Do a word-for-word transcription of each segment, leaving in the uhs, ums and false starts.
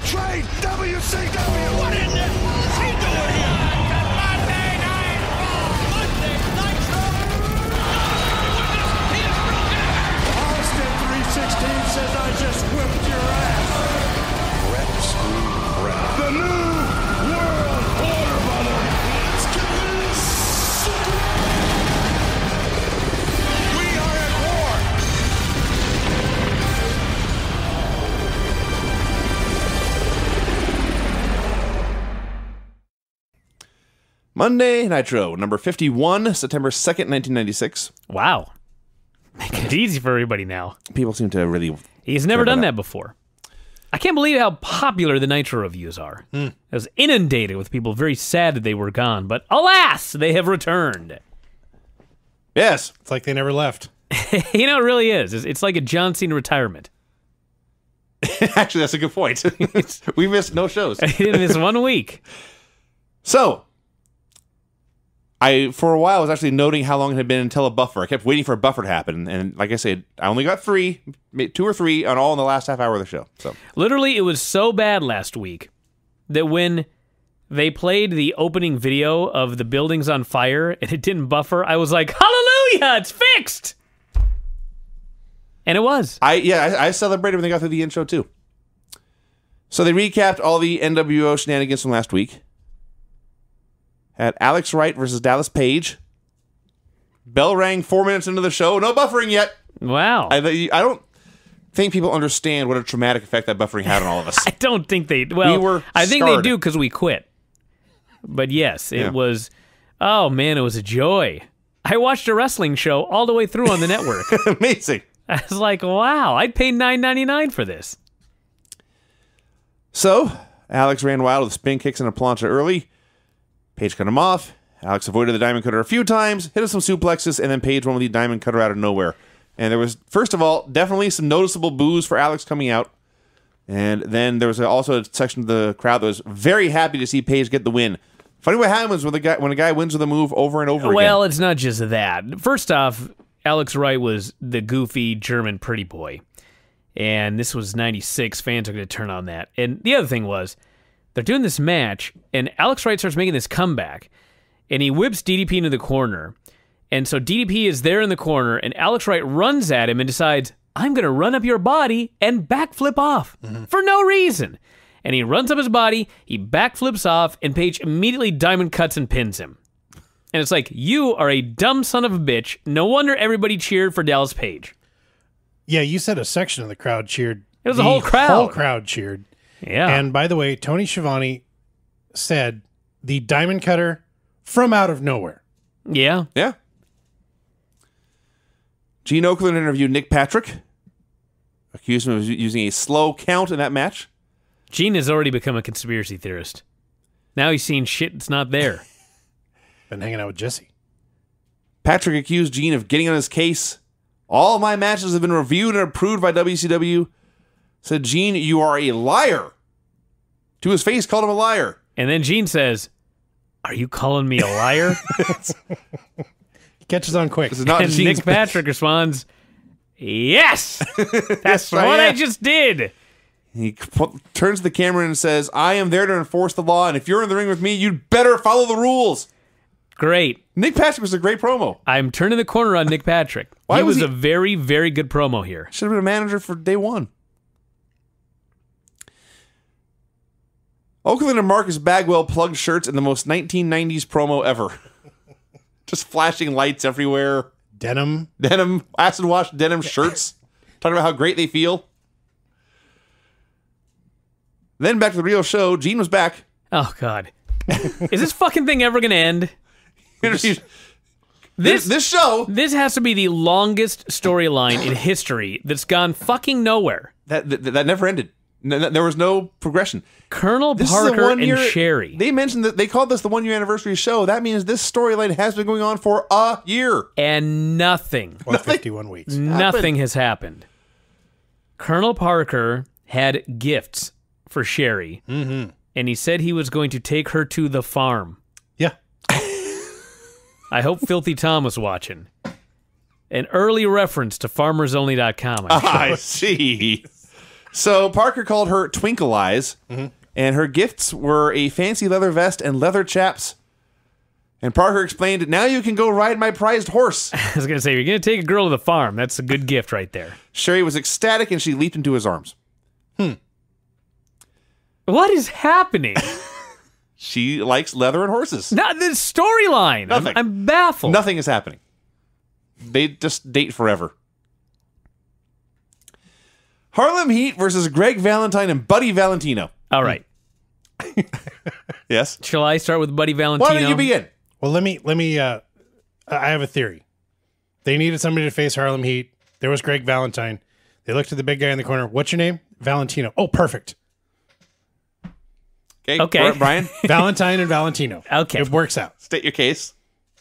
betrayed W C W. What in the hell is he doing here? Monday Night Raw. Monday Nitro. He is broken. Austin three sixteen says I just whipped your ass. Brett screwed Brett. The new world order, brother. Let's get this. We are at war. Monday Nitro, number fifty-one, September second, nineteen ninety-six. Wow. Make it easy for everybody now. People seem to really... He's never done that. that before. I can't believe how popular the Nitro reviews are. Mm. I was inundated with people very sad that they were gone, but alas, they have returned. Yes. It's like they never left. You know, it really is. It's, it's like a John Cena retirement. Actually, that's a good point. We missed no shows. I didn't miss one week. So, I, for a while, was actually noting how long it had been until a buffer. I kept waiting for a buffer to happen, and like I said, I only got three, two or three, on all in the last half hour of the show. So, literally, it was so bad last week that when they played the opening video of the buildings on fire and it didn't buffer, I was like, hallelujah, it's fixed! And it was. I yeah, I, I celebrated when they got through the intro, too. So they recapped all the N W O shenanigans from last week. Had Alex Wright versus Dallas Page. Bell rang four minutes into the show. No buffering yet. Wow. I, I don't think people understand what a traumatic effect that buffering had on all of us. I don't think they... Well, we were I think scarred. they do because we quit. But yes, it Yeah. was... Oh, man, it was a joy. I watched a wrestling show all the way through on the network. Amazing. I was like, wow, I'd pay nine ninety-nine for this. So, Alex ran wild with spin kicks and a plancha early. Page cut him off. Alex avoided the diamond cutter a few times, hit him some suplexes, and then Page won with the diamond cutter out of nowhere. And there was, first of all, definitely some noticeable boos for Alex coming out. And then there was also a section of the crowd that was very happy to see Page get the win. Funny what happens when, the guy, when a guy wins with a move over and over again. Well, it's not just that. First off, Alex Wright was the goofy German pretty boy. And this was ninety-six. Fans are going to turn on that. And the other thing was, they're doing this match, and Alex Wright starts making this comeback, and he whips D D P into the corner. And so D D P is there in the corner, and Alex Wright runs at him and decides, I'm going to run up your body and backflip off mm-hmm. for no reason. And he runs up his body, he backflips off, and Page immediately diamond cuts and pins him. And it's like, you are a dumb son of a bitch. No wonder everybody cheered for Dallas Page. Yeah, you said a section of the crowd cheered. It was the a whole crowd. whole crowd cheered. Yeah. And by the way, Tony Schiavone said the diamond cutter from out of nowhere. Yeah. Yeah. Gene Okerlund interviewed Nick Patrick. Accused him of using a slow count in that match. Gene has already become a conspiracy theorist. Now he's seeing shit that's not there. Been hanging out with Jesse. Patrick accused Gene of getting on his case. All my matches have been reviewed and approved by W C W. Said, Gene, you are a liar. To his face, called him a liar. And then Gene says, are you calling me a liar? He catches on quick. This is not and Gene's Nick Patrick responds, yes, that's right, what yeah. I just did. He p- turns to the camera and says, I am there to enforce the law, and if you're in the ring with me, you'd better follow the rules. Great. Nick Patrick was a great promo. I'm turning the corner on Nick Patrick. Why he was was he- a very, very good promo here. Should have been a manager for day one. Okerlund and Marcus Bagwell plugged shirts in the most nineteen nineties promo ever. Just flashing lights everywhere. Denim. Denim, acid wash denim shirts. Talking about how great they feel. Then back to the real show. Gene was back. Oh, God. Is this fucking thing ever going to end? This, This, this show. this has to be the longest storyline in history that's gone fucking nowhere. That, that, that never ended. No, there was no progression. Colonel This is a Parker and one-year- Sherri. They mentioned that they called this the one year anniversary show. That means this storyline has been going on for a year. And nothing, Or fifty-one weeks. nothing has happened. Colonel Parker had gifts for Sherri, Mm-hmm. and he said he was going to take her to the farm. Yeah. I hope Filthy Tom was watching. An early reference to farmers only dot com. I'm sure. I see. So Parker called her Twinkle Eyes, mm-hmm. and her gifts were a fancy leather vest and leather chaps. And Parker explained, now you can go ride my prized horse. I was going to say, you're going to take a girl to the farm. That's a good gift right there. Sherri was ecstatic, and she leaped into his arms. Hmm. What is happening? She likes leather and horses. Not the storyline. I'm, Nothing. I'm baffled. Nothing is happening. They just date forever. Harlem Heat versus Greg Valentine and Buddy Valentino. All right. Yes? Shall I start with Buddy Valentino? Why don't you begin? Well, let me, let me, uh, I have a theory. They needed somebody to face Harlem Heat. There was Greg Valentine. They looked at the big guy in the corner. What's your name? Valentino. Oh, perfect. Okay. Okay. Bryan, Valentine and Valentino. Okay. It works out. state your case.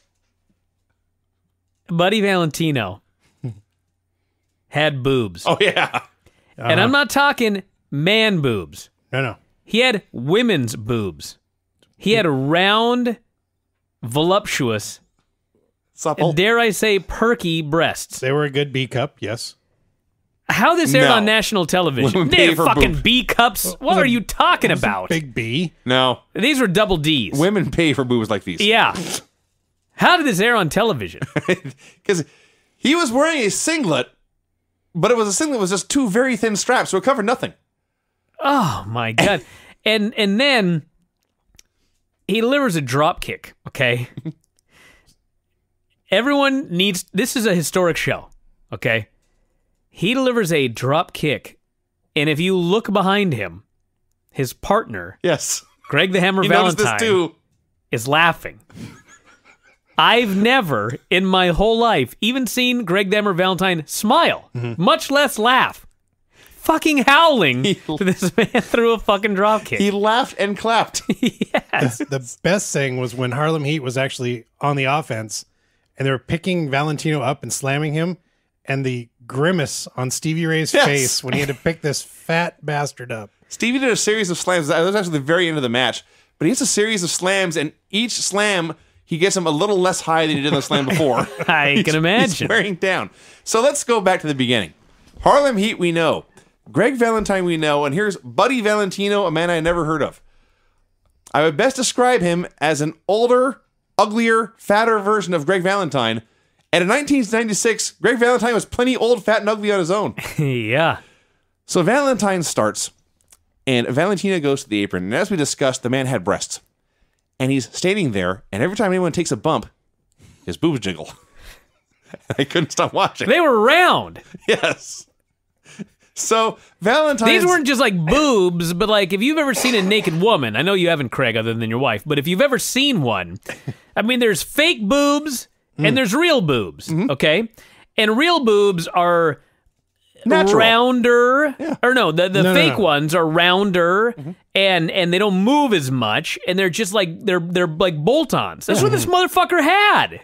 Buddy Valentino had boobs. Oh, yeah. And I'm not talking man boobs. No, no. He had women's boobs. He had round, voluptuous, Supple. and dare I say, perky breasts. They were a good B cup, yes. How this aired No. on national television? Women They pay for fucking boobs. B cups. What are you talking about? Big B. No. These were double D's. Women pay for boobs like these. Yeah. How did this air on television? Because he was wearing a singlet, but it was a singlet with just two very thin straps, so it covered nothing. Oh my god! And and then he delivers a drop kick. Okay. Everyone needs. This is a historic show. Okay. He delivers a drop kick, and if you look behind him, his partner, Yes. Greg the Hammer He noticed Valentine, this too. is laughing. I've never in my whole life even seen Greg the Hammer Valentine smile, Mm-hmm. much less laugh. Fucking howling to this man through a fucking drop kick. He laughed and clapped. Yes. The best thing was when Harlem Heat was actually on the offense and they were picking Valentino up and slamming him, and the grimace on Stevie Ray's Yes. face when he had to pick this fat bastard up. Stevie did a series of slams. That was actually the very end of the match. But he has a series of slams, and each slam, he gets him a little less high than he did on the slam before. I He's- can imagine. He's wearing down. So let's go back to the beginning. Harlem Heat, we know. Greg Valentine, we know. And here's Buddy Valentino, a man I never heard of. I would best describe him as an older, uglier, fatter version of Greg Valentine. And in nineteen ninety-six, Greg Valentine was plenty old, fat, and ugly on his own. Yeah. So Valentine starts, and Valentino goes to the apron. And as we discussed, the man had breasts. And he's standing there, and every time anyone takes a bump, his boobs jiggle. I couldn't stop watching. They were round. Yes. So Valentine. These weren't just like boobs, but like if you've ever seen a naked woman, I know you haven't, Craig, other than your wife, but if you've ever seen one, I mean, there's fake boobs and there's real boobs, okay? And real boobs are Natural. rounder, Yeah. or no, the, the No, no, fake no. ones are rounder and and they don't move as much, and they're just like they're they're like bolt-ons. That's what this motherfucker had.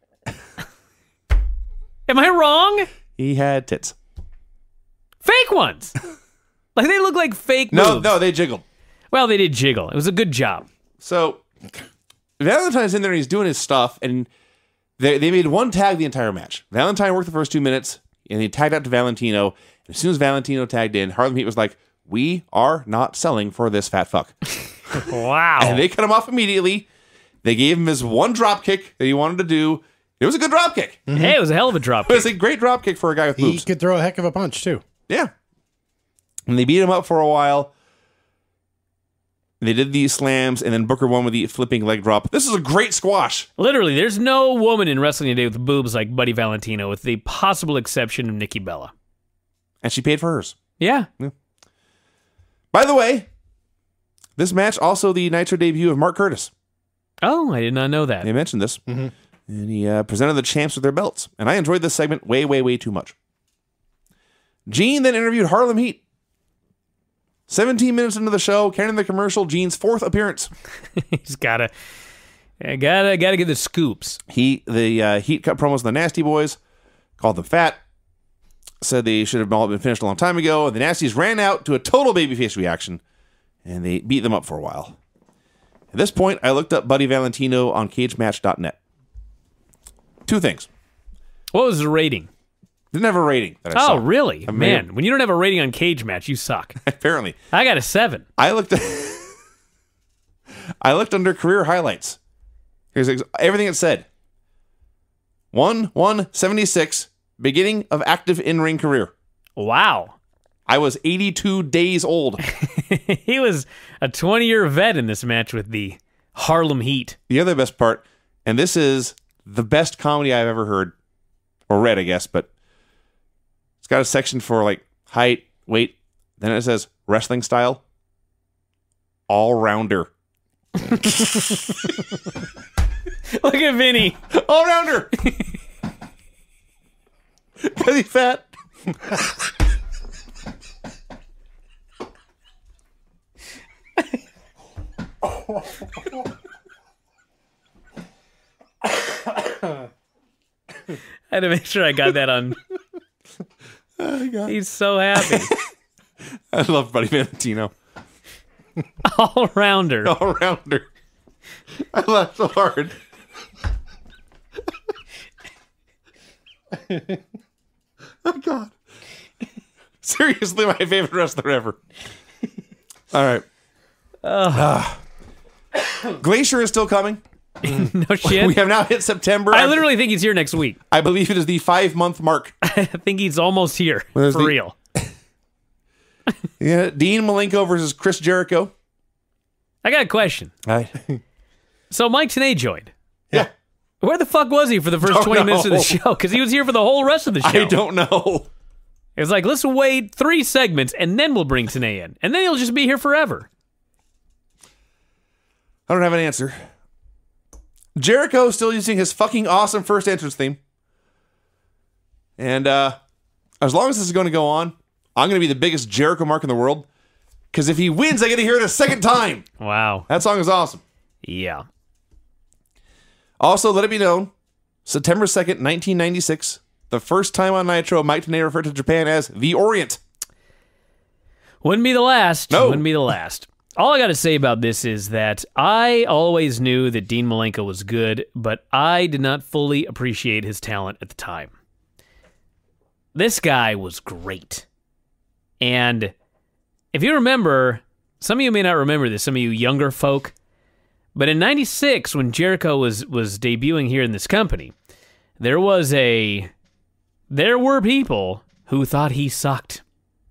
Am I wrong? He had tits. Fake ones. Like they look like fake No, boobs. no, they jiggled. Well, they did jiggle. It was a good job. So Valentine's in there and he's doing his stuff, and they they made one tag the entire match. Valentine worked the first two minutes, and he tagged out to Valentino. And as soon as Valentino tagged in, Harlem Heat was like, "We are not selling for this fat fuck." Wow. And they cut him off immediately. They gave him his one drop kick that he wanted to do. It was a good drop kick. Hey, it was a hell of a drop It was kick. a great drop kick for a guy with He boobs. could throw a heck of a punch, too. Yeah. And they beat him up for a while. They did these slams, and then Booker won with the flipping leg drop. This is a great squash. Literally, there's no woman in wrestling today with boobs like Buddy Valentino, with the possible exception of Nikki Bella. And she paid for hers. Yeah. By the way, this match also the Nitro debut of Mark Curtis. Oh, I did not know that. They mentioned this. And he uh, presented the champs with their belts. And I enjoyed this segment way, way, way too much. Gene then interviewed Harlem Heat. seventeen minutes into the show, carrying the commercial, Gene's fourth appearance. He's gotta, I gotta, gotta get the scoops. He the uh, Heat cut promos on the Nasty Boys, called them fat, said they should have all been finished a long time ago, and the Nasties ran out to a total babyface reaction, and they beat them up for a while. At this point, I looked up Buddy Valentino on cage match dot net. Two things. What was the rating? Didn't have a rating that I Oh, saw. really? I Man, mean- when you don't have a rating on Cage Match, you suck. Apparently. I got a seven. I looked at I looked under career highlights. Here's ex- everything it said. one one seventy-six, beginning of active in-ring career. Wow. I was eighty-two days old. He was a twenty-year vet in this match with the Harlem Heat. The other best part, and this is the best comedy I've ever heard, or read, I guess, but it's got a section for like height, weight, then it says wrestling style, all-rounder. Look at Vinny. All-rounder! Because he's fat. I had to make sure I got that on. Oh, He's so happy. I love Buddy Valentino. All rounder. All-rounder. I laughed so hard. Oh, God. Seriously, my favorite wrestler ever. All right. Ah. Glacier is still coming. No shit. We have now hit September. I literally think he's here next week. I believe it is the five-month mark. I think he's almost here. Where's For the- real. Yeah, Dean Malenko versus Chris Jericho. I got a question. Right. So Mike Tenay joined. Yeah. Where the fuck was he for the first Don't twenty minutes of the know. show? Because he was here for the whole rest of the show. I don't know. It was like, let's wait three segments and then we'll bring Tenay in. And then he'll just be here forever. I don't have an answer. Jericho still using his fucking awesome first entrance theme. And uh, as long as this is going to go on, I'm going to be the biggest Jericho mark in the world. Because if he wins, I get to hear it a second time. Wow. That song is awesome. Yeah. Also, let it be known, September second, nineteen ninety-six, the first time on Nitro, Mike Tenay referred to Japan as the Orient. Wouldn't be the last. No. Wouldn't be the last. All I got to say about this is that I always knew that Dean Malenko was good, but I did not fully appreciate his talent at the time. This guy was great. And if you remember, some of you may not remember this, some of you younger folk, but in ninety-six, when Jericho was was debuting here in this company, there was a, there were people who thought he sucked.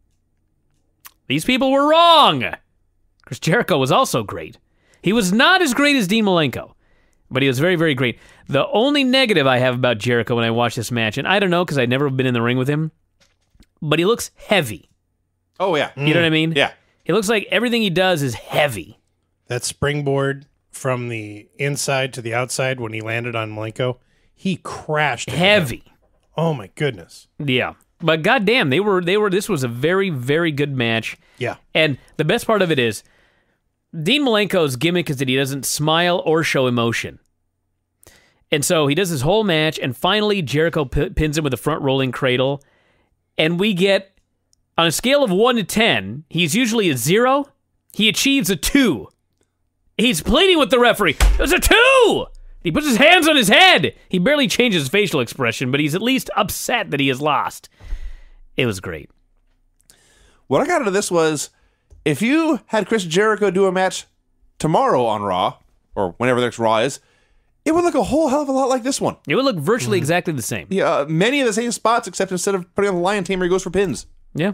These people were wrong. Chris Jericho was also great. He was not as great as Dean Malenko, but he was very, very great. The only negative I have about Jericho when I watch this match, and I don't know because I've never been in the ring with him, but he looks heavy. Oh, yeah. You know what I mean? Yeah. He looks like everything he does is heavy. That springboard from the inside to the outside when he landed on Malenko, he crashed. into him. Heavy. Oh my goodness. Yeah. But goddamn, they were they were this was a very, very good match. Yeah. And the best part of it is Dean Malenko's gimmick is that he doesn't smile or show emotion. And so he does his whole match, and finally Jericho p- pins him with a front rolling cradle, and we get, on a scale of one to ten, he's usually a zero, he achieves a two. He's pleading with the referee. It was a two! He puts his hands on his head. He barely changes his facial expression, but he's at least upset that he has lost. It was great. What I got out of this was, if you had Chris Jericho do a match tomorrow on Raw, or whenever the next Raw is, it would look a whole hell of a lot like this one. It would look virtually exactly the same. Yeah, uh, many of the same spots, except instead of putting on the Lion Tamer, he goes for pins. Yeah.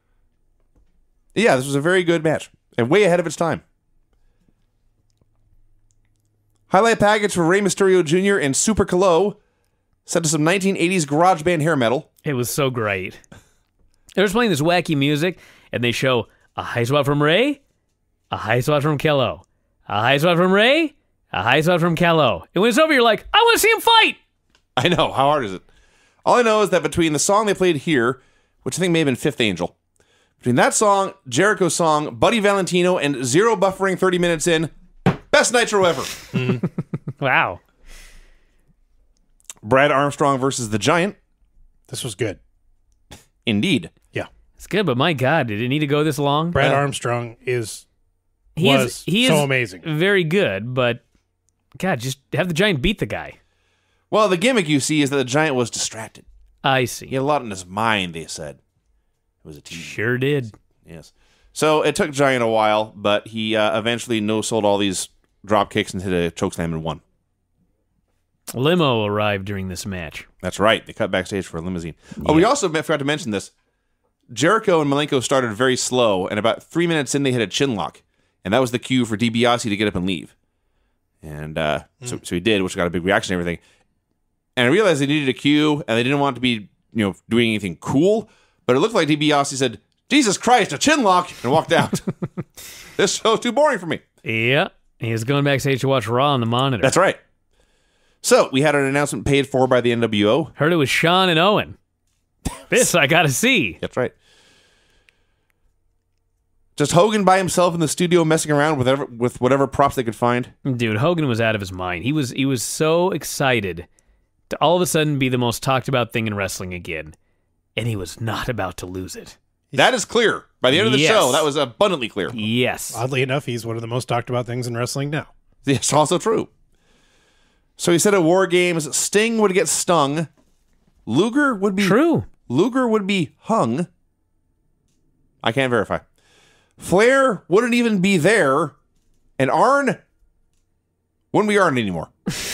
Yeah, this was a very good match, and way ahead of its time. Highlight package for Rey Mysterio Junior and Super Calo, set to some nineteen eighties garage band hair metal. It was so great. They're just playing this wacky music, and they show a high spot from Ray, a high spot from Kello, a high spot from Ray, a high spot from Kello. And when it's over, you're like, I want to see him fight! I know, how hard is it? All I know is that between the song they played here, which I think may have been Fifth Angel, between that song, Jericho's song, Buddy Valentino, and zero buffering thirty minutes in, best Nitro ever. Wow. Brad Armstrong versus The Giant. This was good. Indeed. Yeah. It's good, but my God, did it need to go this long? Brad Yeah. Armstrong is he was is, he so is amazing. very good, but God, just have the Giant beat the guy. Well, the gimmick you see is that The Giant was distracted. I see. He had a lot in his mind, they said. It was a team. Sure did. Yes. So it took Giant a while, but he uh, eventually no-sold all these drop kicks and hit a chokeslam and won. Limo arrived during this match. That's right. They cut backstage for a limousine. Yeah. Oh, we also forgot to mention this. Jericho and Malenko started very slow, and about three minutes in, they hit a chin lock. And that was the cue for DiBiase to get up and leave. And uh, mm. so, so he did, which got a big reaction and everything. And I realized they needed a cue, and they didn't want to be, you know, doing anything cool. But it looked like DiBiase said, "Jesus Christ, a chin lock," and walked out. This show's too boring for me. Yeah. He was going backstage to watch Raw on the monitor. That's right. So we had an announcement paid for by the N W O. Heard it was Sean and Owen. This I gotta see. That's right. Just Hogan by himself in the studio messing around with whatever, with whatever props they could find. Dude, Hogan was out of his mind. He was he was so excited to all of a sudden be the most talked about thing in wrestling again. And he was not about to lose it. That is clear. By the end of the Yes. show, that was abundantly clear. Yes. Oddly enough, he's one of the most talked about things in wrestling now. It's also true. So he said at War Games, Sting would get stung. Luger would be... True. Luger would be hung. I can't verify. Flair wouldn't even be there. And Arn wouldn't be Arn anymore.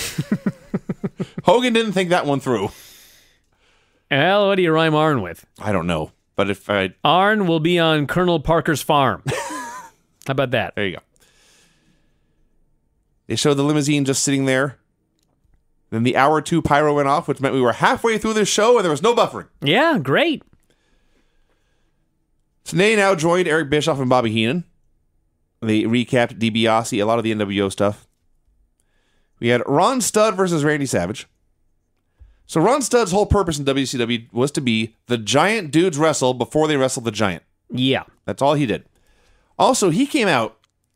Hogan didn't think that one through. Well, what do you rhyme Arn with? I don't know. But if I... Arn will be on Colonel Parker's farm. How about that? There you go. They showed the limousine just sitting there. Then the hour two pyro went off, which meant we were halfway through this show and there was no buffering. Yeah, great. Tenay now joined Eric Bischoff and Bobby Heenan. They recapped DiBiase, a lot of the N W O stuff. We had Ron Studd versus Randy Savage. So Ron Studd's whole purpose in W C W was to be the giant dudes wrestle before they wrestled the giant. Yeah. That's all he did. Also, he came out.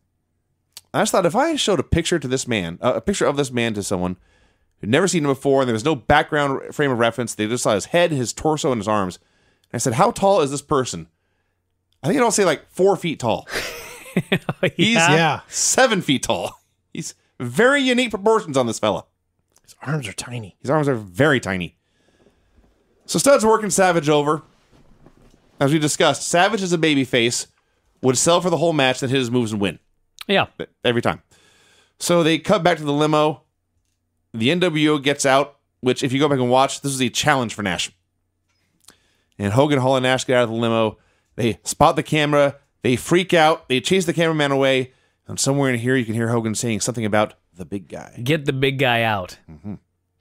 I just thought if I showed a picture to this man, uh, a picture of this man to someone who'd never seen him before, and there was no background frame of reference, they just saw his head, his torso, and his arms. And I said, "How tall is this person?" I think I'll say like four feet tall. He's Yeah. Yeah. seven feet tall. He's very unique proportions on this fella. His arms are tiny. His arms are very tiny. So Studd's working Savage over. As we discussed, Savage is a babyface, would sell for the whole match, then hit his moves and win. Yeah. Every time. So they cut back to the limo. The N W O gets out, which if you go back and watch, this is a challenge for Nash. And Hogan, Hall, and Nash get out of the limo. They spot the camera. They freak out. They chase the cameraman away. And somewhere in here, you can hear Hogan saying something about the big guy. Get the big guy out. Mm-hmm.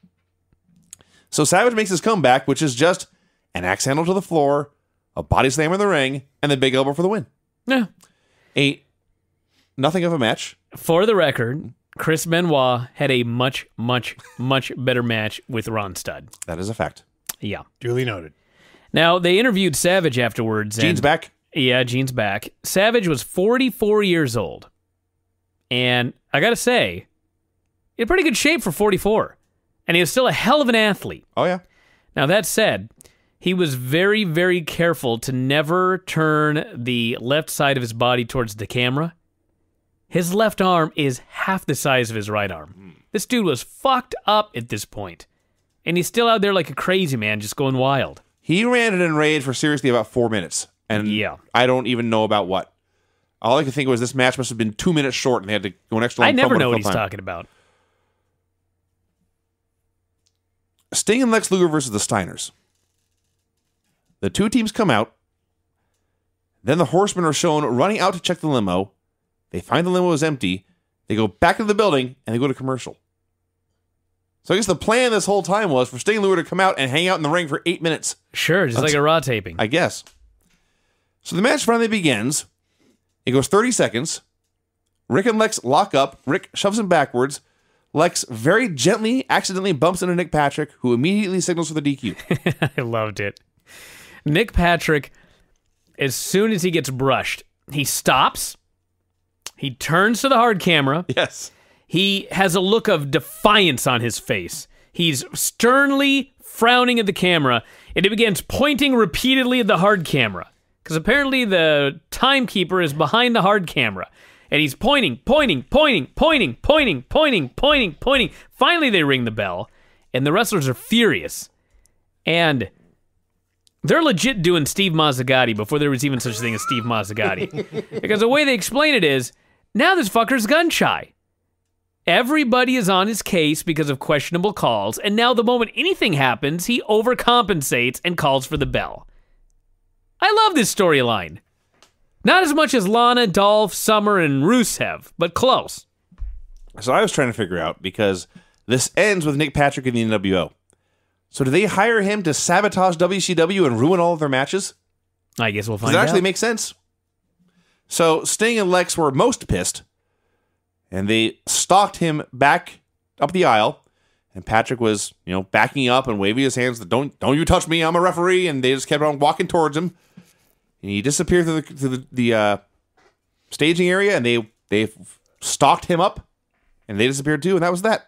So Savage makes his comeback, which is just an axe handle to the floor, a body slam in the ring, and the big elbow for the win. Yeah. A nothing of a match. For the record, Chris Benoit had a much, much, much better match with Ron Studd. That is a fact. Yeah. Duly noted. Now, they interviewed Savage afterwards. Gene's and, back. Yeah, Gene's back. Savage was forty-four years old. And I got to say, in pretty good shape for forty-four. And he was still a hell of an athlete. Oh, yeah. Now, that said, he was very, very careful to never turn the left side of his body towards the camera. His left arm is half the size of his right arm. Mm. This dude was fucked up at this point. And he's still out there like a crazy man, just going wild. He ran it in Raid for seriously about four minutes. And yeah. I don't even know about what. All I could think was this match must have been two minutes short and they had to go an extra long I never promo know to what fill he's time. talking about. Sting and Lex Luger versus the Steiners. The two teams come out. Then the Horsemen are shown running out to check the limo. They find the limo is empty. They go back into the building and they go to commercial. So I guess the plan this whole time was for Sting and Luger to come out and hang out in the ring for eight minutes. Sure, just That's, like a Raw taping. I guess. So the match finally begins. It goes thirty seconds. Rick and Lex lock up. Rick shoves him backwards. Lex very gently, accidentally bumps into Nick Patrick, who immediately signals for the D Q. I loved it. Nick Patrick, as soon as he gets brushed, he stops. He turns to the hard camera. Yes. He has a look of defiance on his face. He's sternly frowning at the camera, and he begins pointing repeatedly at the hard camera. Because apparently the timekeeper is behind the hard camera. And he's pointing, pointing, pointing, pointing, pointing, pointing, pointing, pointing. Finally, they ring the bell, and the wrestlers are furious. And They're legit doing Steve Mazzagatti before there was even such a thing as Steve Mazzagatti. Because the way they explain it is, now this fucker's gun shy. Everybody is on his case because of questionable calls, and now the moment anything happens, he overcompensates and calls for the bell. I love this storyline. Not as much as Lana, Dolph, Summer, and Rusev, but close. So I was trying to figure out, because this ends with Nick Patrick in the N W O. So do they hire him to sabotage W C W and ruin all of their matches? I guess we'll find Does it out. actually make sense? So Sting and Lex were most pissed, and they stalked him back up the aisle, and Patrick was, you know, backing up and waving his hands, don't don't you touch me, I'm a referee, and they just kept on walking towards him. And he disappeared through the, through the, the uh, staging area, and they, they stalked him up, and they disappeared too, and that was that.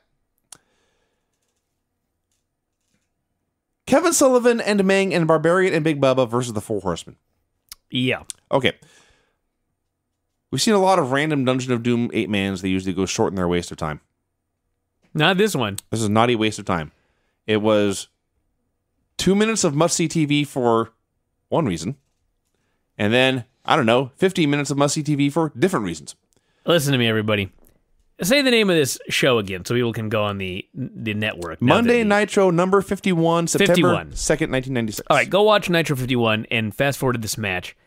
Kevin Sullivan and Meng and Barbarian and Big Bubba versus the Four Horsemen. Yeah. Okay. We've seen a lot of random Dungeon of Doom eight-mans. They usually go short in their waste of time. Not this one. This is not a waste of time. It was two minutes of must-see T V for one reason, and then, I don't know, fifteen minutes of must-see T V for different reasons. Listen to me, everybody. Say the name of this show again so people can go on the the network. now Monday that the- Nitro number fifty-one, September fifty-one. second, nineteen ninety-six. All right, go watch Nitro fifty-one and fast forward to this match.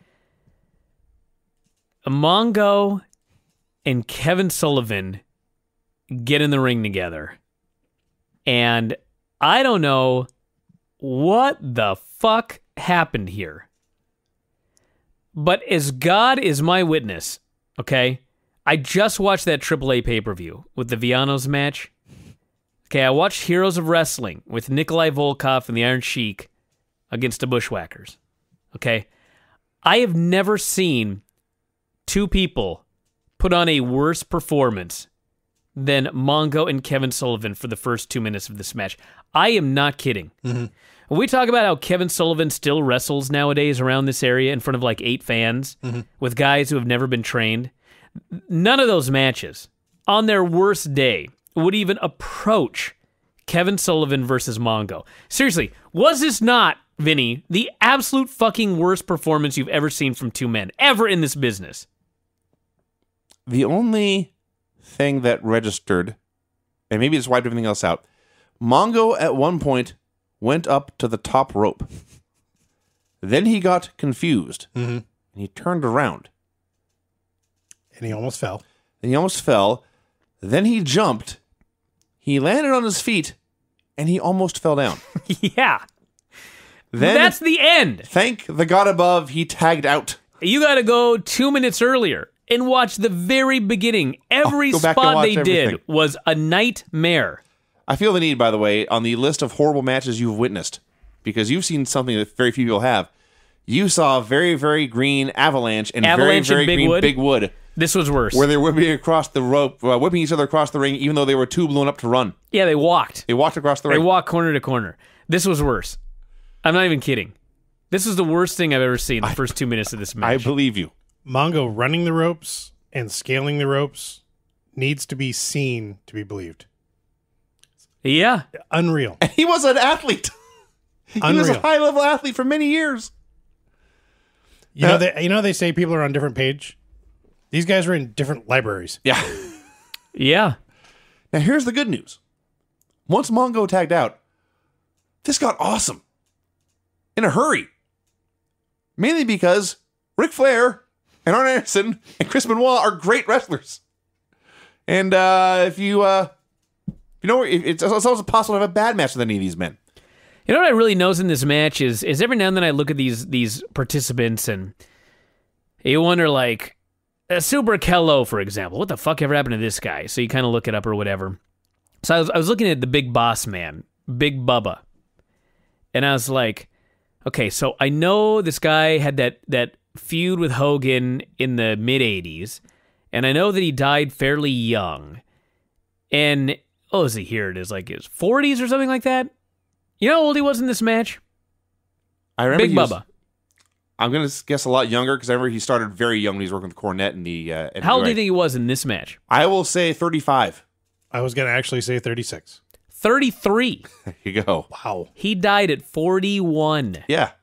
Mongo and Kevin Sullivan get in the ring together. And I don't know what the fuck happened here. But as God is my witness, okay, I just watched that triple A pay-per-view with the Villanos match. Okay, I watched Heroes of Wrestling with Nikolai Volkov and the Iron Sheik against the Bushwhackers. Okay, I have never seen two people put on a worse performance than Mongo and Kevin Sullivan for the first two minutes of this match. I am not kidding. Mm-hmm. When we talk about how Kevin Sullivan still wrestles nowadays around this area in front of like eight fans mm-hmm. with guys who have never been trained, none of those matches on their worst day would even approach Kevin Sullivan versus Mongo. Seriously, was this not, Vinny, the absolute fucking worst performance you've ever seen from two men, ever in this business? The only thing that registered, and maybe just wiped everything else out, Mongo at one point went up to the top rope. Then he got confused, mm-hmm. and he turned around. And he almost fell. And he almost fell. Then he jumped. He landed on his feet, and he almost fell down. Yeah. Then, that's the end. Thank the God above, he tagged out. You got to go two minutes earlier and watch the very beginning. Every oh, spot they everything. did was a nightmare. I feel the need, by the way, on the list of horrible matches you've witnessed, because you've seen something that very few people have. You saw very, very green Avalanche and Avalanche very, very and Big green Wood? Big Wood. This was worse. Where they were whipping across the rope, uh, whipping each other across the ring, even though they were too blown up to run. Yeah, they walked. They walked across the They ring. walked corner to corner. This was worse. I'm not even kidding. This was the worst thing I've ever seen the I, first two minutes of this match. I believe you. Mongo running the ropes and scaling the ropes needs to be seen to be believed. Yeah. Unreal. And he was an athlete. he Unreal. was a high-level athlete for many years. You know, they, you know they say people are on different page? These guys are in different libraries. Yeah. Yeah. Now, here's the good news. Once Mongo tagged out, this got awesome. In a hurry. Mainly because Ric Flair and Arn Anderson and Chris Benoit are great wrestlers. And uh, if you, uh, you know, it's, it's also possible to have a bad match with any of these men. You know what I really notice in this match is is every now and then I look at these these participants and you wonder, like, uh, Super Kello, for example. What the fuck ever happened to this guy? So you kind of look it up or whatever. So I was, I was looking at the big boss man, Big Bubba. And I was like, okay, so I know this guy had that, that feud with Hogan in the mid-eighties, and I know that he died fairly young. And, oh, is he here? It is like his forties or something like that? You know how old he was in this match? I remember Big he was- Bubba. I'm going to guess a lot younger because I remember he started very young when he was working with Cornette in the... Uh, How old do you N W A. think he was in this match? I will say thirty-five. I was going to actually say thirty-six. thirty-three. There you go. Wow. He died at forty-one. Yeah.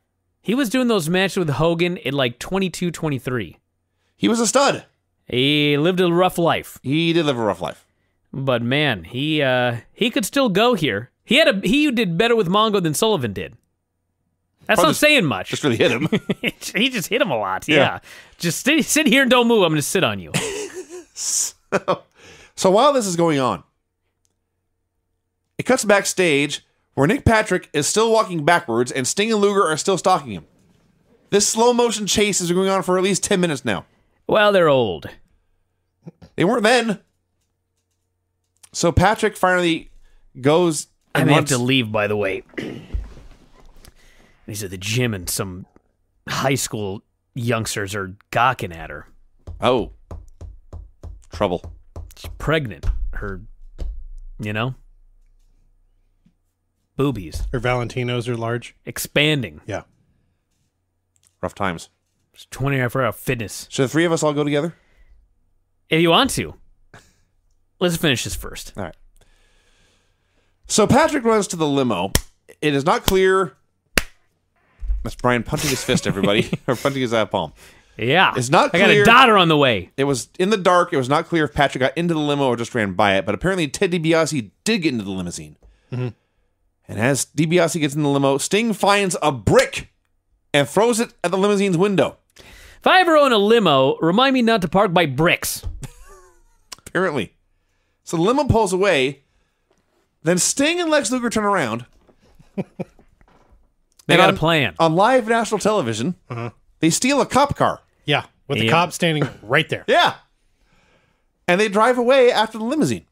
He was doing those matches with Hogan at like twenty-two, twenty-three. He was a stud. He lived a rough life. He did live a rough life. But man, he uh, he could still go here. He had a he did better with Mongo than Sullivan did. That's Probably not just- saying much. Just really hit him. He just hit him a lot. Yeah. Yeah. Just sit, sit here and don't move. I'm going to sit on you. so, so while this is going on, it cuts backstage where Nick Patrick is still walking backwards and Sting and Luger are still stalking him. This slow motion chase is going on for at least ten minutes now. Well, they're old. They weren't then. So Patrick finally goes I and may have runs. to leave, by the way. He's at the gym and some high school youngsters are gawking at her. Oh. Trouble. She's pregnant. Her, you know? Boobies. Her Valentinos are large. Expanding. Yeah. Rough times. It's twenty-four hour fitness. Should the three of us all go together? If you want to. Let's finish this first. All right. So Patrick runs to the limo. It is not clear. That's Bryan punting his fist, everybody. or punting his uh, palm. Yeah. It's not I got clear- a daughter on the way. It was in the dark. It was not clear if Patrick got into the limo or just ran by it. But apparently Ted DiBiase did get into the limousine. Mm-hmm. And as DiBiase gets in the limo, Sting finds a brick and throws it at the limousine's window. If I ever own a limo, remind me not to park by bricks. Apparently. So the limo pulls away. Then Sting and Lex Luger turn around. They And got on- a plan. On live national television, they steal a cop car. Yeah. With the Yep. cop standing right there. Yeah. And they drive away after the limousine.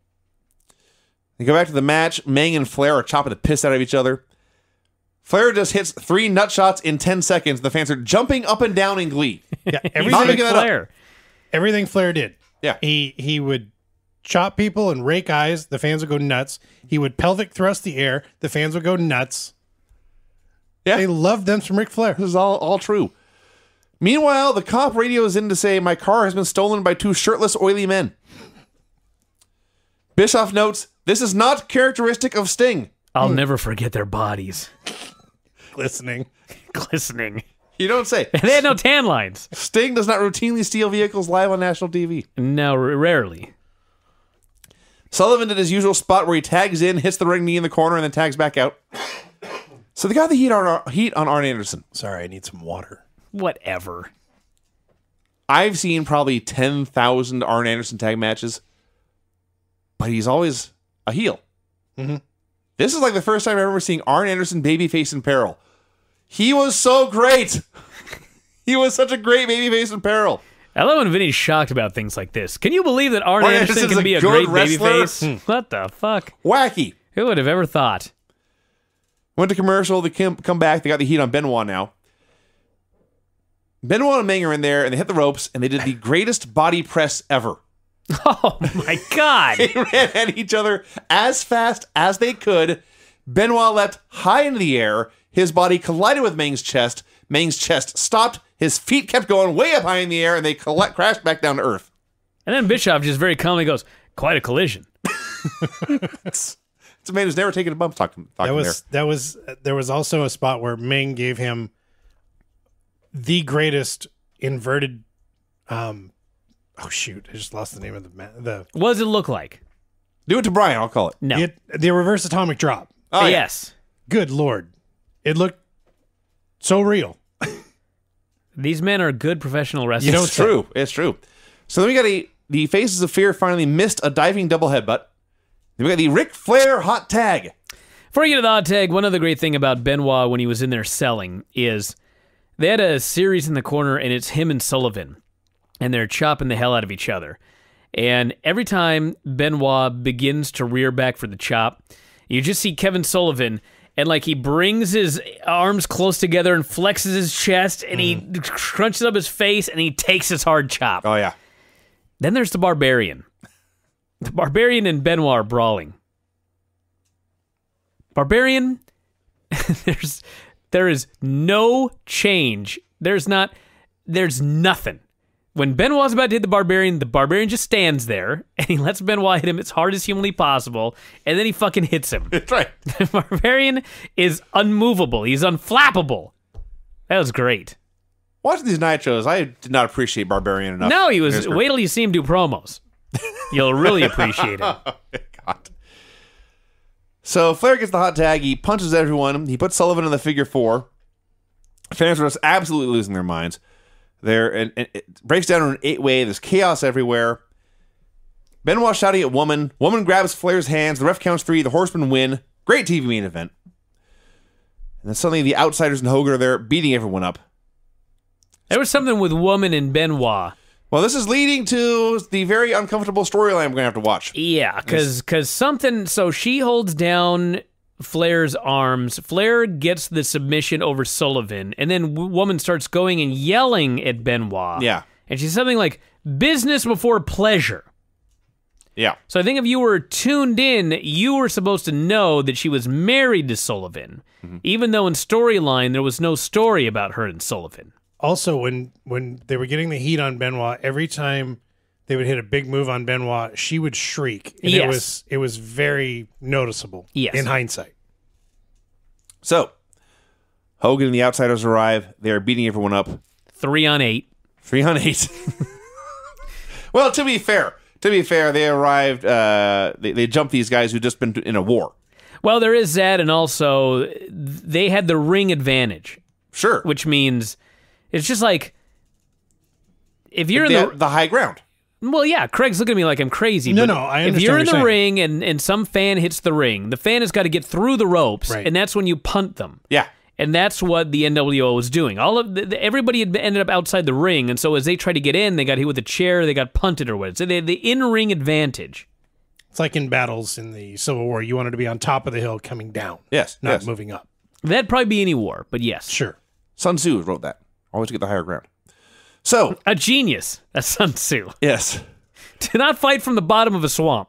They go back to the match. Meng and Flair are chopping the piss out of each other. Flair just hits three nut shots in ten seconds. The fans are jumping up and down in glee. Yeah. Not Everything, making that up. Flair. everything Flair did. Yeah. He he would chop people and rake eyes. The fans would go nuts. He would pelvic thrust the air. The fans would go nuts. Yeah. They loved them from Ric Flair. This is all, all true. Meanwhile, the cop radios in to say, my car has been stolen by two shirtless, oily men. Bischoff notes, this is not characteristic of Sting. I'll never forget their bodies. Listening. Glistening. You don't say. They had no tan lines. Sting does not routinely steal vehicles live on national T V. No, r- rarely. Sullivan did his usual spot where he tags in, hits the ring knee in the corner, and then tags back out. So they got the heat on, heat on Arn Anderson. Sorry, I need some water. Whatever. I've seen probably ten thousand Arn Anderson tag matches, but he's always a heel. Mm-hmm. This is like the first time I remember seeing Arn Anderson babyface in peril. He was so great. He was such a great babyface in peril. I love when Vinny's shocked about things like this. Can you believe that Arn Arn Anderson Anderson's can a be a good great wrestler? babyface? What the fuck? Wacky. Who would have ever thought? Went to commercial. They come come back. They got the heat on Benoit now. Benoit and Meng are in there, and they hit the ropes, and they did the greatest body press ever. Oh my God. They ran at each other as fast as they could. Benoit leapt high into the air. His body collided with Meng's chest. Meng's chest stopped. His feet kept going way up high in the air, and they coll- crashed back down to earth. And then Bischoff just very calmly goes, quite a collision. It's a man who's never taken a bump talking, talking That was that was there was also a spot where Meng gave him the greatest inverted um oh shoot, I just lost the name of the ma- the What does it look like? there. Do it to Bryan, I'll call it. No. it, the reverse atomic drop. Oh, yeah. Yes. Good lord. It looked so real. These men are good professional wrestlers. You don't It's true. It's true. So then we got a, the Faces of Fear finally missed a diving double headbutt. Then we got the Ric Flair hot tag. Before we get to the hot tag, one other great thing about Benoit when he was in there selling is they had a series in the corner, and it's him and Sullivan, and they're chopping the hell out of each other. And every time Benoit begins to rear back for the chop, you just see Kevin Sullivan, and like he brings his arms close together and flexes his chest, and he crunches up his face, and he takes his hard chop. Oh, yeah. Then there's the Barbarian. The Barbarian and Benoit are brawling. Barbarian, there's there is no change. There's not, there's nothing. When Benoit's about to hit the Barbarian, the Barbarian just stands there, and he lets Benoit hit him as hard as humanly possible, and then he fucking hits him. That's right. The Barbarian is unmovable. He's unflappable. That was great. Watching these Nitros, I did not appreciate Barbarian enough. No, he was. Wait till you see him do promos. You'll really appreciate it. Oh, God. So Flair gets the hot tag. He punches everyone. He puts Sullivan in the figure four. Fans are just absolutely losing their minds. There, and, and it breaks down in an eight-way. There's chaos everywhere. Benoit shouting at Woman. Woman grabs Flair's hands. The ref counts three. The Horsemen win. Great T V main event. And then suddenly the Outsiders and Hogan are there beating everyone up. There was something with Woman and Benoit. Well, this is leading to the very uncomfortable storyline we're going to have to watch. Yeah, because because something... So she holds down Flair's arms. Flair gets the submission over Sullivan. And then Woman starts going and yelling at Benoit. Yeah. And she's something like, business before pleasure. Yeah. So I think if you were tuned in, you were supposed to know that she was married to Sullivan. Mm-hmm. Even though in storyline, there was no story about her and Sullivan. Also, when when they were getting the heat on Benoit, every time they would hit a big move on Benoit, she would shriek. And yes. it was it was very noticeable yes. in hindsight. So, Hogan and the Outsiders arrive. They are beating everyone up. Three on eight. Three on eight. Well, to be fair, to be fair, they arrived, uh, they, they jumped these guys who'd just been in a war. Well, there is that, and also they had the ring advantage. Sure. Which means... It's just like, if you're the, in the... the high ground. Well, yeah, Craig's looking at me like I'm crazy. No, but no, I if understand you're in what the you're ring and, and some fan hits the ring, the fan has got to get through the ropes, right. and that's when you punt them. Yeah. And that's what the N W O was doing. All of the, the, Everybody had ended up outside the ring, and so as they tried to get in, they got hit with a chair, they got punted or whatever. So they had the in-ring advantage. It's like in battles in the Civil War. You wanted to be on top of the hill coming down. Yes. Not yes. moving up. That'd probably be any war, but yes. Sure. Sun Tzu wrote that. Always to get the higher ground. So, a genius. That's Sun Tzu. Yes. Do not fight from the bottom of a swamp.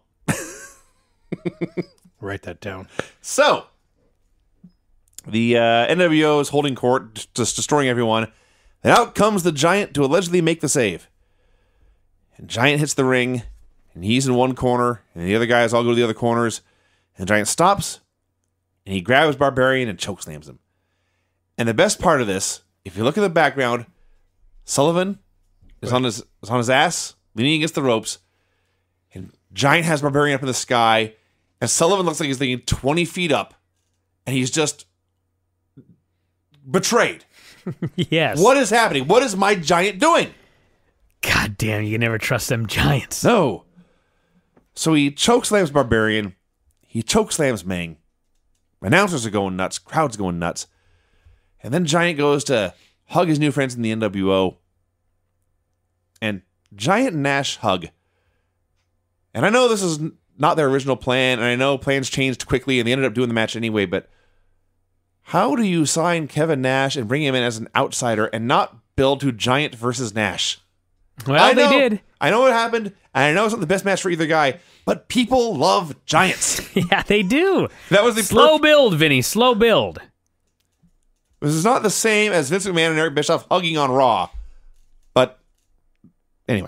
Write that down. So, the uh, N W O is holding court, just destroying everyone. And out comes the Giant to allegedly make the save. And Giant hits the ring, and he's in one corner, and the other guys all go to the other corners. And the Giant stops, and he grabs Barbarian and chokeslams him. And the best part of this, if you look at the background, Sullivan is on his is on his ass, leaning against the ropes, and Giant has Barbarian up in the sky, and Sullivan looks like he's leaning twenty feet up, and he's just betrayed. Yes. What is happening? What is my Giant doing? God damn, you can never trust them Giants. No. So he chokeslams Barbarian. He chokeslams Meng. Announcers are going nuts. Crowd's going nuts. And then Giant goes to hug his new friends in the N W O. And Giant and Nash hug. And I know this is not their original plan, and I know plans changed quickly, and they ended up doing the match anyway, but how do you sign Kevin Nash and bring him in as an outsider and not build to Giant versus Nash? Well, I they know, did. I know what happened, and I know it's not the best match for either guy, but people love Giants. Yeah, they do. That was the slow perf- build, Vinny. Slow build. This is not the same as Vince McMahon and Eric Bischoff hugging on Raw. But anyway.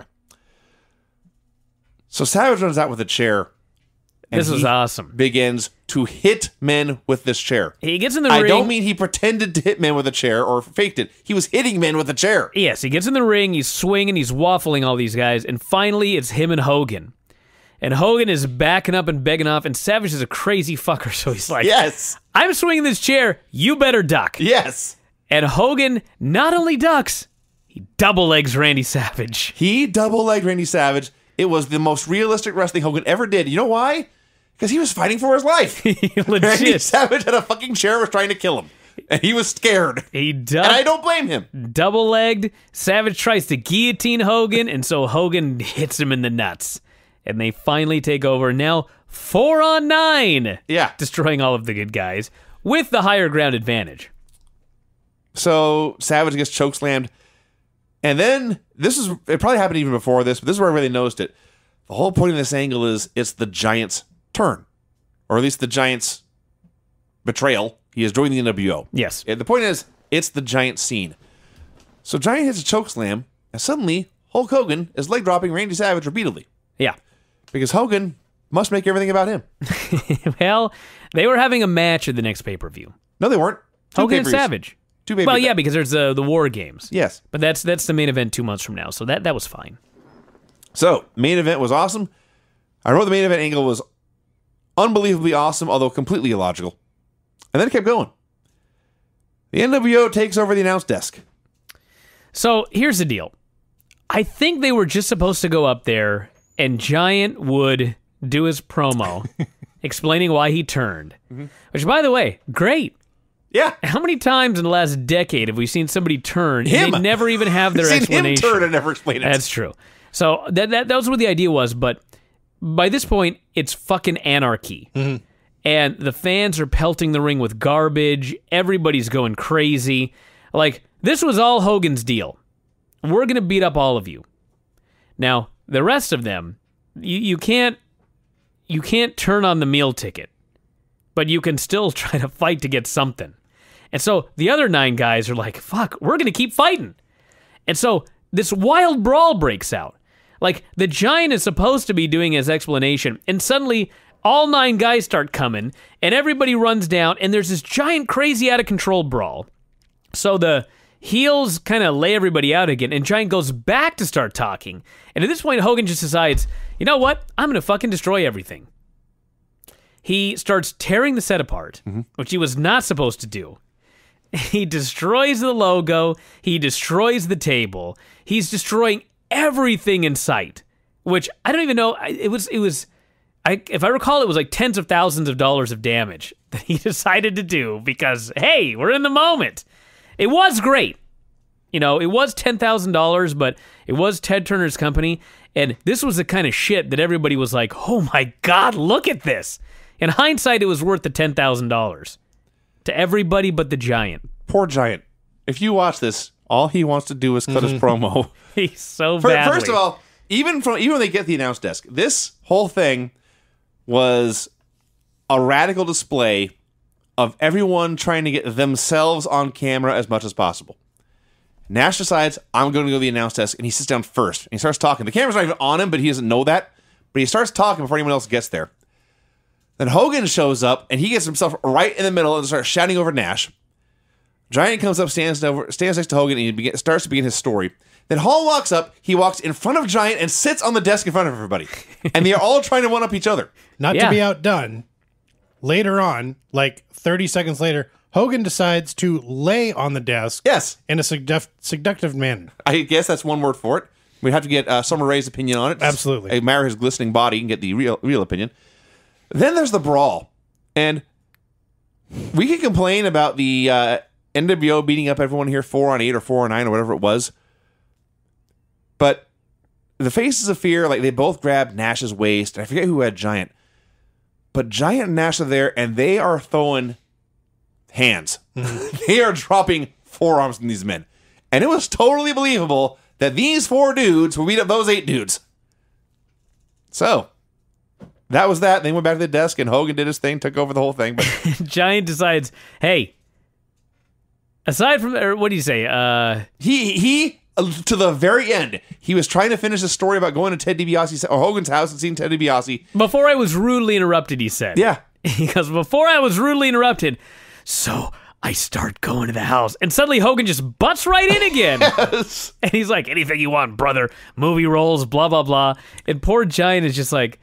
So Savage runs out with a chair. And This was he awesome. begins to hit men with this chair. He gets in the I ring. don't mean he pretended to hit men with a chair or faked it. He was hitting men with a chair. Yes, he gets in the ring, he's swinging, he's waffling all these guys, and finally it's him and Hogan. And Hogan is backing up and begging off, and Savage is a crazy fucker, so he's like, Yes. I'm swinging this chair, you better duck. Yes. And Hogan not only ducks, he double legs Randy Savage. He double-legged Randy Savage. It was the most realistic wrestling Hogan ever did. You know why? Because he was fighting for his life. Randy Legit. Savage had a fucking chair and was trying to kill him. And he was scared. He And I ducked, don't blame him. double legged. Savage tries to guillotine Hogan, and so Hogan hits him in the nuts. And they finally take over. Now, four on nine. Yeah. Destroying all of the good guys with the higher ground advantage. So Savage gets chokeslammed. And then, this is, it probably happened even before this, but this is where I really noticed it. The whole point of this angle is it's the Giant's turn. Or at least the Giant's betrayal. He has joined the N W O. Yes. And the point is, it's the Giant scene. So Giant hits a chokeslam, and suddenly Hulk Hogan is leg dropping Randy Savage repeatedly. Yeah. Because Hogan must make everything about him. Well, they were having a match at the next pay-per-view. No, they weren't. Two Hogan and pay-per-views. Savage. Two baby Well, event. yeah, because there's uh, the War Games. Yes. But that's that's the main event two months from now, so that, that was fine. So, main event was awesome. I wrote the main event angle was unbelievably awesome, although completely illogical. And then it kept going. The N W O takes over the announce desk. So here's the deal. I think they were just supposed to go up there and Giant would do his promo explaining why he turned. Mm-hmm. Which, by the way, great. Yeah. How many times in the last decade have we seen somebody turn Him. and they never even have their Seen explanation? him turn and never explain it. That's true. So that, that that was what the idea was, but by this point, it's fucking anarchy. Mm-hmm. And the fans are pelting the ring with garbage. Everybody's going crazy. Like, this was all Hogan's deal. We're going to beat up all of you. Now, the rest of them, you, you can't you can't turn on the meal ticket, but you can still try to fight to get something. And so the other nine guys are like, fuck, we're going to keep fighting. And so this wild brawl breaks out. Like, the Giant is supposed to be doing his explanation, and suddenly all nine guys start coming, and everybody runs down, and there's this giant, crazy, out-of-control brawl. So the heels kind of lay everybody out again, and Giant goes back to start talking. And at this point, Hogan just decides, you know what? I'm going to fucking destroy everything. He starts tearing the set apart, mm-hmm. which he was not supposed to do. He destroys the logo. He destroys the table. He's destroying everything in sight, which I don't even know. It was, it was, I, if I recall, it was like tens of thousands of dollars of damage that he decided to do because, hey, we're in the moment. It was great. You know, it was ten thousand dollars, but it was Ted Turner's company, and this was the kind of shit that everybody was like, oh my God, look at this. In hindsight, it was worth the ten thousand dollars to everybody but the Giant. Poor Giant. If you watch this, all he wants to do is cut his promo. He's so For, badly. First of all, even from even when they get the announce desk, this whole thing was a radical display of everyone trying to get themselves on camera as much as possible. Nash decides, I'm going to go to the announce desk, and he sits down first, and he starts talking. The camera's not even on him, but he doesn't know that. But he starts talking before anyone else gets there. Then Hogan shows up, and he gets himself right in the middle and starts shouting over Nash. Giant comes up, stands over, stands next to Hogan, and he begin, starts to begin his story. Then Hall walks up, he walks in front of Giant and sits on the desk in front of everybody. And they are all trying to one-up each other. Not Yeah. to be outdone, later on, like thirty seconds later, Hogan decides to lay on the desk Yes. in a seduct- seductive manner. I guess that's one word for it. We have to get uh, Summer Rae's opinion on it. Absolutely. Admire his glistening body and get the real real opinion. Then there's the brawl. And we can complain about the uh, N W O beating up everyone here four on eight or four on nine or whatever it was. But the Faces of Fear, like, they both grabbed Nash's waist. And I forget who had Giant. But Giant and Nash are there, and they are throwing hands. They are dropping forearms on these men. And it was totally believable that these four dudes will beat up those eight dudes. So, that was that. They went back to the desk, and Hogan did his thing, took over the whole thing. But Giant decides, hey, aside from, or what do you say? Uh, he, he uh, to the very end, he was trying to finish a story about going to Ted DiBiase's or Hogan's house and seeing Ted DiBiase. before I was rudely interrupted, he said. Yeah. He goes, before I was rudely interrupted, so I start going to the house. And suddenly Hogan just butts right in again. Yes. And he's like, anything you want, brother. Movie roles, blah, blah, blah. And poor Giant is just like,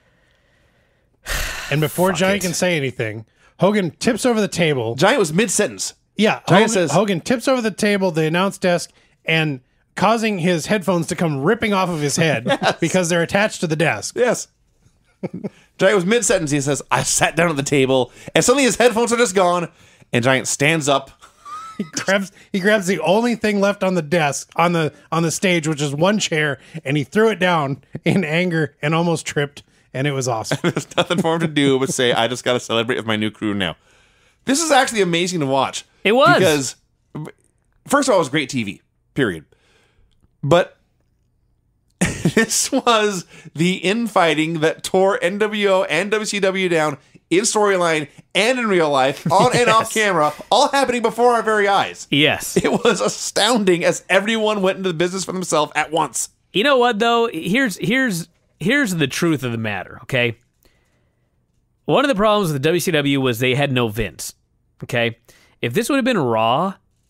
And before Fuck Giant it. can say anything, Hogan tips over the table. Giant was mid-sentence. Yeah, Giant Hogan, says- Hogan tips over the table, the announce desk, and causing his headphones to come ripping off of his head because they're attached to the desk. Yes. Giant was mid-sentence. He says, I sat down at the table, and suddenly his headphones are just gone, and Giant stands up. He grabs he grabs the only thing left on the desk on the on the stage, which is one chair, and he threw it down in anger and almost tripped, and it was awesome. There's nothing for him to do but say, I just got to celebrate with my new crew now. This is actually amazing to watch. It was. Because, first of all, it was great T V, period. But this was the infighting that tore N W O and W C W down in storyline and in real life, on and off camera, all happening before our very eyes. yes. It was astounding as everyone went into the business for themselves at once. You know what, though? Here's here's here's the truth of the matter, okay? One of the problems with the W C W was they had no Vince, okay? If this would have been Raw,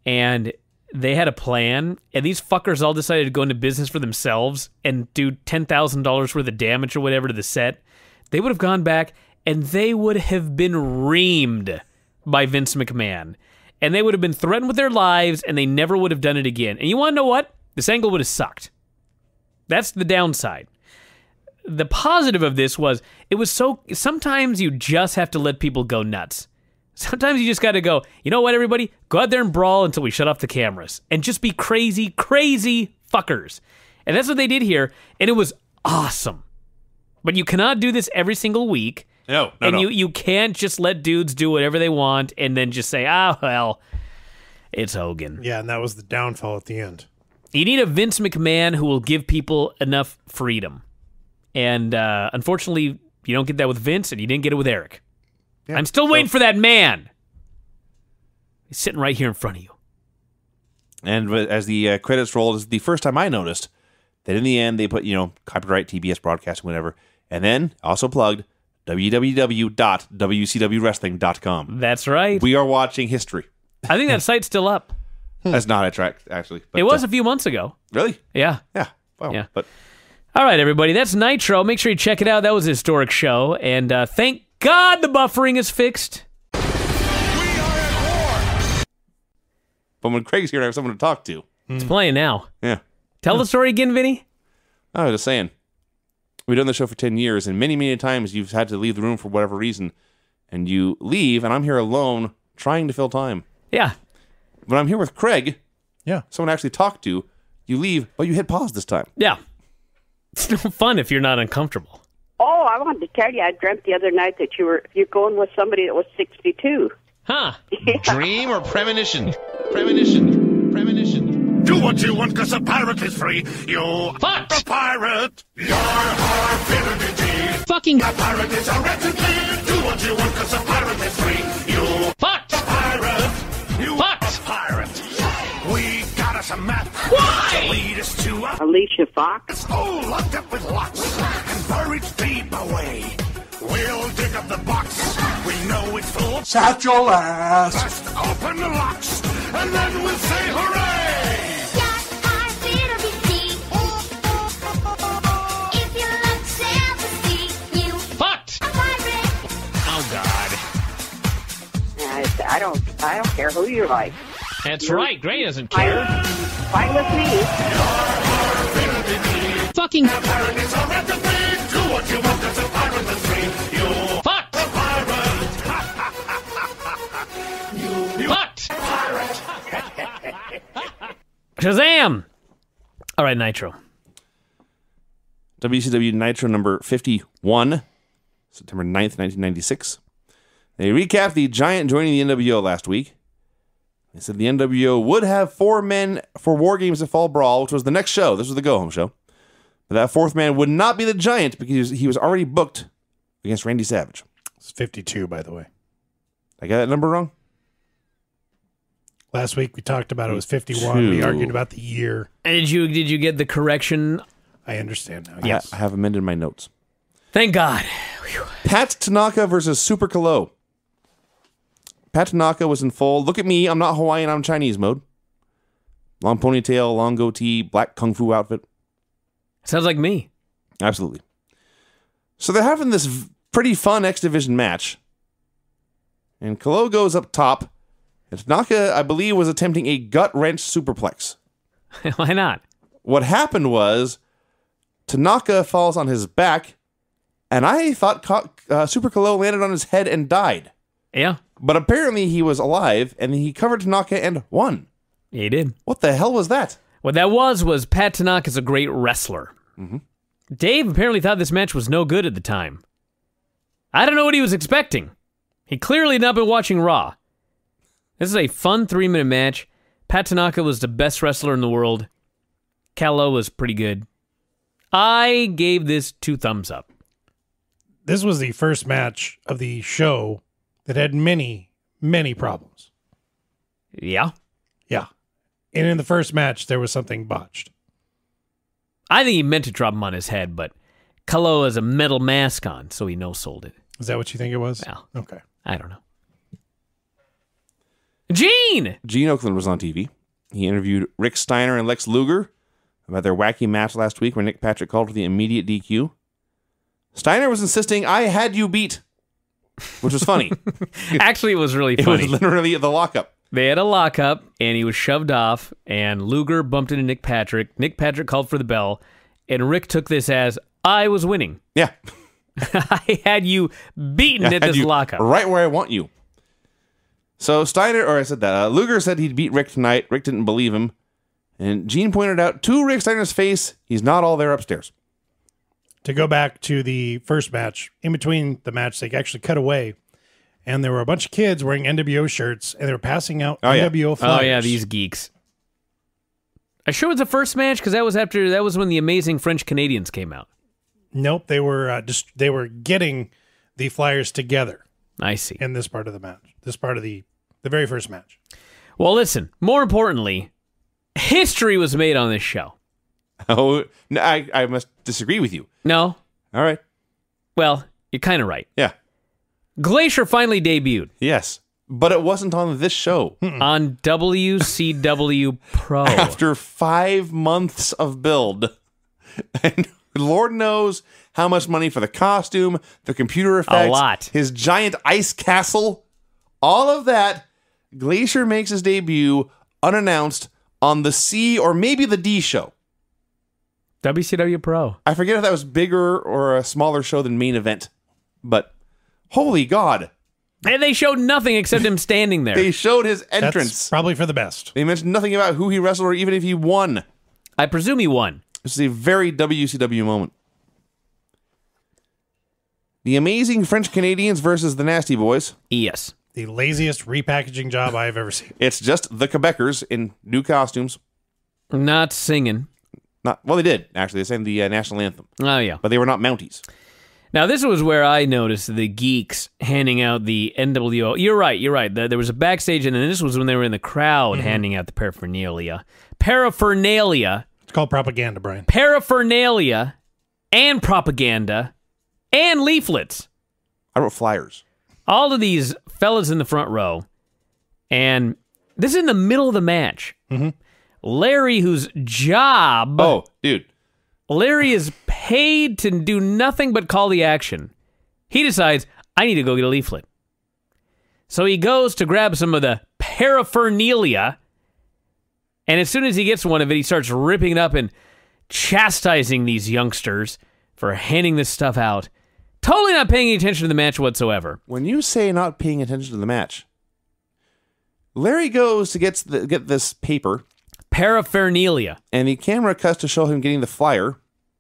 and they had a plan, and these fuckers all decided to go into business for themselves and do ten thousand dollars worth of damage or whatever to the set, they would have gone back and they would have been reamed by Vince McMahon. And they would have been threatened with their lives, and they never would have done it again. And you want to know what? This angle would have sucked. That's the downside. The positive of this was, it was so, sometimes you just have to let people go nuts. Sometimes you just got to go, you know what, everybody? Go out there and brawl until we shut off the cameras. And just be crazy, crazy fuckers. And that's what they did here, and it was awesome. But you cannot do this every single week. No, no, and no. you you can't just let dudes do whatever they want and then just say, ah, well, it's Hogan. Yeah, and that was the downfall at the end. You need a Vince McMahon who will give people enough freedom. And uh, unfortunately, you don't get that with Vince, and you didn't get it with Eric. Yeah, I'm still so- waiting for that man. He's sitting right here in front of you. And as the uh, credits rolled, it's the first time I noticed that in the end they put, you know, copyright, T B S broadcasting, whatever. And then also plugged w w w dot w c w wrestling dot com. That's right. We are watching history. I think that site's still up. That's not a track, actually. But, It was uh, a few months ago. really? Yeah. Yeah. Wow. Yeah. But All right, everybody. That's Nitro. Make sure you check it out. That was a historic show. And uh, thank God the buffering is fixed. but when Craig's here, I have someone to talk to. It's playing now. Yeah. Tell the story again, Vinny. I was just saying. We've done the show for ten years, and many, many times you've had to leave the room for whatever reason, and you leave, and I'm here alone trying to fill time. Yeah. When I'm here with Craig, Yeah. someone I actually talked to, you leave, but you hit pause this time. Yeah. It's no fun if you're not uncomfortable. Oh, I wanted to tell you, I dreamt the other night that you were you're going with somebody that was sixty-two. Huh. Dream or premonition? Premonition. Premonition. Do what you want, cause a pirate is free. You Fuck. a pirate. Your heart indeed. Fucking A pirate is a wretched thing. Do what you want, cause a pirate is free. You fucked. pirate. You Fuck. a pirate. We got us a map. Why? To lead us to a Alicia Fox. hole locked up with locks and buried deep away. We'll dig up the box. We know it's full. Satchel ass. Just open the locks and then we'll say hooray. Fucked. Oh, God. I, I don't I don't care who you like. That's right. Gray doesn't care. Fine, fine with me. Fucking Pirate is a wretched thing. Do what you want, cause a pirate is free. You fucked. pirate. Fucked. Shazam. All right, Nitro. W C W Nitro number fifty-one, September ninth, nineteen ninety-six. They recapped the Giant joining the N W O last week. They said the N W O would have four men for War Games at Fall Brawl, which was the next show. This was the go-home show. But that fourth man would not be the Giant because he was already booked against Randy Savage. It's fifty-two, by the way. I got that number wrong? Last week we talked about it was fifty-one. We Two. argued about the year. And did you did you get the correction? I understand now. I- Yes. I have amended my notes. Thank God. Pat Tanaka versus Super Kalo. Pat Tanaka was in full, look at me, I'm not Hawaiian, I'm Chinese mode. Long ponytail, long goatee, black kung fu outfit. Sounds like me. Absolutely. So they're having this v- pretty fun X Division match. And Kalo goes up top. And Tanaka, I believe, was attempting a gut wrench superplex. Why not? What happened was Tanaka falls on his back, and I thought Ka- uh, Super Kalo landed on his head and died. Yeah. But apparently he was alive, and he covered Tanaka and won. Yeah, he did. What the hell was that? What that was was Pat Tanaka's a great wrestler. Mm-hmm. Dave apparently thought this match was no good at the time. I don't know what he was expecting. He clearly had not been watching Raw. This is a fun three-minute match. Pat Tanaka was the best wrestler in the world. Kalo was pretty good. I gave this two thumbs up. This was the first match of the show that had many, many problems. Yeah. Yeah. And in the first match, there was something botched. I think he meant to drop him on his head, but Kalo has a metal mask on, so he no-sold it. Is that what you think it was? Well. Okay. I don't know. Gene! Gene Oakland was on T V. He interviewed Rick Steiner and Lex Luger about their wacky match last week where Nick Patrick called for the immediate D Q. Steiner was insisting, I had you beat, which was funny. Actually, it was really It funny. was literally the lockup. They had a lockup, and he was shoved off, and Luger bumped into Nick Patrick. Nick Patrick called for the bell, and Rick took this as, I was winning. Yeah. I had you beaten I at had this you lockup. right where I want you. So Steiner, or I said that, uh, Luger said he'd beat Rick tonight. Rick didn't believe him. And Gene pointed out to Rick Steiner's face, he's not all there upstairs. To go back to the first match, in between the match, they actually cut away, and there were a bunch of kids wearing N W O shirts, and they were passing out Oh, yeah. N W O flyers. Oh, yeah, these geeks. I sure it was the first match, because that was after, that was when the Amazing French Canadians came out. Nope, they were uh, just they were getting the flyers together I see. in this part of the match. This part of the the very first match. Well, listen, more importantly, history was made on this show. Oh, no, I, I must disagree with you. No? All right. Well, you're kind of right. Yeah. Glacier finally debuted Yes. But it wasn't on this show. on W C W Pro. After five months of build. And Lord knows how much money for the costume, the computer effects, lot. his giant ice castle, all of that. Glacier makes his debut unannounced on the C or maybe the D show. W C W Pro. I forget if that was bigger or a smaller show than Main Event, but holy God. And they showed nothing except him standing there. They showed his That's entrance. probably for the best. They mentioned nothing about who he wrestled or even if he won. I presume he won. This is a very W C W moment. The Amazing French Canadians versus the Nasty Boys. Yes. The laziest repackaging job I have ever seen. It's just the Quebecers in new costumes. Not singing. Not well, they did actually. They sang the uh, national anthem, Oh, yeah. but they were not Mounties. Now, this was where I noticed the geeks handing out the N W O. You're right, you're right. There was a backstage, and then this was when they were in the crowd handing out the paraphernalia. Paraphernalia. It's called propaganda, Brian. Paraphernalia and propaganda and leaflets. I wrote flyers. All of these fellas in the front row. And this is in the middle of the match. Mm-hmm. Larry, whose job... Oh, dude. Larry is paid to do nothing but call the action. He decides, I need to go get a leaflet. So he goes to grab some of the paraphernalia, and as soon as he gets one of it, he starts ripping it up and chastising these youngsters for handing this stuff out. Totally not paying any attention to the match whatsoever. When you say not paying attention to the match, Larry goes to get the, get this paper, Paraphernalia. and the camera cuts to show him getting the flyer.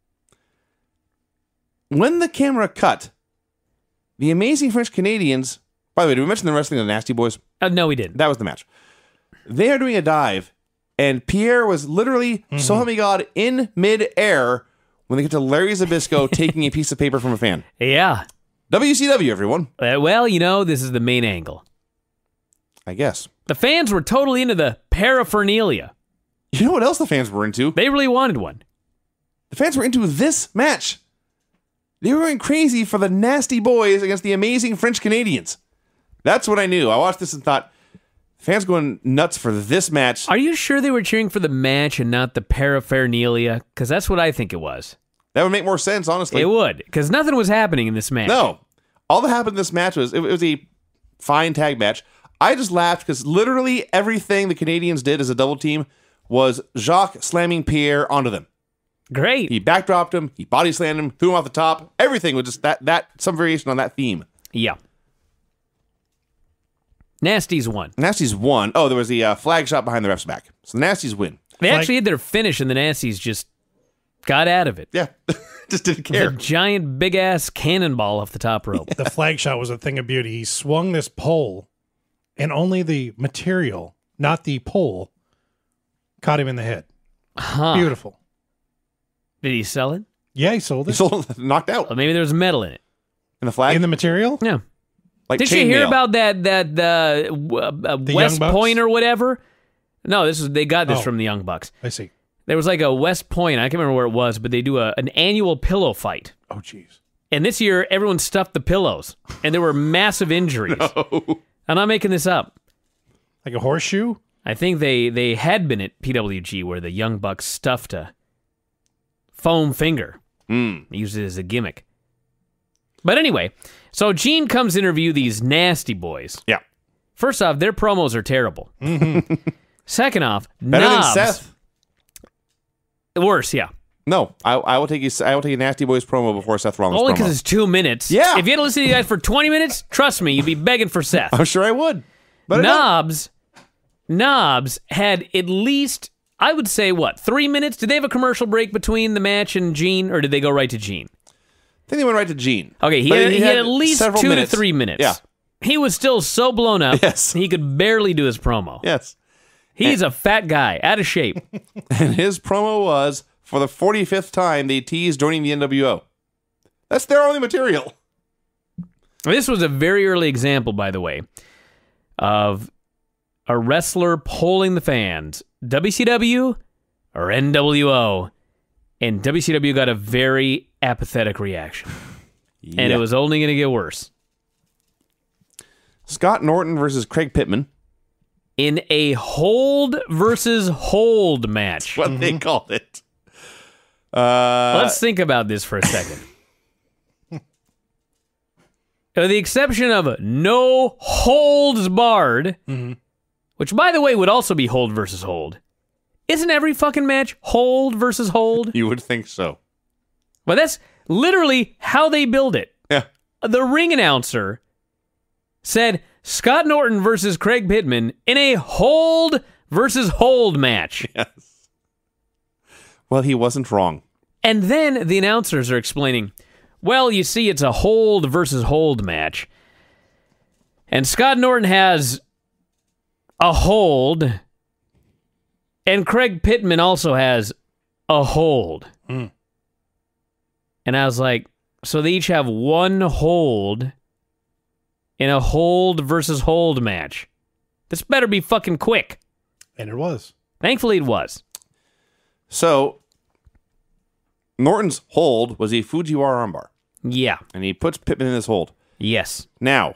When the camera cut, the Amazing French Canadians, by the way, did we mention the wrestling of the Nasty Boys? Uh, no, he didn't. That was the match. They are doing a dive, and Pierre was literally, Mm-hmm. so help me God, in mid-air when they get to Larry Zbysko taking a piece of paper from a fan. Yeah. W C W, everyone. Uh, well, you know, this is the main angle. I guess. The fans were totally into the paraphernalia. You know what else the fans were into? They really wanted one. The fans were into this match. They were going crazy for the Nasty Boys against the Amazing French Canadians. That's what I knew. I watched this and thought, fans going nuts for this match. Are you sure they were cheering for the match and not the paraphernalia? Because that's what I think it was. That would make more sense, honestly. It would, because nothing was happening in this match. No. All that happened in this match was, it, it was a fine tag match. I just laughed because literally everything the Canadians did as a double team was Jacques slamming Pierre onto them. Great. He backdropped him, he body slammed him, threw him off the top. Everything was just that, that some variation on that theme. Yeah. Nasties won. Nasties won. Oh, there was the uh, flag shot behind the ref's back. So the Nasties win. They Flag- actually had their finish, and the Nasties just got out of it. Yeah. Just didn't A care. giant, big-ass cannonball off the top rope. The flag shot was a thing of beauty. He swung this pole, and only the material, not the pole, caught him in the head. Huh. Beautiful. Did he sell it? Yeah, he sold He it. sold knocked out. Well, maybe there was metal in it. In the flag? In the material? Yeah. like Did you hear chainmail. about that that uh, w- uh, The West Young Bucks? Point or whatever? No, this is they got this Oh. from the Young Bucks. I see. There was like a West Point, I can't remember where it was, but they do a, an annual pillow fight. Oh, jeez. And this year, everyone stuffed the pillows, and there were massive injuries. I'm not making this up. Like a horseshoe? I think they, they had been at P W G where the Young Bucks stuffed a foam finger. Mm. They used it as a gimmick. But anyway, so Gene comes to interview these nasty boys. Yeah. First off, their promos are terrible. Mm-hmm. Second off, Better Knobs, than Seth? Worse, yeah. No, I, I will take you. I will take a Nasty Boys promo before Seth Rollins Only promo. because it's two minutes. Yeah. If you had to listen to you guys for twenty minutes, trust me, you'd be begging for Seth. I'm sure I would. But I don't. Knobs, Knobs had at least, I would say, what, three minutes? Did they have a commercial break between the match and Gene, or did they go right to Gene? I think they went right to Gene. Okay, he, But had, he had at least several two minutes. to three minutes. Yeah. He was still so blown up, Yes. he could barely do his promo. Yes. He's a fat guy, out of shape. And his promo was, for the forty-fifth time, they teased joining the N W O. That's their only material. This was a very early example, by the way, of a wrestler polling the fans, W C W or N W O, and W C W got a very apathetic reaction. And Yeah. it was only going to get worse. Scott Norton versus Craig Pittman. In a hold versus hold match. What they called it. Uh, Let's think about this for a second. With the exception of no holds barred, which, by the way, would also be hold versus hold. Isn't every fucking match hold versus hold? you would think so. Well, that's literally how they build it. Yeah. The ring announcer said Scott Norton versus Craig Pittman in a hold versus hold match. Yes. Well, he wasn't wrong. And then the announcers are explaining, well, you see, it's a hold versus hold match. And Scott Norton has a hold, and Craig Pittman also has a hold. Mm. And I was like, so they each have one hold in a hold versus hold match. This better be fucking quick. And it was. Thankfully, it was. So, Norton's hold was a Fujiwara armbar. Yeah. And he puts Pittman in this hold. Yes. Now,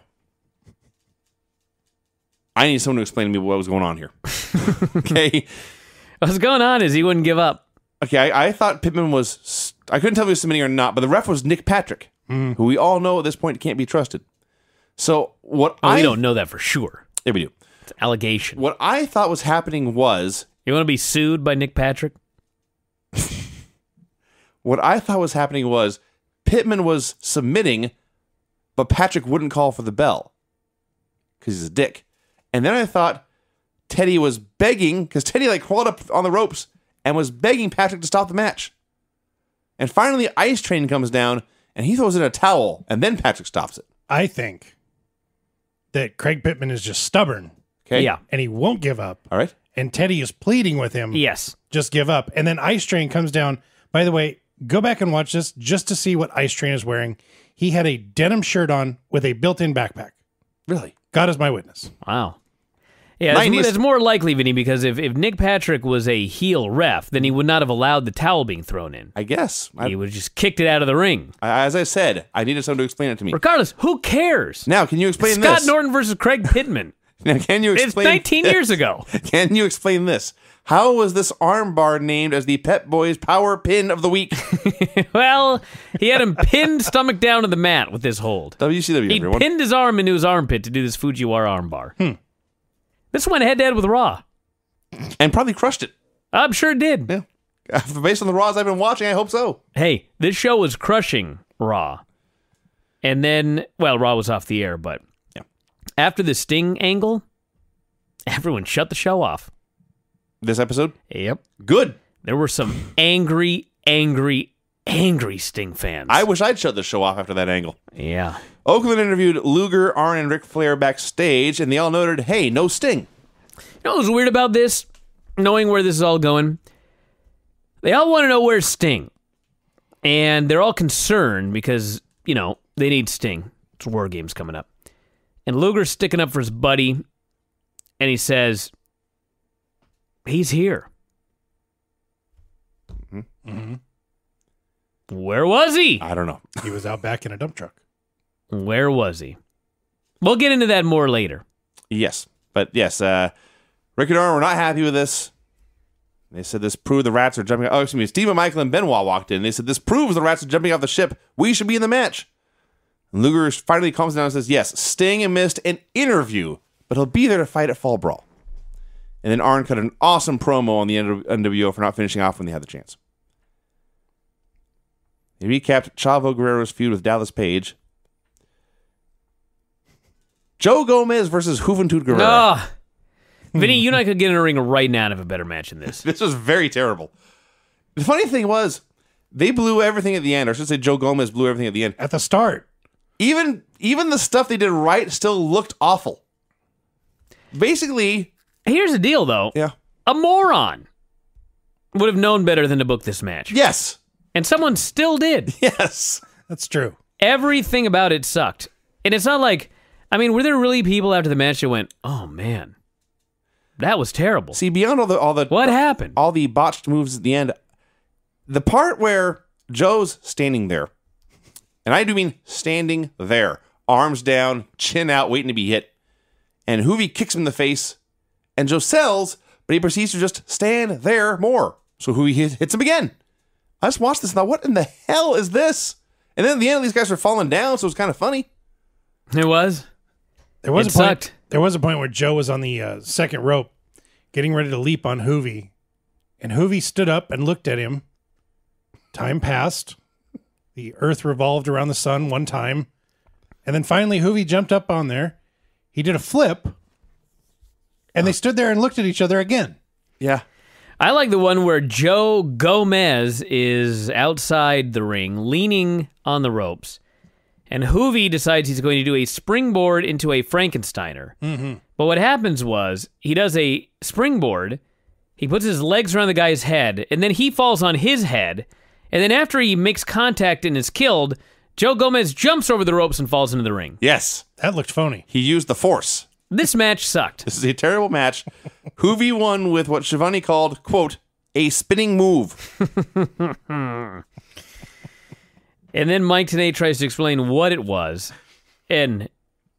I need someone to explain to me what was going on here. Okay? What's going on is he wouldn't give up. Okay, I, I thought Pittman was... I couldn't tell if he was submitting or not, but the ref was Nick Patrick, who we all know at this point can't be trusted. So, what Well, I... we don't know that for sure. Yeah, we do. It's an allegation. What I thought was happening was... You want to be sued by Nick Patrick? What I thought was happening was Pittman was submitting, but Patrick wouldn't call for the bell because he's a dick. And then I thought Teddy was begging, because Teddy like crawled up on the ropes and was begging Patrick to stop the match. And finally, Ice Train comes down and he throws in a towel, and then Patrick stops it. I think that Craig Pittman is just stubborn Okay? Yeah. and he won't give up. All right. And Teddy is pleading with him. Yes. Just give up. And then Ice Train comes down. By the way, go back and watch this just to see what Ice Train is wearing. He had a denim shirt on with a built-in backpack. Really? God is my witness. Wow. Yeah, it's, nineties it's more likely, Vinny, because if, if Nick Patrick was a heel ref, then he would not have allowed the towel being thrown in. I guess. I, He would have just kicked it out of the ring. I- as I said, I needed someone to explain it to me. Regardless, who cares? Now, can you explain Scott this? Norton versus Craig Pittman. Now, can you It's explain nineteen this? years ago. Can you explain this? How was this armbar named as the Pep Boys Power Pin of the Week? Well, he had him pinned stomach down to the mat with this hold. W C W, He everyone. pinned his arm into his armpit to do this Fujiwara armbar. This went head to head with Raw. And probably crushed it. I'm sure it did. Yeah. Based on the Raws I've been watching, I hope so. Hey, this show was crushing Raw. And then, well, Raw was off the air, but Yeah. after the Sting angle, everyone shut the show off. This episode? Yep. Good. There were some angry, angry, angry Sting fans. I wish I'd shut the show off after that angle. Yeah. Oakland interviewed Luger, Arn, and Ric Flair backstage, and they all noted, hey, no Sting. You know what was weird about this? Knowing where this is all going? They all want to know where's Sting. And they're all concerned because, you know, they need Sting. It's War Games coming up. And Luger's sticking up for his buddy, and he says, he's here. Mm-hmm. Where was he? I don't know. He was out back in a dump truck. Where was he? We'll get into that more later. Yes. But yes, uh, Rick and Arn were not happy with this. They said this proved the rats are jumping. Oh, excuse me. Steve Michael and Benoit walked in. They said this proves the rats are jumping off the ship. We should be in the match. And Luger finally calms down and says, yes, Sting missed an interview, but he'll be there to fight at Fall Brawl. And then Arn cut an awesome promo on the N W O for not finishing off when they had the chance. They recapped Chavo Guerrero's feud with Dallas Page. Joe Gomez versus Juventud Guerrero. Oh. Vinny, you and I could get in a ring right now and have a better match than this. This was very terrible. The funny thing was, they blew everything at the end. Or I should say Joe Gomez blew everything at the end. At the start. Even, even the stuff they did right still looked awful. Basically... Here's the deal, though. Yeah. A moron would have known better than to book this match. Yes. And someone still did. Yes. That's true. Everything about it sucked. And it's not like... I mean, were there really people after the match that went, oh, man, that was terrible? See, beyond all the... all the What happened? All the botched moves at the end, the part where Joe's standing there, and I do mean standing there, arms down, chin out, waiting to be hit, and Hoovy kicks him in the face, and Joe sells, but he proceeds to just stand there more. So Hoovy hit, hits him again. I just watched this and thought, what in the hell is this? And then at the end, these guys are falling down, so it was kind of funny. It was. There was It a point. sucked. There was a point where Joe was on the uh, second rope, getting ready to leap on Hoovy, and Hoovy stood up and looked at him. Time passed. The Earth revolved around the sun one time, and then finally Hoovy jumped up on there. He did a flip, and they stood there and looked at each other again. Yeah. I like the one where Joe Gomez is outside the ring, leaning on the ropes, and Hoovy decides he's going to do a springboard into a Frankensteiner. Mm-hmm. But what happens was, he does a springboard, he puts his legs around the guy's head, and then he falls on his head, and then after he makes contact and is killed, Joe Gomez jumps over the ropes and falls into the ring. Yes. That looked phony. He used the force. This match sucked. This is a terrible match. Hoovy won with what Shivani called, quote, a spinning move. And then Mike Tenay tries to explain what it was. And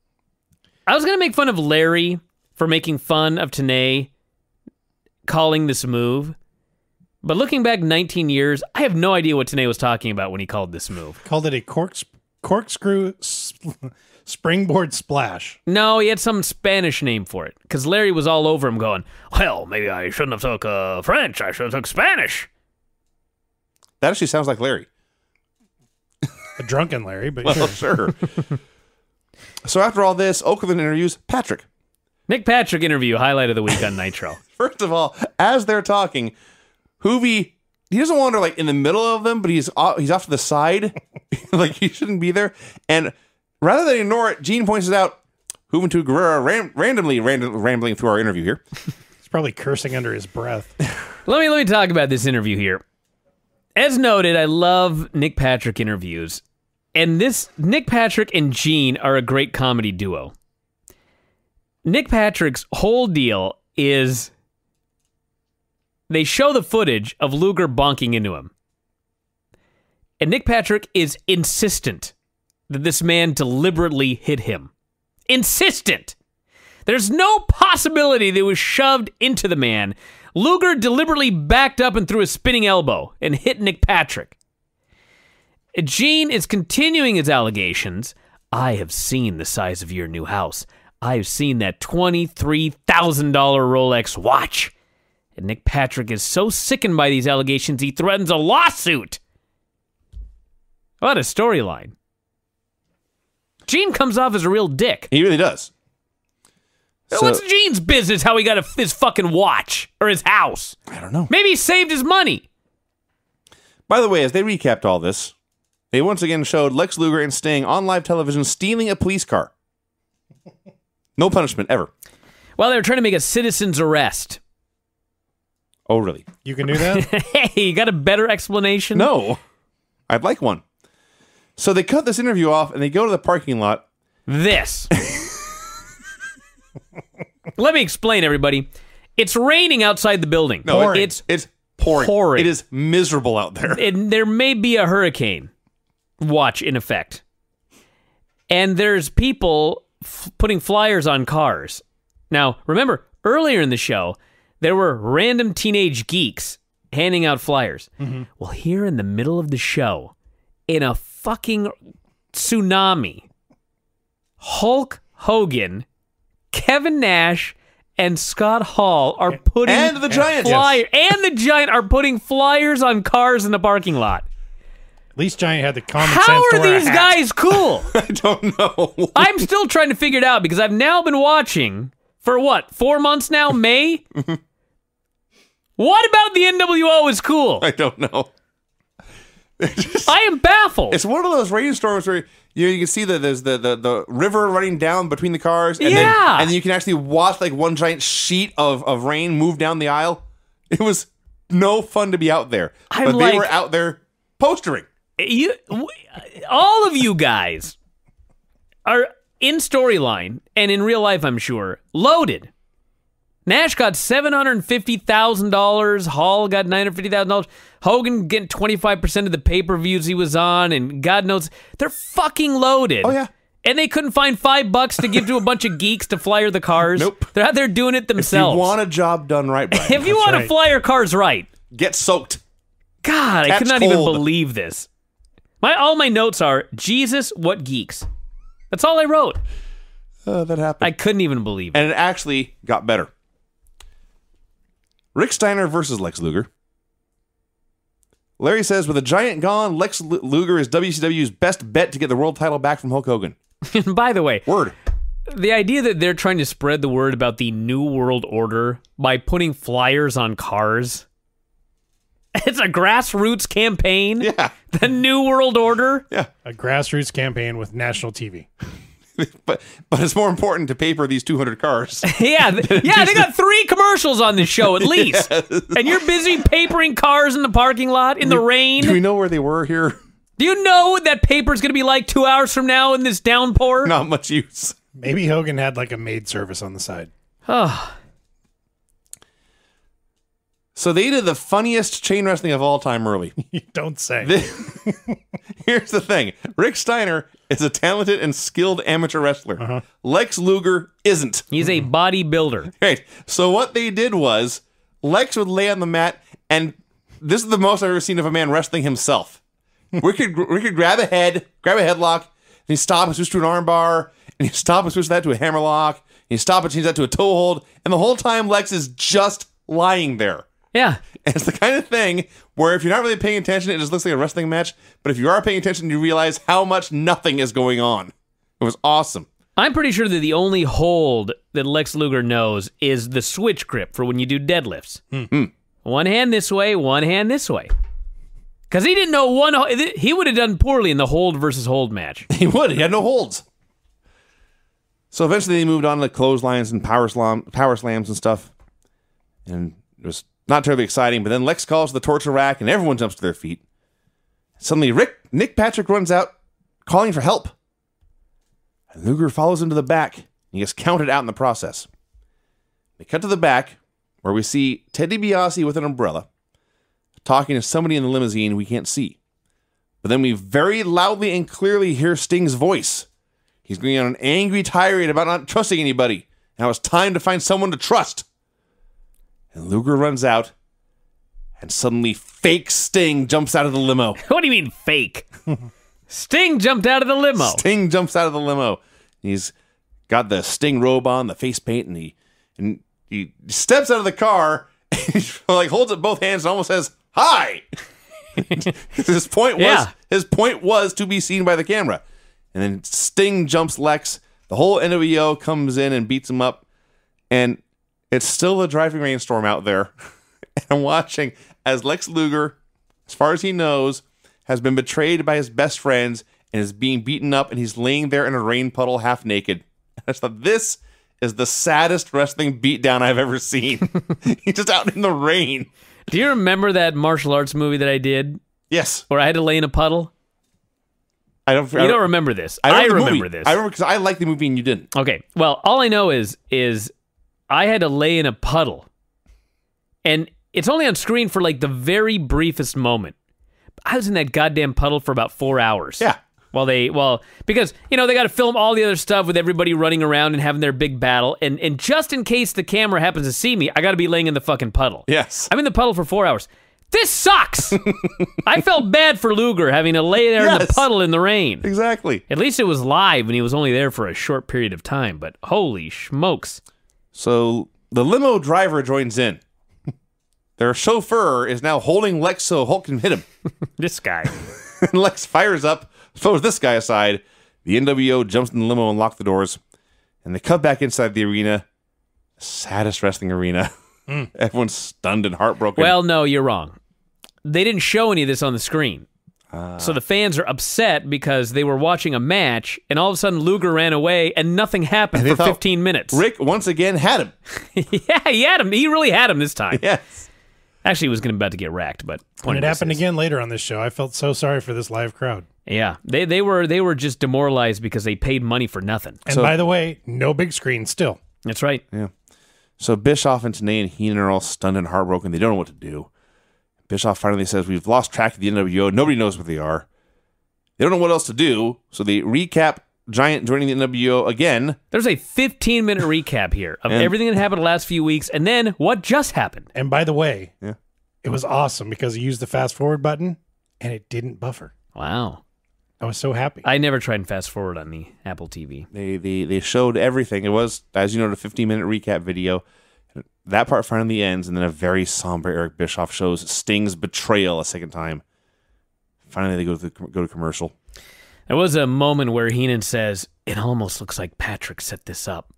I was going to make fun of Larry for making fun of Tenay calling this move. But looking back nineteen years, I have no idea what Tenay was talking about when he called this move. Called it a corks- corkscrew sp- springboard splash. No, he had some Spanish name for it. Because Larry was all over him going, well, maybe I shouldn't have took uh, French. I should have took Spanish. That actually sounds like Larry. A drunken Larry, but Well, sure. sure. So after all this, Okerlund interviews Patrick. Nick Patrick interview, highlight of the week on Nitro. First of all, as they're talking, Hoovy, he doesn't wander like in the middle of them, but he's off, he's off to the side, like he shouldn't be there. And rather than ignore it, Gene points it out. Juventud Guerrero ram- randomly random, rambling through our interview here. He's probably cursing under his breath. Let me let me talk about this interview here. As noted, I love Nick Patrick interviews. And this, Nick Patrick and Gene are a great comedy duo. Nick Patrick's whole deal is they show the footage of Luger bonking into him. And Nick Patrick is insistent that this man deliberately hit him. Insistent! There's no possibility that it was shoved into the man. Luger deliberately backed up and threw a spinning elbow and hit Nick Patrick. Gene is continuing his allegations. I have seen the size of your new house. I have seen that twenty-three thousand dollars Rolex watch. And Nick Patrick is so sickened by these allegations, he threatens a lawsuit. What a storyline. Gene comes off as a real dick. He really does. So, What's Gene's business how he got a, his fucking watch or his house? I don't know. Maybe he saved his money. By the way, as they recapped all this, they once again showed Lex Luger and Sting on live television stealing a police car. No punishment ever. Well, they were trying to make a citizen's arrest. Oh, really? You can do that? Hey, you got a better explanation? No. I'd like one. So they cut this interview off and they go to the parking lot. This. Let me explain, everybody. It's raining outside the building. No, Pouring. it's It's pouring. Pouring. It is miserable out there. and there may be a hurricane watch in effect. And there's people f- putting flyers on cars. Now, remember, earlier in the show, there were random teenage geeks handing out flyers. Mm-hmm. Well, here in the middle of the show, in a fucking tsunami, Hulk Hogan, Kevin Nash, and Scott Hall are putting and the Giant flyer and the Giant are putting flyers on cars in the parking lot. At least Giant had the common How sense to are wear a these hat. guys cool? I don't know. I'm still trying to figure it out because I've now been watching for what, four months now? May? What about the N W O is cool? I don't know. Just, I am baffled. it's one of those rainstorms where you know, you can see that there's the, the, the river running down between the cars, and Yeah. then and then you can actually watch like one giant sheet of, of rain move down the aisle. It was no fun to be out there, I'm but like- they were out there postering. You, w- all of you guys are in storyline and in real life, I'm sure, loaded. Nash got seven hundred fifty thousand dollars. Hall got nine hundred fifty thousand dollars. Hogan getting twenty-five percent of the pay-per-views he was on, and God knows, they're fucking loaded. Oh, yeah. And they couldn't find five bucks to give to a bunch of geeks to flyer the cars. Nope. They're out there doing it If themselves. you want a job done right, Brian, If you want right. to flyer cars right, get soaked. God, I Catch could not even cold. believe this. My all my notes are, Jesus, what geeks. That's all I wrote. Uh, that happened. I couldn't even believe it. And it actually got better. Rick Steiner versus Lex Luger. Larry says, with a Giant gone, Lex L- Luger is W C W's best bet to get the world title back from Hulk Hogan. And by the way, Word. the idea that they're trying to spread the word about the New World Order by putting flyers on cars. It's a grassroots campaign. Yeah. The New World Order. Yeah. A grassroots campaign with national T V. But but it's more important to paper these two hundred cars. Yeah, th- yeah, they got three commercials on this show at least. And you're busy papering cars in the parking lot in the rain. Do we know where they were here? Do you know what that paper's going to be like two hours from now in this downpour? Not much use. Maybe Hogan had like a maid service on the side. Oh, So they did the funniest chain wrestling of all time early. You don't say. The- Here's the thing. Rick Steiner is a talented and skilled amateur wrestler. Uh-huh. Lex Luger isn't. he's a bodybuilder. Right. So what they did was Lex would lay on the mat, and this is the most I've ever seen of a man wrestling himself. we could we could grab a head, grab a headlock, and he stop and switch to an armbar, and he stop and switch that to a hammerlock, and he stop and change that to a toe hold, and the whole time Lex is just lying there. Yeah. And it's the kind of thing where if you're not really paying attention, it just looks like a wrestling match. But if you are paying attention, you realize how much nothing is going on. It was awesome. I'm pretty sure that the only hold that Lex Luger knows is the switch grip for when you do deadlifts. Mm. One hand this way, one hand this way. Because he didn't know one. He would have done poorly in the hold versus hold match. He would. He had no holds. So eventually they moved on to clotheslines and power, slam, power slams and stuff. And it was not terribly exciting. But then Lex calls the torture rack and everyone jumps to their feet. Suddenly Rick Nick Patrick runs out calling for help. And Luger follows him to the back. And he gets counted out in the process. They cut to the back where we see Ted DiBiase with an umbrella talking to somebody in the limousine we can't see. But then we very loudly and clearly hear Sting's voice. He's going on an angry tirade about not trusting anybody. Now it's time to find someone to trust. And Luger runs out, and suddenly fake Sting jumps out of the limo. What do you mean fake? Sting jumped out of the limo. Sting jumps out of the limo. He's got the Sting robe on, the face paint, and he and he steps out of the car and he like holds up both hands and almost says, "Hi." his point was Yeah. his point was to be seen by the camera. And then Sting jumps Lex. The whole N W O comes in and beats him up. And it's still a driving rainstorm out there. And I'm watching as Lex Luger, as far as he knows, has been betrayed by his best friends and is being beaten up, and he's laying there in a rain puddle half naked. And I just thought, this is the saddest wrestling beatdown I've ever seen. He's just out in the rain. Do you remember that martial arts movie that I did Yes. where I had to lay in a puddle? I don't, You don't remember this. I, I, don't remember movie. this. I remember because I like the movie and you didn't. Okay. Well, all I know is is I had to lay in a puddle. And it's only on screen for like the very briefest moment. I was in that goddamn puddle for about four hours. Yeah. While they, well, because, you know, they got to film all the other stuff with everybody running around and having their big battle. And, and just in case the camera happens to see me, I got to be laying in the fucking puddle. Yes. I'm in the puddle for four hours. This sucks. I felt bad for Luger having to lay there in the Yes. puddle in the rain. Exactly. At least it was live and he was only there for a short period of time. But holy smokes. So the limo driver joins in. Their chauffeur is now holding Lex so Hulk can hit him. This guy. And Lex fires up, throws this guy aside. The N W O jumps in the limo and locks the doors. And they cut back inside the arena. Saddest wrestling arena. Mm. Everyone's stunned and heartbroken. Well, no, you're wrong. They didn't show any of this on the screen. Uh, so the fans are upset because they were watching a match and all of a sudden Luger ran away and nothing happened and for fifteen minutes. Rick once again had him. Yeah, he had him. He really had him this time. Yes. Actually, he was going to about to get racked, but when it happened is, again later on this show, I felt so sorry for this live crowd. Yeah, they they were they were just demoralized because they paid money for nothing. And so, by the way, no big screen still. That's right. Yeah. So Bischoff and Tenay and Heenan are all stunned and heartbroken. They don't know what to do. Bischoff finally says, "We've lost track of the N W O. Nobody knows where they are." They don't know what else to do, so they recap Giant joining the N W O again. There's a fifteen-minute recap here of and, everything that happened the last few weeks, and then what just happened. And by the way, yeah. it was awesome because he used the fast-forward button, and it didn't buffer. Wow. I was so happy. I never tried and fast-forward on the Apple T V. They, they, they showed everything. It was, as you know, the fifteen-minute recap video. That part finally ends, and then a very somber Eric Bischoff shows Sting's betrayal a second time. Finally, they go to the, go to commercial. There was a moment where Heenan says, "It almost looks like Patrick set this up."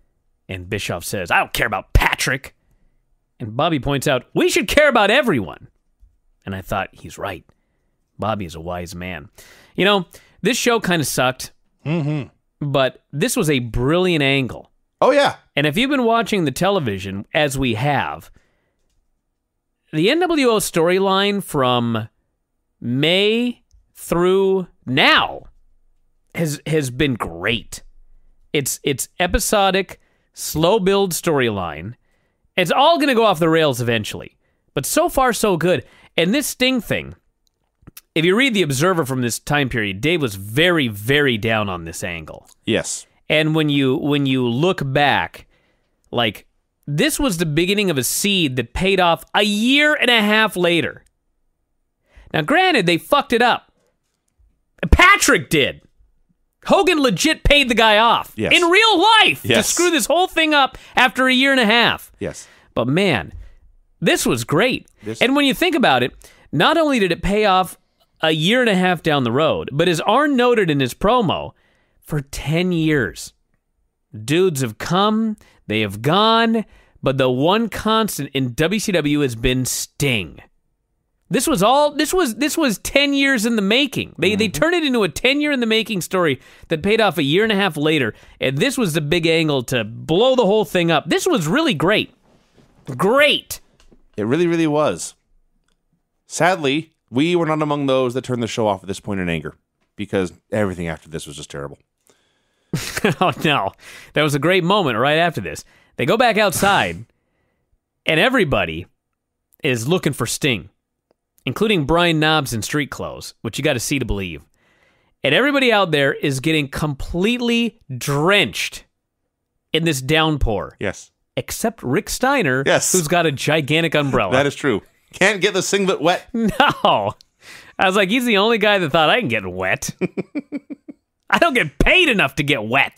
And Bischoff says, "I don't care about Patrick." And Bobby points out, "We should care about everyone." And I thought, he's right. Bobby is a wise man. You know, this show kind of sucked, mm-hmm. but this was a brilliant angle. Oh, yeah. And if you've been watching the television, as we have, the N W O storyline from May through now has has been great. It's it's episodic, slow build storyline. It's all going to go off the rails eventually. But so far, so good. And this Sting thing, if you read The Observer from this time period, Dave was very, very down on this angle. Yes. And when you when you look back, like, this was the beginning of a seed that paid off a year and a half later. Now, granted, they fucked it up. Patrick did. Hogan legit paid the guy off. Yes. In real life. Yes. To screw this whole thing up after a year and a half. Yes. But man, this was great. This- and when you think about it, not only did it pay off a year and a half down the road, but as Arn noted in his promo, for ten years, dudes have come, they have gone, but the one constant in W C W has been Sting. This was all. This was this was ten years in the making. They mm-hmm. they turned it into a ten year in the making story that paid off a year and a half later, and this was the big angle to blow the whole thing up. This was really great, great. It really, really was. Sadly, we were not among those that turned the show off at this point in anger, because everything after this was just terrible. Oh no, that was a great moment right after this. They go back outside, and everybody is looking for Sting, including Brian Knobbs in street clothes, which you got to see to believe. And everybody out there is getting completely drenched in this downpour. Yes. Except Rick Steiner, yes. who's got a gigantic umbrella. That is true. Can't get the singlet wet. No. I was like, he's the only guy that thought I can get wet. I don't get paid enough to get wet.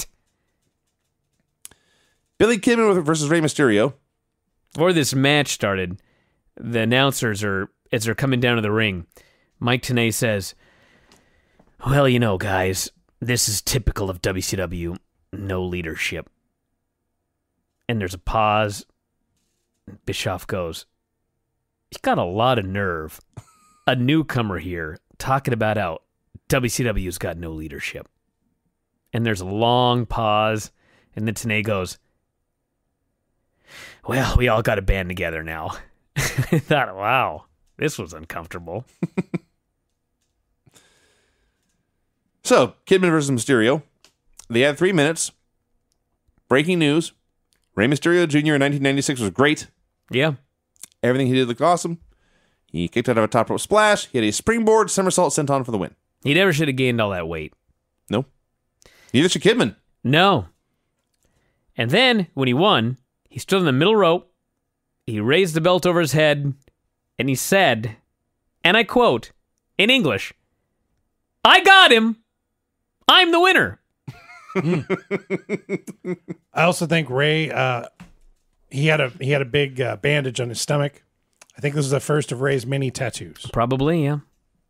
Billy Kidman versus Rey Mysterio. Before this match started, the announcers are, as they're coming down to the ring, Mike Tenay says, "Well, you know, guys, this is typical of W C W. No leadership." And there's a pause. Bischoff goes, "He's got a lot of nerve. A newcomer here talking about how W C W's got no leadership." And there's a long pause. And then Tenay goes, "Well, we all got to band together now." I thought, wow, this was uncomfortable. So, Kidman versus Mysterio. They had three minutes. Breaking news. Rey Mysterio Junior in nineteen ninety-six was great. Yeah. Everything he did looked awesome. He kicked out of a top rope splash. He had a springboard somersault senton for the win. He never should have gained all that weight. No. Neither should Kidman. No. And then, when he won, he stood in the middle rope, he raised the belt over his head, and he said, and I quote, in English, "I got him. I'm the winner." I also think Ray, uh, he had a he had a big uh, bandage on his stomach. I think this is the first of Ray's many tattoos. Probably, yeah.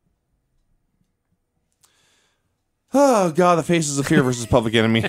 Oh, God, the Faces of Fear versus Public Enemy.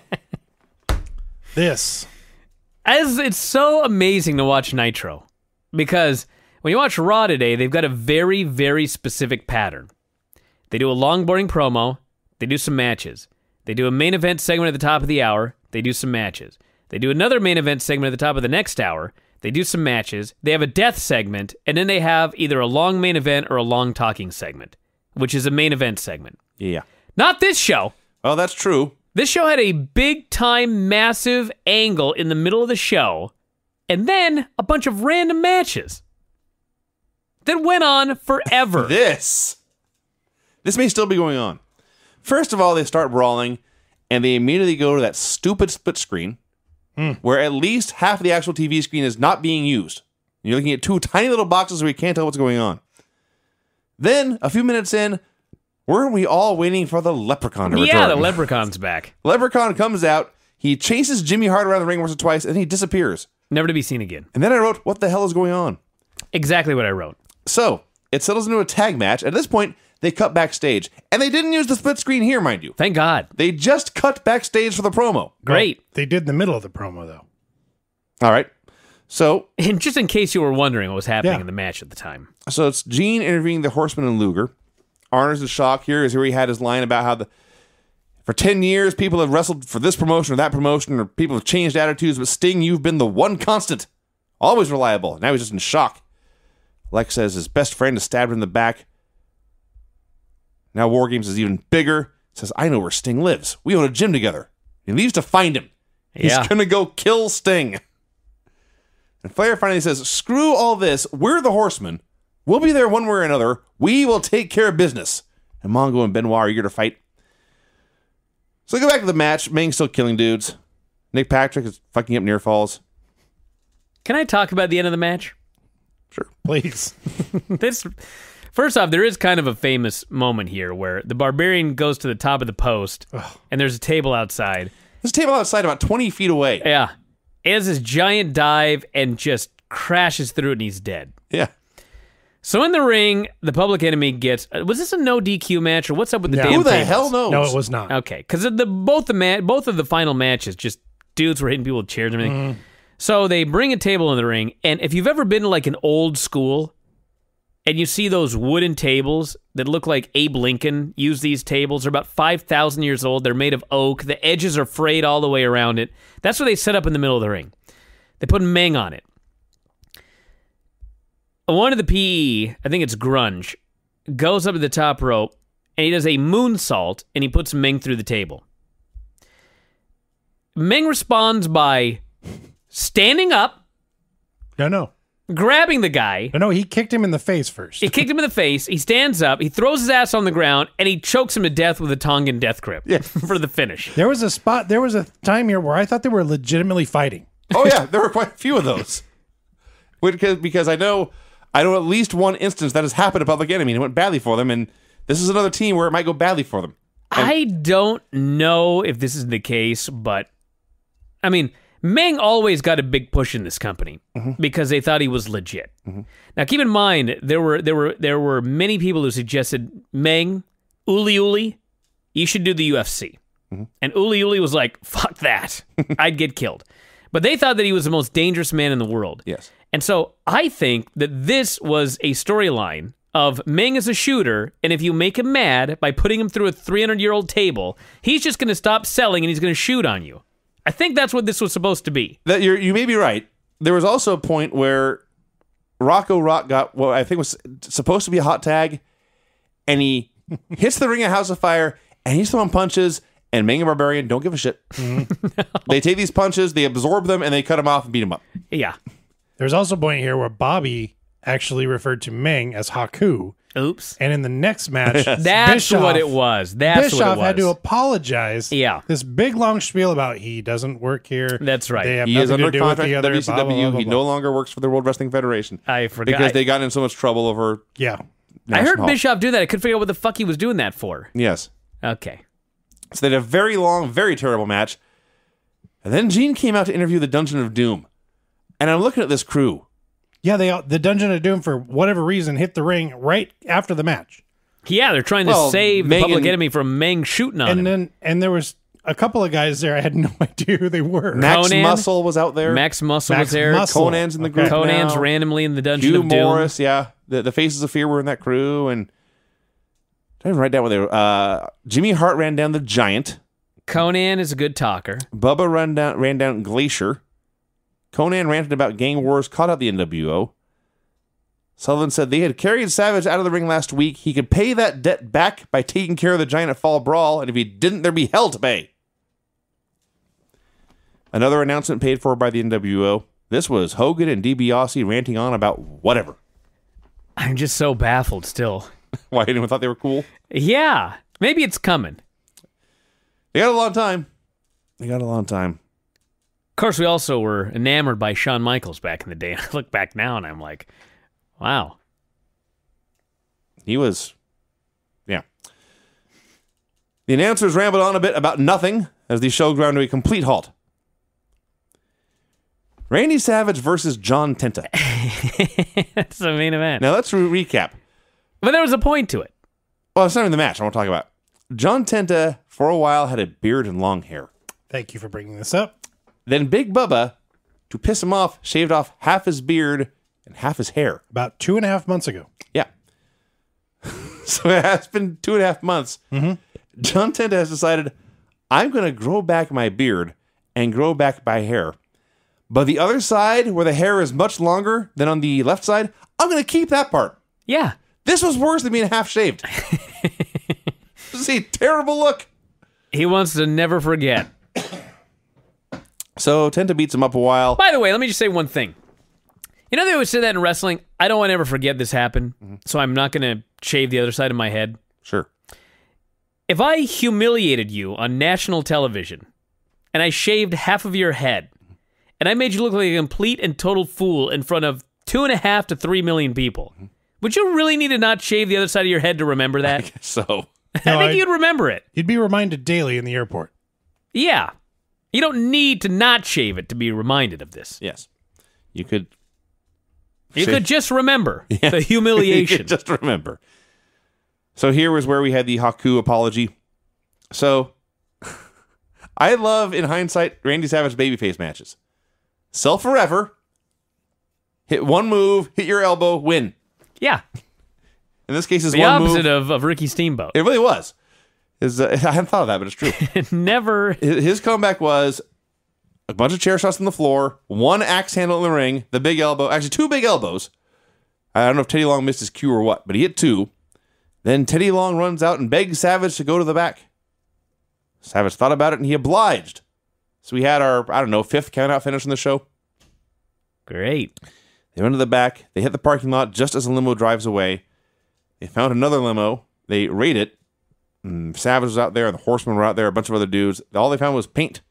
This. As it's so amazing to watch Nitro, because when you watch Raw today, they've got a very, very specific pattern. They do a long, boring promo. They do some matches. They do a main event segment at the top of the hour. They do some matches. They do another main event segment at the top of the next hour. They do some matches. They have a death segment, and then they have either a long main event or a long talking segment, which is a main event segment. Yeah. Not this show. Oh, that's true. This show had a big-time, massive angle in the middle of the show, and then a bunch of random matches that went on forever. This. This may still be going on. First of all, they start brawling, and they immediately go to that stupid split screen, mm. where at least half of the actual T V screen is not being used. You're looking at two tiny little boxes where you can't tell what's going on. Then, a few minutes in, weren't we all waiting for the Leprechaun to return? Yeah, the Leprechaun's back. Leprechaun comes out, he chases Jimmy Hart around the ring once or twice, and he disappears. Never to be seen again. And then I wrote, what the hell is going on? Exactly what I wrote. So, it settles into a tag match. At this point, they cut backstage. And they didn't use the split screen here, mind you. Thank God. They just cut backstage for the promo. Great. Well, they did in the middle of the promo, though. All right. So, and just in case you were wondering what was happening Yeah. in the match at the time. So it's Gene interviewing the Horseman and Luger. Arner's in shock here as here he had his line about how the for ten years people have wrestled for this promotion or that promotion or people have changed attitudes, but Sting, you've been the one constant. Always reliable. Now he's just in shock. Lex says his best friend is stabbed in the back. Now War Games is even bigger. Says, I know where Sting lives. We own a gym together. He leaves to find him. He's Yeah. going to go kill Sting. And Flair finally says, screw all this. We're the Horsemen. We'll be there one way or another. We will take care of business. And Mongo and Benoit are eager to fight. So we go back to the match. Meng's still killing dudes. Nick Patrick is fucking up near falls. Can I talk about the end of the match? Sure. Please. This, first off, there is kind of a famous moment here where the Barbarian goes to the top of the post, and there's a table outside. There's a table outside about twenty feet away. Yeah. He has this giant dive and just crashes through it, and he's dead. Yeah. So in the ring, the Public Enemy gets... uh, Was this a no D Q match, or what's up with the No. damn Who the tables? hell knows? No, it was not. Okay, because the both the ma- both of the final matches, just dudes were hitting people with chairs and everything. So they bring a table in the ring, and if you've ever been to like an old school, and you see those wooden tables that look like Abe Lincoln used these tables, they're about five thousand years old. They're made of oak. The edges are frayed all the way around it. That's what they set up in the middle of the ring. They put Meng on it. One of the P E, I think it's Grunge, goes up to the top rope, and he does a moonsault, and he puts Meng through the table. Meng responds by standing up, No, no. grabbing the guy. No, no, he kicked him in the face first. He kicked him in the face. He stands up. He throws his ass on the ground, and he chokes him to death with a Tongan death grip Yeah. for the finish. There was a spot, there was a time here where I thought they were legitimately fighting. Oh, yeah. There were quite a few of those. Because, because I know I know at least one instance that has happened to Public Enemy, and it went badly for them, and this is another team where it might go badly for them. I don't know if this is the case, but I mean, Meng always got a big push in this company because they thought he was legit. Now, keep in mind there were there were there were many people who suggested Meng, Uli Uli, you should do the U F C, and Uli Uli was like, "Fuck that, I'd get killed." But they thought that he was the most dangerous man in the world. Yes. And so I think that this was a storyline of Meng as a shooter, and if you make him mad by putting him through a three hundred year old table, he's just going to stop selling and he's going to shoot on you. I think that's what this was supposed to be. That you're, you may be right. There was also a point where Rocco Rock got what I think was supposed to be a hot tag, and he hits the ring at House of Fire, and he's throwing punches, and Meng and Barbarian don't give a shit. Mm-hmm. They take these punches, they absorb them, and they cut him off and beat him up. Yeah. There's also a point here where Bobby actually referred to Meng as Haku, Oops. And in the next match, That's Bischoff, what it was. That's Bischoff what it was. had to apologize. Yeah. This big long spiel about he doesn't work here. That's right. They have He nothing is under to do with contract the with other. W C W. blah, blah, blah, He blah, no blah. longer works for the World Wrestling Federation. I forgot. Because they got in so much trouble over. Yeah. I heard National. Bischoff do that. I couldn't figure out what the fuck he was doing that for. Yes. Okay. So they had a very long, very terrible match. And then Gene came out to interview the Dungeon of Doom. And I'm looking at this crew. Yeah, they all- the Dungeon of Doom, for whatever reason, hit the ring right after the match. Yeah, they're trying Well, to save Megan- the Public Enemy from Meng shooting on And him. then and there was a couple of guys there. I had no idea who they were. Max Conan? Muscle was out there. Max Muscle Max was there. Muscle. Conan's in the Okay. group Conan's now. randomly in the Dungeon Hugh of Doom. Morris, yeah. The, the Faces of Fear were in that crew. And I didn't write down what they were. Uh, Jimmy Hart ran down the Giant. Conan is a good talker. Bubba ran down, ran down Glacier. Conan ranted about gang wars, caught out the N W O. Sullivan said they had carried Savage out of the ring last week. He could pay that debt back by taking care of the Giant at Fall Brawl, and if he didn't, there'd be hell to pay. Another announcement paid for by the N W O. This was Hogan and DiBiase ranting on about whatever. I'm just so baffled still. Why, anyone thought they were cool? Yeah, maybe it's coming. They got a long time. They got a long time. Of course, we also were enamored by Shawn Michaels back in the day. I look back now and I'm like, wow. He was, yeah. The announcers rambled on a bit about nothing as the show ground to a complete halt. Randy Savage versus John Tenta. That's the main event. Now let's re- recap. But there was a point to it. Well, it's not even the match I want to talk about. John Tenta, for a while, had a beard and long hair. Thank you for bringing this up. Then Big Bubba, to piss him off, shaved off half his beard and half his hair. About two and a half months ago. Yeah. So it has been two and a half months. Mm-hmm. John Tenta has decided, I'm going to grow back my beard and grow back my hair. But the other side, where the hair is much longer than on the left side, I'm going to keep that part. Yeah. This was worse than being half shaved. This is a terrible look. He wants to never forget. So Tenta beats him up a while. By the way, let me just say one thing. You know they always say that in wrestling? I don't want to ever forget this happened, mm-hmm. so I'm not going to shave the other side of my head. Sure. If I humiliated you on national television, and I shaved half of your head, and I made you look like a complete and total fool in front of two and a half to three million people, mm-hmm. would you really need to not shave the other side of your head to remember that? I guess so. I No, think I- you'd remember it. You'd be reminded daily in the airport. Yeah. You don't need to not shave it to be reminded of this. Yes. You could... You shave- could just remember Yeah. the You humiliation. could just remember. So here was where we had the Haku apology. So, I love, in hindsight, Randy Savage babyface matches. Sell forever. Hit one move, hit your elbow, win. Yeah. In this case, it's The one opposite move. of, of Ricky Steamboat. It really was. His, uh, I hadn't thought of that, but it's true. Never. his, his comeback was a bunch of chair shots on the floor, one axe handle in the ring, the big elbow, actually two big elbows. I don't know if Teddy Long missed his cue or what, but he hit two. Then Teddy Long runs out and begs Savage to go to the back. Savage thought about it and he obliged. So we had our, I don't know, fifth count out finish in the show. Great. They went to the back. They hit the parking lot just as the limo drives away. They found another limo. They raid it. And Savage was out there and the Horsemen were out there, a bunch of other dudes. All they found was paint.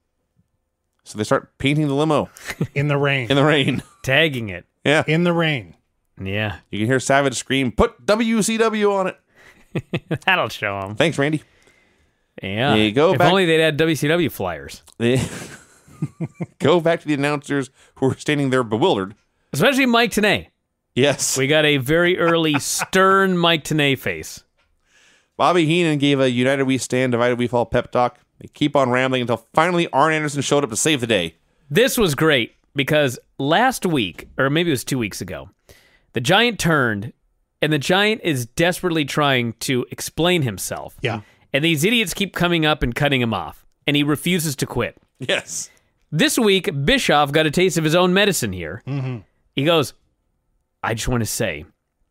So they start painting the limo In the rain. in the rain. Tagging it. Yeah. In the rain. Yeah. You can hear Savage scream, put W C W on it. That'll show them. Thanks, Randy. Yeah. There you go, If back- only they'd had W C W flyers. They go back to the announcers who were standing there bewildered. Especially Mike Tenay. Yes. We got a very early, stern Mike Tenay face. Bobby Heenan gave a United We Stand, Divided We Fall pep talk. They keep on rambling until finally Arn Anderson showed up to save the day. This was great because last week, or maybe it was two weeks ago, the Giant turned, and the Giant is desperately trying to explain himself. Yeah. And these idiots keep coming up and cutting him off, and he refuses to quit. Yes. This week, Bischoff got a taste of his own medicine here. Mm-hmm. He goes, I just want to say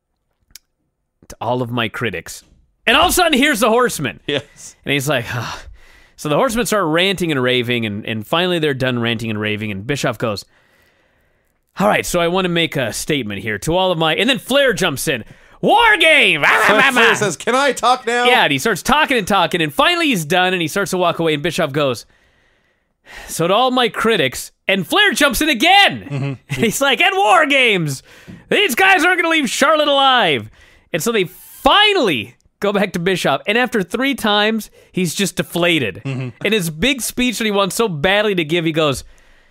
to all of my critics, and all of a sudden, here's the Horsemen. Yes. And he's like, ah. So the Horsemen start ranting and raving, and, and finally they're done ranting and raving, and Bischoff goes, all right, so I want to make a statement here to all of my... And then Flair jumps in. War game! Flair says, "Can I talk now?" Yeah, and he starts talking and talking, and finally he's done, and he starts to walk away, and Bischoff goes, "So to all my critics," and Flair jumps in again. Mm-hmm. He's like, "At War Games, these guys aren't going to leave Charlotte alive." And so they finally go back to Bischoff, and after three times, he's just deflated. Mm-hmm. In his big speech that he wants so badly to give, he goes,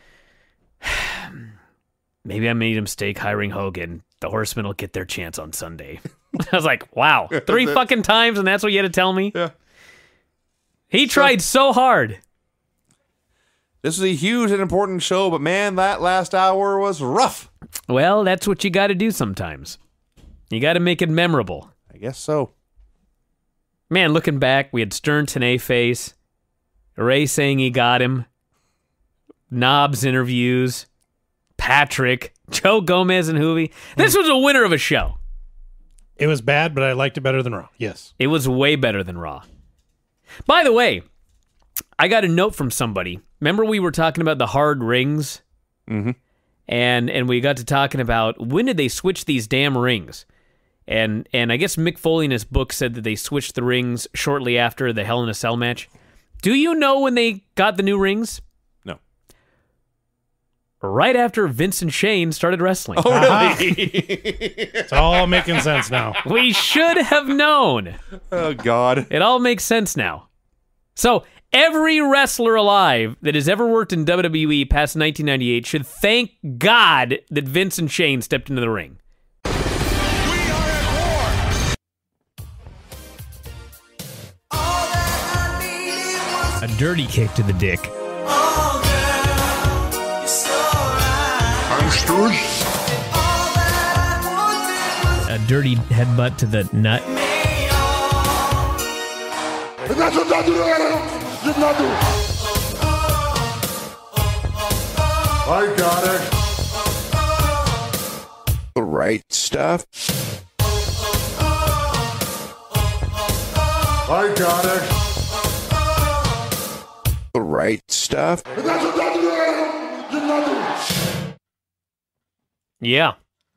"Maybe I made a mistake hiring Hogan. The Horsemen will get their chance on Sunday." I was like, wow, three fucking times, and that's what you had to tell me? Yeah. He tried so hard. This was a huge and important show, but man, that last hour was rough. Well, that's what you got to do sometimes. You got to make it memorable. I guess so. Man, looking back, we had Stern Tenay face, Ray saying he got him, Knobs interviews, Patrick, Joe Gomez and Hoovy. This was a winner of a show. It was bad, but I liked it better than Raw. Yes. It was way better than Raw. By the way, I got a note from somebody. Remember we were talking about the hard rings? Mm-hmm. And and we got to talking about when did they switch these damn rings? And and I guess Mick Foley in his book said that they switched the rings shortly after the Hell in a Cell match. Do you know when they got the new rings? No. Right after Vince and Shane started wrestling. Oh, really? It's all making sense now. We should have known. Oh, God. It all makes sense now. So, every wrestler alive that has ever worked in W W E past nineteen ninety-eight should thank God that Vince and Shane stepped into the ring. We are at war. A dirty kick to the dick. A dirty headbutt to the nut. I got it. The right stuff. I got it. The right stuff. Yeah.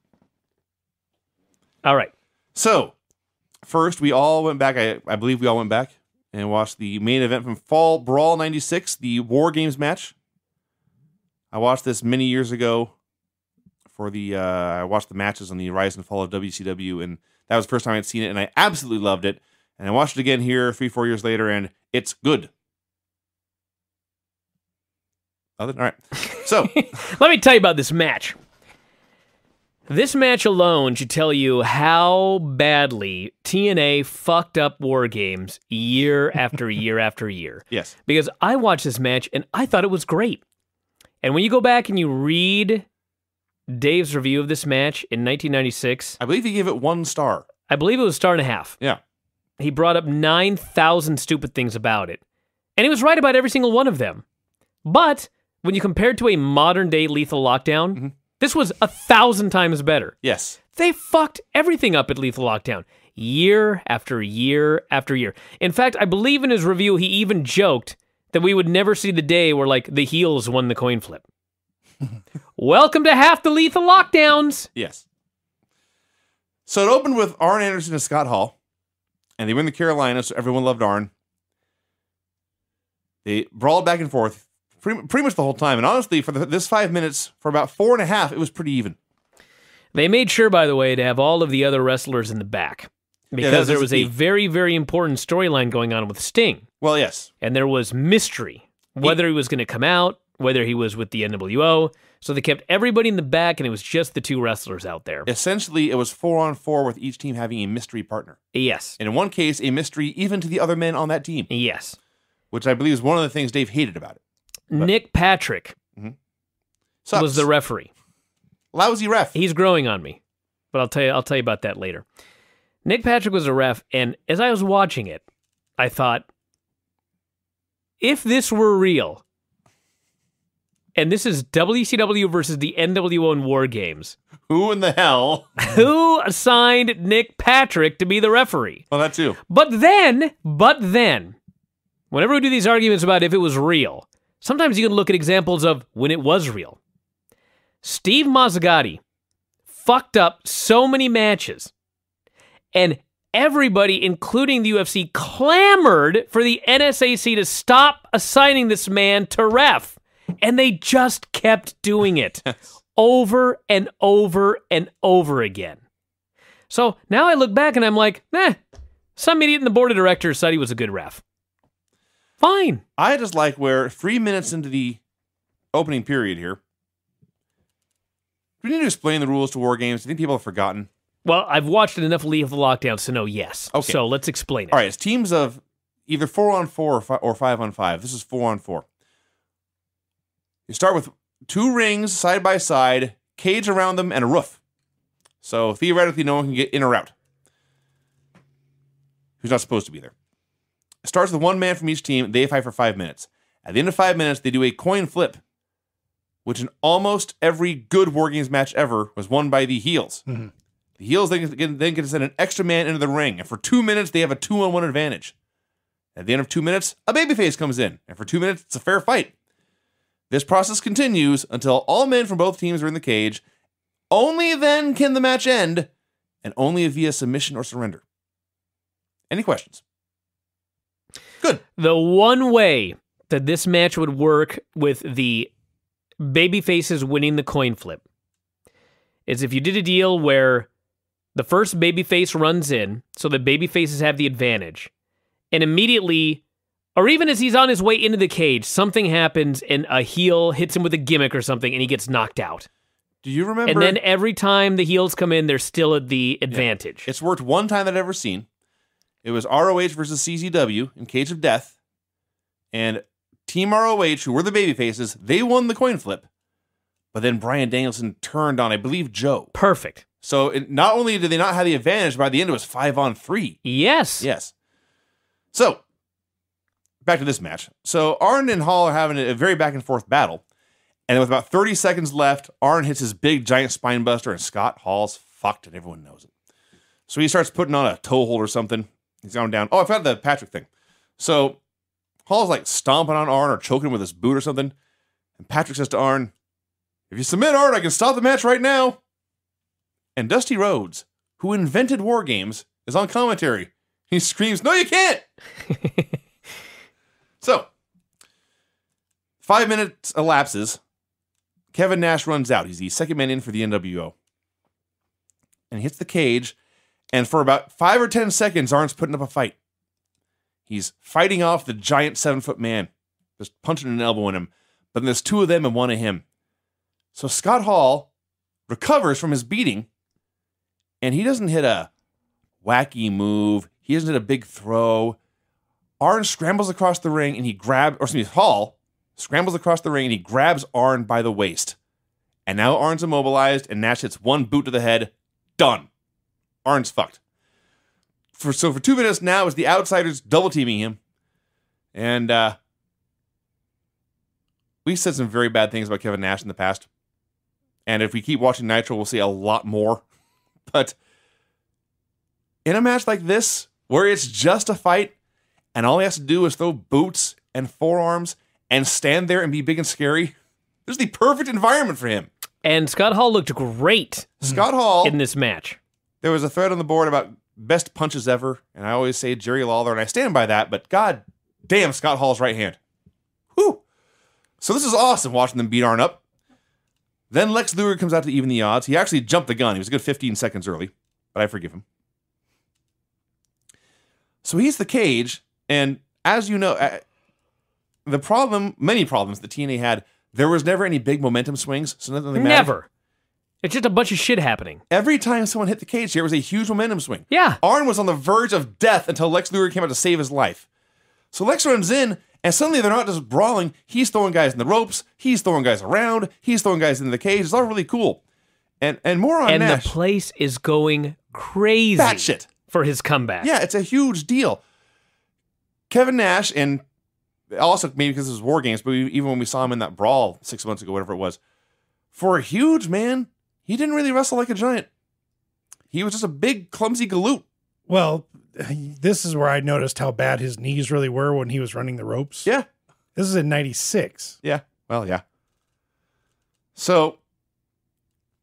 All right. So, first, we all went back, I, I believe we all went back and watched the main event from Fall Brawl ninety-six, the War Games match. I watched this many years ago for the, uh, I watched the matches on the Rise and Fall of W C W, and that was the first time I'd seen it, and I absolutely loved it. And I watched it again here three, four years later, and it's good. Other, all right. So, let me tell you about this match. This match alone should tell you how badly T N A fucked up War Games year after year after year. yes. Because I watched this match and I thought it was great. And when you go back and you read Dave's review of this match in nineteen ninety-six, I believe he gave it one star. I believe it was a star and a half. Yeah. He brought up nine thousand stupid things about it. And he was right about every single one of them. But when you compare it to a modern-day Lethal Lockdown, mm-hmm. this was a thousand times better. Yes. They fucked everything up at Lethal Lockdown. Year after year after year. In fact, I believe in his review, he even joked that we would never see the day where, like, the heels won the coin flip. Welcome to half the Lethal Lockdowns. Yes. So it opened with Arn Anderson and Scott Hall, and they were in the Carolinas, so everyone loved Arn. They brawled back and forth pretty, pretty much the whole time, and honestly, for the, this five minutes, for about four and a half, it was pretty even. They made sure, by the way, to have all of the other wrestlers in the back, because yeah, there was key. a very, very important storyline going on with Sting. Well, yes. And there was mystery, whether he was going to come out, whether he was with the N W O. So they kept everybody in the back, and it was just the two wrestlers out there. Essentially, it was four on four with each team having a mystery partner. Yes. And in one case, a mystery even to the other men on that team. Yes. Which I believe is one of the things Dave hated about it. But, Nick Patrick mm-hmm. was the referee. Lousy ref. He's growing on me, but I'll tell you. I'll tell you about that later. Nick Patrick was a ref, and as I was watching it, I thought, if this were real, and this is W C W versus the N W O in War Games, who in the hell? Who assigned Nick Patrick to be the referee? Well, that too. But then, but then, whenever we do these arguments about if it was real, sometimes you can look at examples of when it was real. Steve Mazzagatti fucked up so many matches And everybody, including the U F C, clamored for the N S A C to stop assigning this man to ref. And they just kept doing it over and over and over again. So now I look back and I'm like, eh, some idiot in the board of directors said he was a good ref. Fine. I just like where three minutes into the opening period here, do we need to explain the rules to War Games? Do you think people have forgotten? Well, I've watched enough League of the Lockdown to know yes. Okay. So let's explain it. All right, it's teams of either four on four or five, or five on five. This is four on four. You start with two rings side by side, cage around them, and a roof. So theoretically, no one can get in or out. Who's not supposed to be there. It starts with one man from each team. They fight for five minutes. At the end of five minutes, they do a coin flip, which in almost every good War Games match ever was won by the heels. Mm-hmm. The heels then get, then get to send an extra man into the ring, and for two minutes, they have a two-on-one advantage. At the end of two minutes, a babyface comes in, and for two minutes, it's a fair fight. This process continues until all men from both teams are in the cage. Only then can the match end, and only via submission or surrender. Any questions? Good. The one way that this match would work with the babyfaces winning the coin flip is if you did a deal where the first babyface runs in, so the babyfaces have the advantage, and immediately, or even as he's on his way into the cage, something happens and a heel hits him with a gimmick or something and he gets knocked out. Do you remember? And then every time the heels come in, they're still at the advantage. Yeah. It's worked one time that I've ever seen. It was R O H versus C Z W in Cage of Death. And Team R O H, who were the babyfaces, they won the coin flip. But then Bryan Danielson turned on, I believe, Joe. Perfect. So it, not only did they not have the advantage, by the end it was five on three. Yes. Yes. So, back to this match. So Arn and Hall are having a very back and forth battle. And with about thirty seconds left, Arn hits his big giant spine buster, and Scott Hall's fucked, and everyone knows it. So he starts putting on a toe hold or something. He's going down. Oh, I forgot the Patrick thing. So Hall's like stomping on Arn or choking him with his boot or something. And Patrick says to Arn, "If you submit Arn, I can stop the match right now." And Dusty Rhodes, who invented War Games, is on commentary. He screams, "No, you can't!" So, five minutes elapses. Kevin Nash runs out. He's the second man in for the N W O. And he hits the cage. And for about five or ten seconds, Arn's putting up a fight. He's fighting off the giant seven-foot man. Just punching an elbow in him. But then there's two of them and one of him. So Scott Hall recovers from his beating. And he doesn't hit a wacky move. He doesn't hit a big throw. Arn scrambles across the ring and he grabs, or excuse me, Hall scrambles across the ring and he grabs Arn by the waist. And now Arn's immobilized and Nash hits one boot to the head. Done. Arn's fucked. For, so for two minutes now is the outsiders double teaming him. And uh, we've said some very bad things about Kevin Nash in the past. And if we keep watching Nitro, we'll see a lot more. But in a match like this, where it's just a fight, and all he has to do is throw boots and forearms and stand there and be big and scary, this is the perfect environment for him. And Scott Hall looked great Scott Hall, in this match. There was a thread on the board about best punches ever, and I always say Jerry Lawler, and I stand by that, but god damn Scott Hall's right hand. Whew. So this is awesome, watching them beat Arn up. Then Lex Luger comes out to even the odds. He actually jumped the gun. He was a good fifteen seconds early, but I forgive him. So he's the cage, and as you know, uh, the problem, many problems that T N A had, there was never any big momentum swings, so nothing mattered. Never. It's just a bunch of shit happening. Every time someone hit the cage, there was a huge momentum swing. Yeah. Arn was on the verge of death until Lex Luger came out to save his life. So Lex runs in, and suddenly they're not just brawling. He's throwing guys in the ropes. He's throwing guys around. He's throwing guys into the cage. It's all really cool. And and more on and Nash. The place is going crazy. That shit. For his comeback. Yeah, it's a huge deal. Kevin Nash, and also maybe because it was War Games, but we, even when we saw him in that brawl six months ago, whatever it was, for a huge man, he didn't really wrestle like a giant. He was just a big, clumsy galoot. Well, this is where I noticed how bad his knees really were when he was running the ropes. Yeah. This is in ninety-six. Yeah. Well, yeah. So,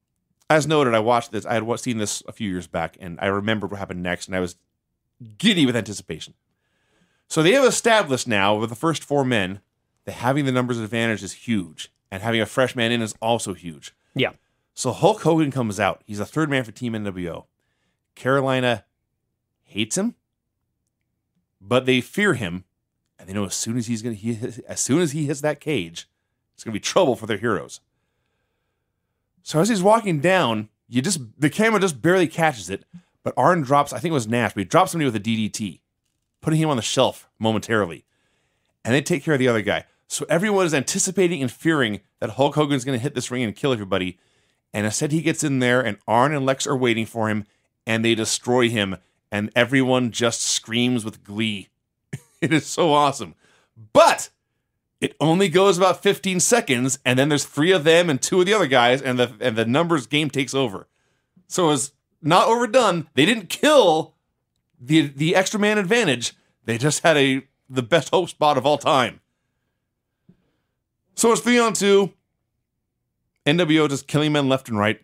as noted, I watched this. I had wa- seen this a few years back, and I remembered what happened next, and I was giddy with anticipation. So they have established now with the first four men that having the numbers advantage is huge, and having a fresh man in is also huge. Yeah. So Hulk Hogan comes out. He's a third man for Team N W O. Carolina hates him, but they fear him, and they know as soon as he's gonna, he, as soon as he hits that cage, it's gonna be trouble for their heroes. So as he's walking down, you just the camera just barely catches it, but Arn drops, I think it was Nash, but he drops somebody with a D D T, putting him on the shelf momentarily. And they take care of the other guy. So everyone is anticipating and fearing that Hulk Hogan's going to hit this ring and kill everybody. And instead he gets in there, and Arn and Lex are waiting for him, and they destroy him, and everyone just screams with glee. It is so awesome. But it only goes about fifteen seconds, and then there's three of them and two of the other guys, and the and the numbers game takes over. So it's not overdone. They didn't kill the the extra man advantage. They just had a the best hope spot of all time. So it's three on two. N W O just killing men left and right.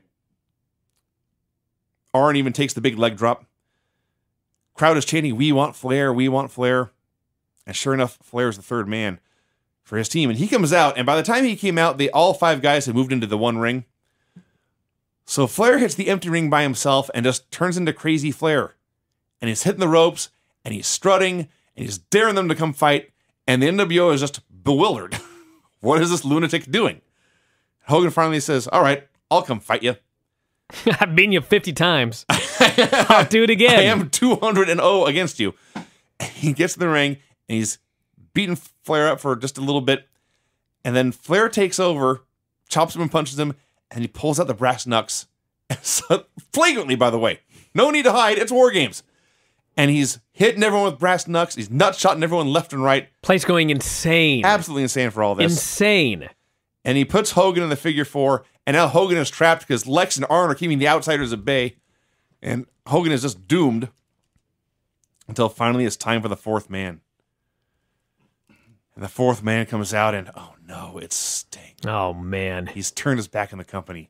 Arn even takes the big leg drop. Crowd is chanting, "We want Flair, we want Flair." And sure enough, Flair's the third man for his team. And he comes out, and by the time he came out, they all five guys had moved into the one ring. So Flair hits the empty ring by himself and just turns into crazy Flair. And he's hitting the ropes, and he's strutting, and he's daring them to come fight, and the N W O is just bewildered. What is this lunatic doing? Hogan finally says, "All right, I'll come fight you." I've beaten you fifty times. I'll do it again. I am two hundred and oh against you. He gets in the ring, and he's beating Flair up for just a little bit. And then Flair takes over, chops him and punches him, and he pulls out the brass knucks. So, flagrantly, by the way. No need to hide. It's War Games. And he's hitting everyone with brass knucks. He's nut-shotting everyone left and right. Place going insane. Absolutely insane for all this. Insane. And he puts Hogan in the figure four, and now Hogan is trapped because Lex and Arn are keeping the outsiders at bay. And Hogan is just doomed until finally it's time for the fourth man. And the fourth man comes out, and oh no, it's Sting. Oh man. He's turned his back on the company.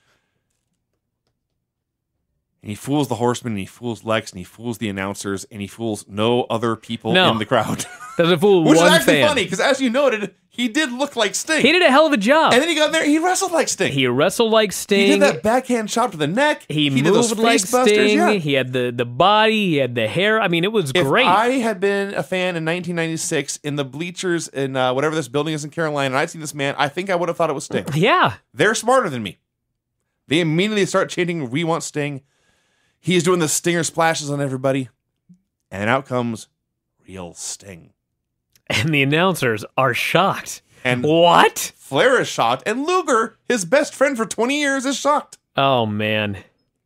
And he fools the Horsemen, and he fools Lex, and he fools the announcers, and he fools no other people no. in the crowd. Doesn't fool Which one is actually fan. funny, because as you noted, he did look like Sting. He did a hell of a job. And then he got there, he wrestled like Sting. He wrestled like Sting. He did that backhand chop to the neck. He, he moved did those like face busters. Sting. Yeah. He had the, the body. He had the hair. I mean, it was If great. I had been a fan in nineteen ninety-six in the bleachers in uh, whatever this building is in Carolina, and I'd seen this man, I think I would have thought it was Sting. Yeah. They're smarter than me. They immediately start chanting, "We want Sting." He's doing the stinger splashes on everybody. And out comes real Sting. And the announcers are shocked. And what? Flair is shocked. And Luger, his best friend for twenty years, is shocked. Oh, man.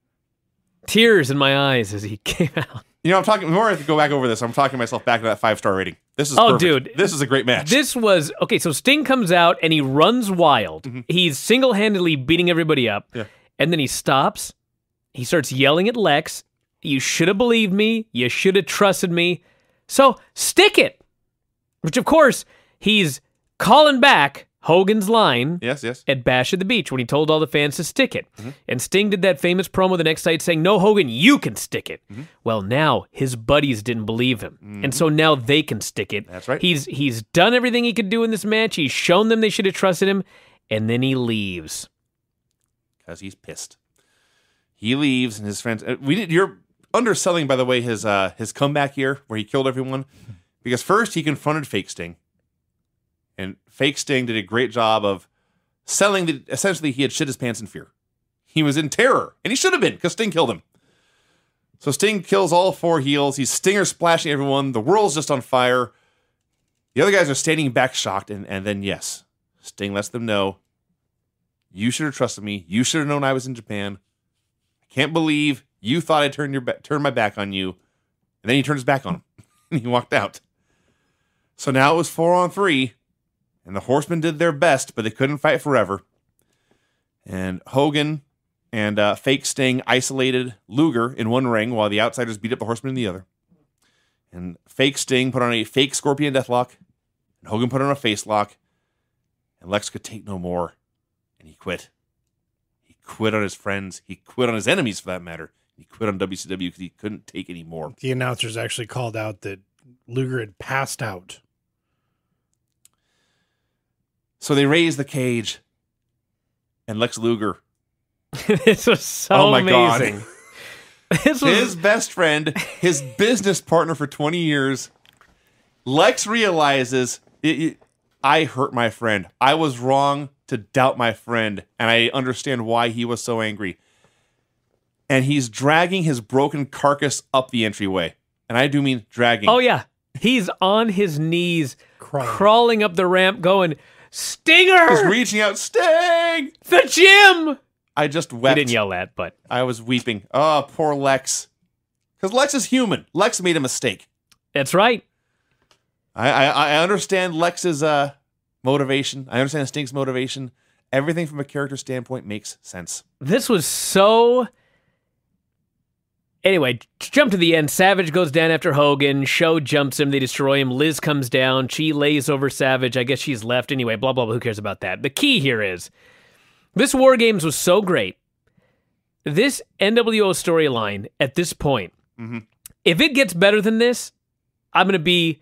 Tears in my eyes as he came out. You know, I'm talking, more I have to go back over this. I'm talking myself back to that five-star rating. This is Oh, perfect. dude. This is a great match. This was, okay, so Sting comes out and he runs wild. Mm-hmm. He's single-handedly beating everybody up. Yeah. And then he stops. He starts yelling at Lex. You should have believed me. You should have trusted me. So stick it. Which, of course, he's calling back Hogan's line Yes, yes. at Bash at the Beach when he told all the fans to stick it. Mm-hmm. And Sting did that famous promo the next night saying, "No, Hogan, you can stick it." Mm-hmm. Well, now his buddies didn't believe him. And so now they can stick it. That's right. He's he's done everything he could do in this match. He's shown them they should have trusted him. And then he leaves. Because he's pissed. He leaves, and his friends. uh, We did. You're underselling, by the way, his uh, his comeback here, where he killed everyone, because first he confronted Fake Sting, and Fake Sting did a great job of selling that essentially he had shit his pants in fear. He was in terror, and he should have been, because Sting killed him. So Sting kills all four heels. He's stinger splashing everyone. The world's just on fire. The other guys are standing back, shocked, and and then yes, Sting lets them know, "You should have trusted me. You should have known I was in Japan. Can't believe you thought I turned your ba- turned my back on you." And then he turned his back on him. And he walked out. So now it was four on three. And the Horsemen did their best, but they couldn't fight forever. And Hogan and uh, Fake Sting isolated Luger in one ring while the outsiders beat up the Horsemen in the other. And Fake Sting put on a fake Scorpion Deathlock. And Hogan put on a face lock. And Lex could take no more. And he quit. quit on his friends. He quit on his enemies, for that matter. He quit on W C W because he couldn't take any more. The announcers actually called out that Luger had passed out. So they raised the cage, and Lex Luger. This was so oh my amazing. God. This was His best friend, his business partner for twenty years. Lex realizes, it, it, I hurt my friend. I was wrong to doubt my friend, and I understand why he was so angry. And he's dragging his broken carcass up the entryway. And I do mean dragging. Oh, yeah. He's on his knees, Crawling. crawling up the ramp, going, Stinger! He's reaching out, Sting! The gym! I just We wept. didn't yell that, but I was weeping. Oh, poor Lex. Because Lex is human. Lex made a mistake. that's right. I, I, I understand Lex's uh, motivation. I understand Sting's motivation. Everything from a character standpoint makes sense. This was so... Anyway, jump to the end. Savage goes down after Hogan. Show jumps him. They destroy him. Liz comes down. She lays over Savage. I guess she's left. Anyway, blah, blah, blah. Who cares about that? The key here is, this War Games was so great. This N W O storyline at this point, Mm-hmm. if it gets better than this, I'm going to be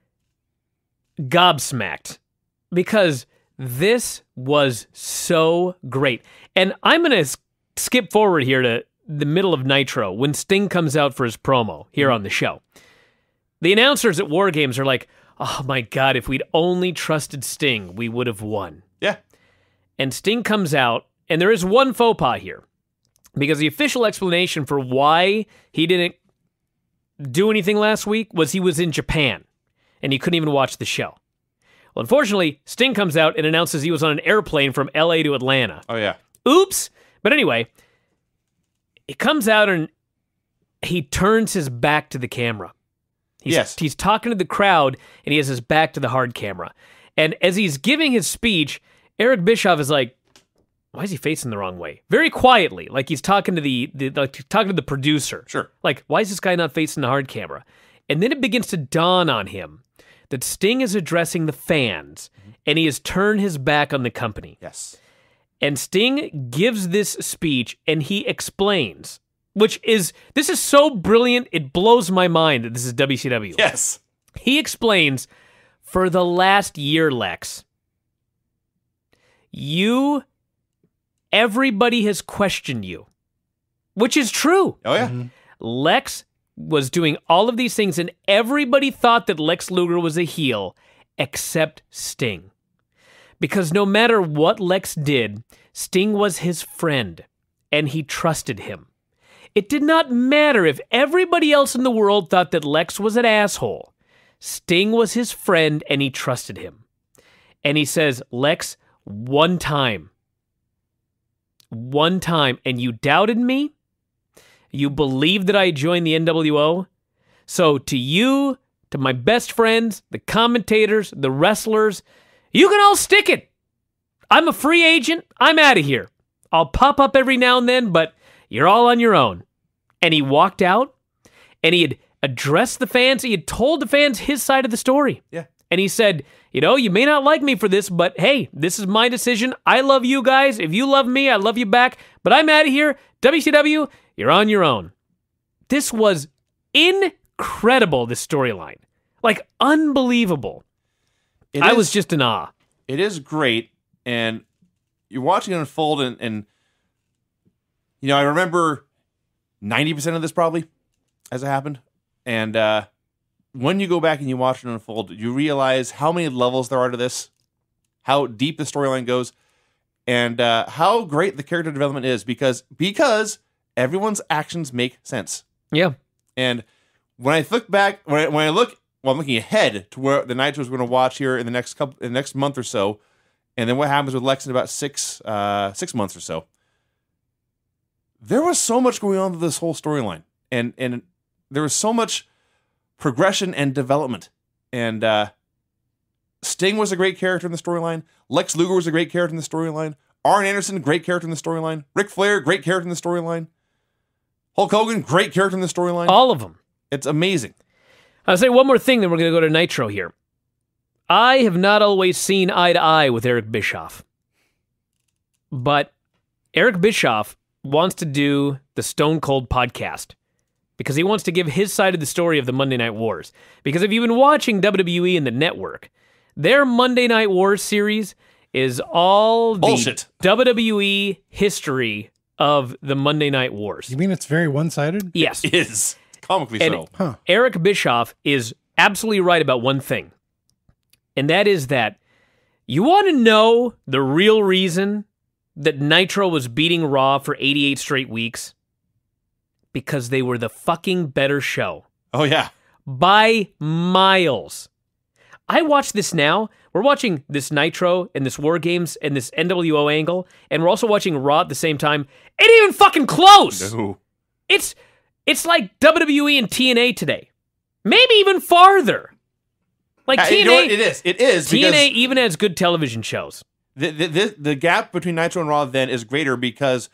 gobsmacked. Because this was so great. And I'm going to skip forward here to the middle of Nitro, when Sting comes out for his promo here on the show. The announcers at War Games are like, oh my God, if we'd only trusted Sting, we would have won. Yeah. And Sting comes out, and there is one faux pas here. Because the official explanation for why he didn't do anything last week was he was in Japan, and he couldn't even watch the show. Well, unfortunately, Sting comes out and announces he was on an airplane from L A to Atlanta. Oh, yeah. Oops! But anyway, he comes out and he turns his back to the camera. He's, Yes. He's talking to the crowd, and he has his back to the hard camera. And as he's giving his speech, Eric Bischoff is like, why is he facing the wrong way? Very quietly, like he's talking to the, the like talking to the producer. Sure. Like, why is this guy not facing the hard camera? And then it begins to dawn on him that Sting is addressing the fans, Mm-hmm. and he has turned his back on the company. Yes. And Sting gives this speech, and he explains, which is, this is so brilliant, it blows my mind that this is W C W. Yes. He explains, for the last year, Lex, you, everybody has questioned you, which is true. Oh, yeah. Mm-hmm. Lex was doing all of these things, and everybody thought that Lex Luger was a heel, except Sting. Because no matter what Lex did, Sting was his friend, and he trusted him. It did not matter if everybody else in the world thought that Lex was an asshole. Sting was his friend, and he trusted him. And he says, Lex, one time, one time, and you doubted me? You believed that I joined the N W O? So to you, to my best friends, the commentators, the wrestlers, you can all stick it. I'm a free agent. I'm out of here. I'll pop up every now and then, but you're all on your own. And he walked out, and he had addressed the fans. He had told the fans his side of the story. Yeah. And he said, you know, you may not like me for this, but hey, this is my decision. I love you guys. If you love me, I love you back. But I'm out of here. W C W, you're on your own. This was incredible, this storyline. Like, unbelievable. It I is- was just in awe. It is great, and you're watching it unfold, and, and you know, I remember ninety percent of this probably as it happened, and uh, when you go back and you watch it unfold, you realize how many levels there are to this, how deep the storyline goes, and uh, how great the character development is, because because everyone's actions make sense. Yeah. And when I look back, when I, when I look, well, I'm looking ahead to where the Nitros we're going to watch here in the next couple, in the next month or so, and then what happens with Lex in about six, uh, six months or so. There was so much going on with this whole storyline, and and there was so much progression and development. And uh, Sting was a great character in the storyline. Lex Luger was a great character in the storyline. Arn Anderson, great character in the storyline. Ric Flair, great character in the storyline. Hulk Hogan, great character in the storyline. All of them. It's amazing. I'll say one more thing, then we're going to go to Nitro here. I have not always seen eye to eye with Eric Bischoff. But Eric Bischoff wants to do the Stone Cold podcast because he wants to give his side of the story of the Monday Night Wars. Because if you've been watching W W E and the network, their Monday Night Wars series is all the Bullshit. W W E history of the Monday Night Wars. You mean it's very one-sided? Yes. It is. Comically And so. Huh. Eric Bischoff is absolutely right about one thing, and that is that you want to know the real reason that Nitro was beating Raw for eighty-eight straight weeks? Because they were the fucking better show. Oh, yeah. By miles. I watch this now. We're watching this Nitro and this War Games and this N W O angle, and we're also watching Raw at the same time. It ain't even fucking close. No. It's it's like W W E and T N A today. Maybe even farther. Like Uh, T N A, you know what? It is. It is. T N A because even has good television shows. The, the, the, the gap between Nitro and Raw then is greater because,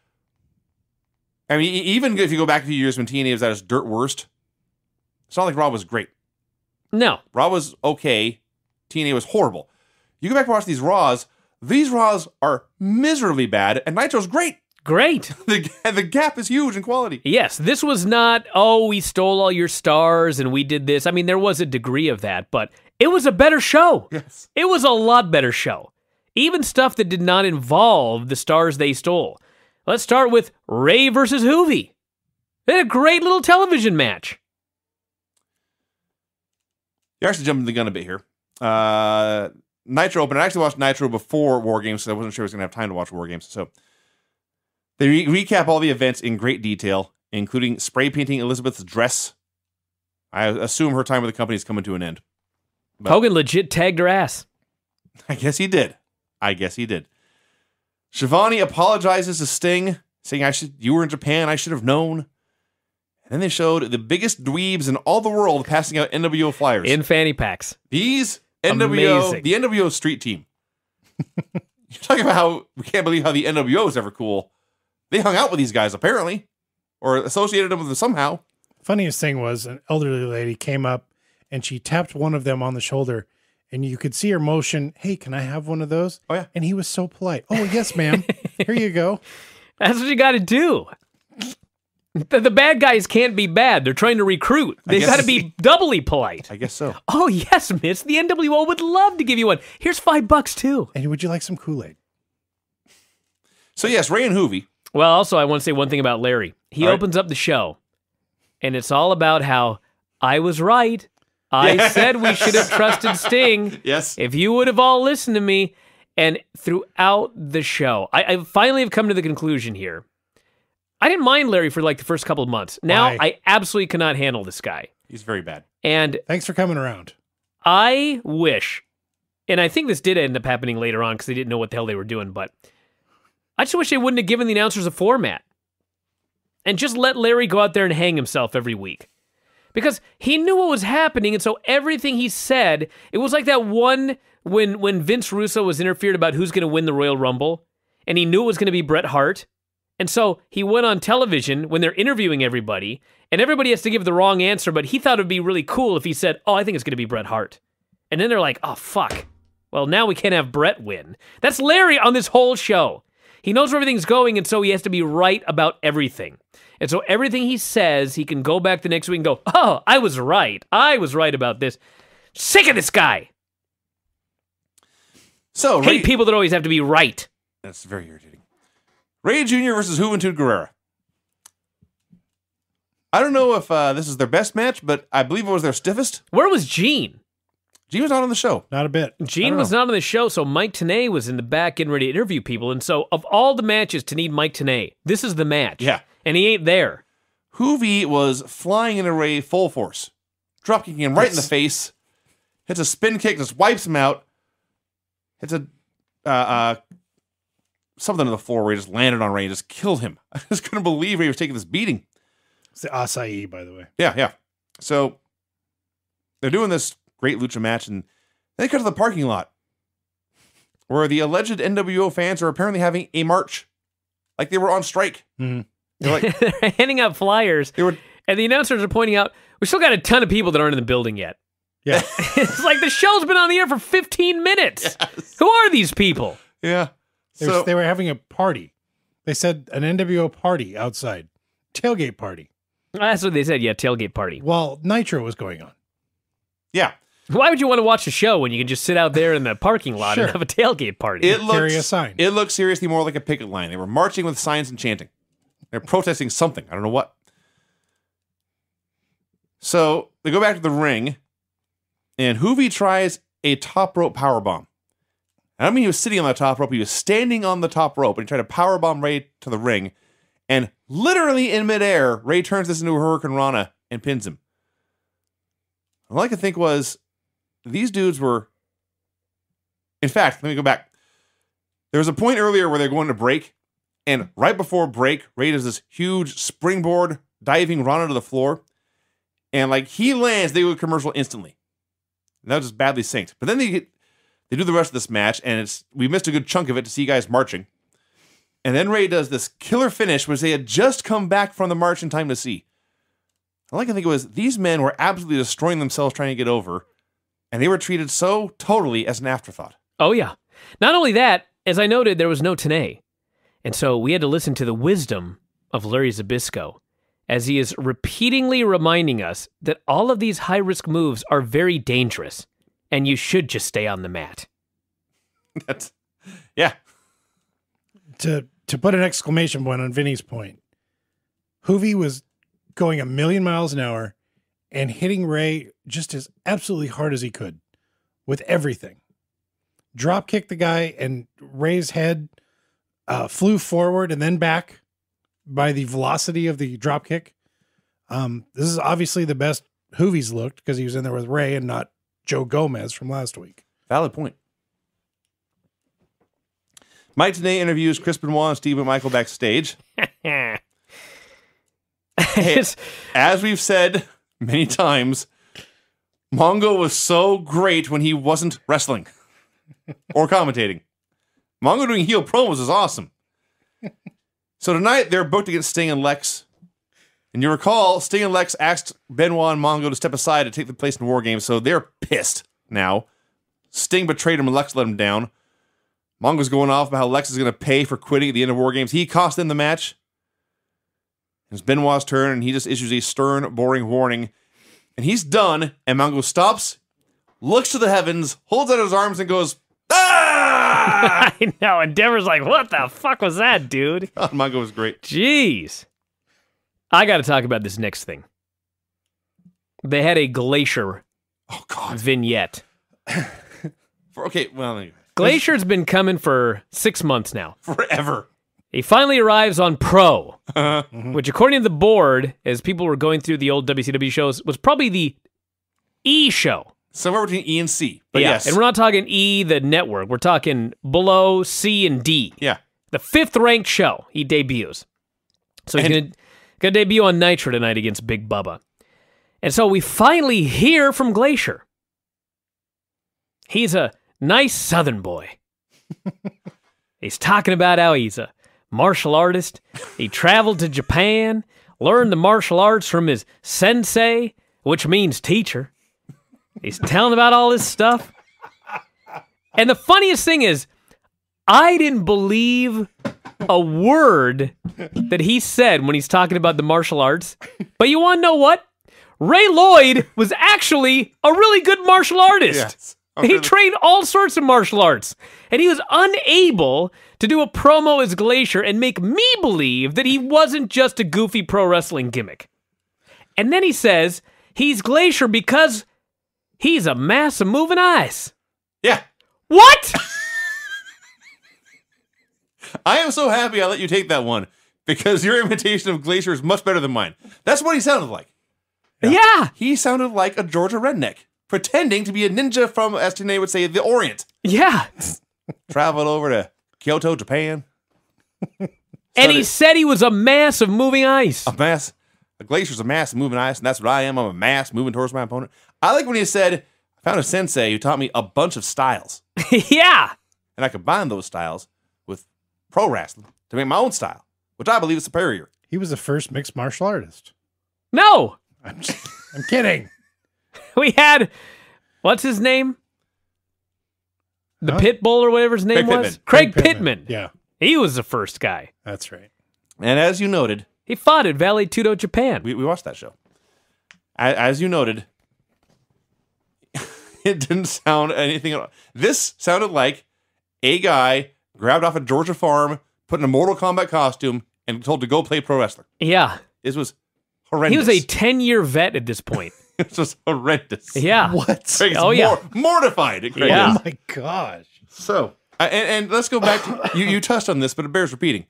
I mean, e- even if you go back a few years when T N A was at its dirt worst, it's not like Raw was great. No. Raw was okay. T N A was horrible. You go back and watch these Raws, these Raws are miserably bad, and Nitro's great. Great. The, the gap is huge in quality. Yes, this was not, oh, we stole all your stars and we did this. I mean, there was a degree of that, but it was a better show. Yes. It was a lot better show. Even stuff that did not involve the stars they stole. Let's start with Ray versus Hoovy. They had a great little television match. You're actually jumping the gun a bit here. Uh, Nitro opened. I actually watched Nitro before War Games, so I wasn't sure I was going to have time to watch War Games. So they re- recap all the events in great detail, including spray painting Elizabeth's dress. I assume her time with the company is coming to an end. But Hogan legit tagged her ass. I guess he did. I guess he did. Shivani apologizes to Sting, saying, "I should. You were in Japan. I should have known." And then they showed the biggest dweebs in all the world passing out N W O flyers. In fanny packs. These N W O, Amazing. the N W O street team. You're talking about how we can't believe how the N W O is ever cool. They hung out with these guys apparently, or associated them with them somehow. Funniest thing was an elderly lady came up and she tapped one of them on the shoulder, and you could see her motion. Hey, can I have one of those? Oh yeah. And he was so polite. Oh yes, ma'am. Here you go. That's what you got to do. The, the bad guys can't be bad. They're trying to recruit. They've guess- got to be doubly polite. I guess so. Oh, yes, miss. The N W O would love to give you one. Here's five bucks, too. And would you like some Kool-Aid? So yes, Ray and Hoovy. Well, also, I want to say one thing about Larry. He All right. opens up the show, and it's all about how I was right. I Yeah. said we should have trusted Sting. Yes. If you would have all listened to me. And throughout the show, I, I finally have come to the conclusion here. I didn't mind Larry for like the first couple of months. Now, Why? I absolutely cannot handle this guy. He's very bad. And Thanks for coming around. I wish, and I think this did end up happening later on because they didn't know what the hell they were doing, but I just wish they wouldn't have given the announcers a format and just let Larry go out there and hang himself every week. Because he knew what was happening, and so everything he said, it was like that one when, when Vince Russo was interfered about who's going to win the Royal Rumble, and he knew it was going to be Bret Hart. And so he went on television when they're interviewing everybody, and everybody has to give the wrong answer, but he thought it would be really cool if he said, oh, I think it's going to be Bret Hart. And then they're like, oh, fuck. Well, now we can't have Bret win. That's Larry on this whole show. He knows where everything's going, and so he has to be right about everything. And so everything he says, he can go back the next week and go, oh, I was right. I was right about this. Sick of this guy. So Hate Ray, people that always have to be right. that's very irritating. Ray Junior versus Juventud Guerrera. I don't know if uh, this is their best match, but I believe it was their stiffest. Where was Gene? Gene was not on the show. Not a bit. Gene was not on the show, so Mike Tenay was in the back getting ready to interview people. And so, of all the matches to need Mike Tenay, this is the match. Yeah. And he ain't there. Hoovy was flying into Ray full force, drop kicking him right in the Yes. face. Hits a spin kick, just wipes him out. Hits a uh, uh, something on the floor where he just landed on Ray and just killed him. I just couldn't believe Ray was taking this beating. It's the acai, by the way. Yeah, yeah. So they're doing this great lucha match, and they cut to the parking lot where the alleged N W O fans are apparently having a march, like they were on strike. Mhm. They're like, They're handing out flyers, they were. and the announcers are pointing out, we still got a ton of people that aren't in the building yet. Yeah. It's like the show's been on the air for fifteen minutes. Who are these people? Yeah. They, were, So they were having a party. They said an N W O party outside. Tailgate party. That's what they said, yeah, tailgate party. While Nitro was going on. Yeah. Why would you want to watch a show when you can just sit out there in the parking lot Sure. and have a tailgate party? It Carry a looks, sign. It looked seriously more like a picket line. They were marching with signs and chanting. They're protesting something. I don't know what. So they go back to the ring, and Hoovy tries a top rope powerbomb. I don't mean he was sitting on the top rope. He was standing on the top rope, and he tried to powerbomb Ray to the ring. And literally in midair, Ray turns this into a Hurricane Rana and pins him. All I could think was, these dudes were... In fact, let me go back. There was a point earlier where they're going to break, and right before break, Ray does this huge springboard diving Rana to the floor, and like he lands, they go to commercial instantly. And that was just badly synced. But then they get, they do the rest of this match, and it's we missed a good chunk of it to see guys marching. And then Ray does this killer finish, which they had just come back from the march in time to see. All I can think was, these men were absolutely destroying themselves trying to get over, and they were treated so totally as an afterthought. Oh, yeah. Not only that, as I noted, there was no Tenay. And so we had to listen to the wisdom of Larry Zbyszko, as he is repeatedly reminding us that all of these high-risk moves are very dangerous, and you should just stay on the mat. That's, yeah. To to put an exclamation point on Vinny's point, Hoovy was going a million miles an hour and hitting Ray just as absolutely hard as he could with everything. Drop kicked the guy, and Ray's head uh, flew forward and then back by the velocity of the drop kick. Um, this is obviously the best Hoovy's looked because he was in there with Ray and not Joe Gomez from last week. Valid point. Mike today interviews Chris Benoit and Steve McMichael backstage. Hey, as we've said many times, Mongo was so great when he wasn't wrestling or commentating. Mongo doing heel promos is awesome. So tonight they're booked against Sting and Lex. And you recall, Sting and Lex asked Benoit and Mongo to step aside to take the place in War Games, so they're pissed now. Sting betrayed him and Lex let him down. Mongo's going off about how Lex is going to pay for quitting at the end of War Games. He cost them the match. It's Benoit's turn, and he just issues a stern, boring warning. And he's done, and Mongo stops, looks to the heavens, holds out his arms, and goes, ah! I know, and Deborah's like, what the fuck was that, dude? Oh, Mongo was great. Jeez. I got to talk about this next thing. They had a Glacier Oh, God. vignette. For, okay, well, anyway. Glacier's been coming for six months now. Forever. He finally arrives on Pro, which according to the board, as people were going through the old W C W shows, was probably the E show. Somewhere between E and C. But yeah, yes. and we're not talking E, the network. We're talking below C and D. Yeah. The fifth ranked show he debuts. So he's And- going to debut on Nitro tonight against Big Bubba. And so we finally hear from Glacier. He's a nice Southern boy. He's talking about how he's a martial artist. He traveled to Japan, learned the martial arts from his sensei, which means teacher. He's telling about all this stuff. And the funniest thing is, I didn't believe a word that he said when he's talking about the martial arts. But you want to know what? Ray Lloyd was actually a really good martial artist. Yes. He trained all sorts of martial arts. And he was unable to do a promo as Glacier and make me believe that he wasn't just a goofy pro wrestling gimmick. And then he says he's Glacier because he's a mass of moving ice. Yeah. What? I am so happy I let you take that one because your imitation of Glacier is much better than mine. That's what he sounded like. Yeah. He sounded like a Georgia redneck, pretending to be a ninja from, as Tanae would say, the Orient. Yeah. Traveled over to Kyoto, Japan. And he said he was a mass of moving ice. A mass. A glacier's a mass of moving ice, and that's what I am. I'm a mass moving towards my opponent. I like when he said, I found a sensei who taught me a bunch of styles. Yeah. And I combined those styles with pro wrestling to make my own style, which I believe is superior. He was the first mixed martial artist. No. I'm, just, I'm kidding. We had, what's his name? The Huh? Pitbull or whatever his name Craig was? Pittman. Craig Craig Pittman. Yeah. He was the first guy. That's right. And as you noted, He fought at Valentino, Japan. we, we watched that show. As, as you noted, it didn't sound anything at all. This sounded like a guy grabbed off a Georgia farm, put in a Mortal Kombat costume, and told to go play pro wrestler. Yeah. This was horrendous. He was a ten-year vet at this point. It was horrendous. Yeah. What? Craig's Oh, yeah. mor- mortified. At Craig Yeah. is. Oh my gosh. So, uh, and, and let's go back to you. You touched on this, but it bears repeating.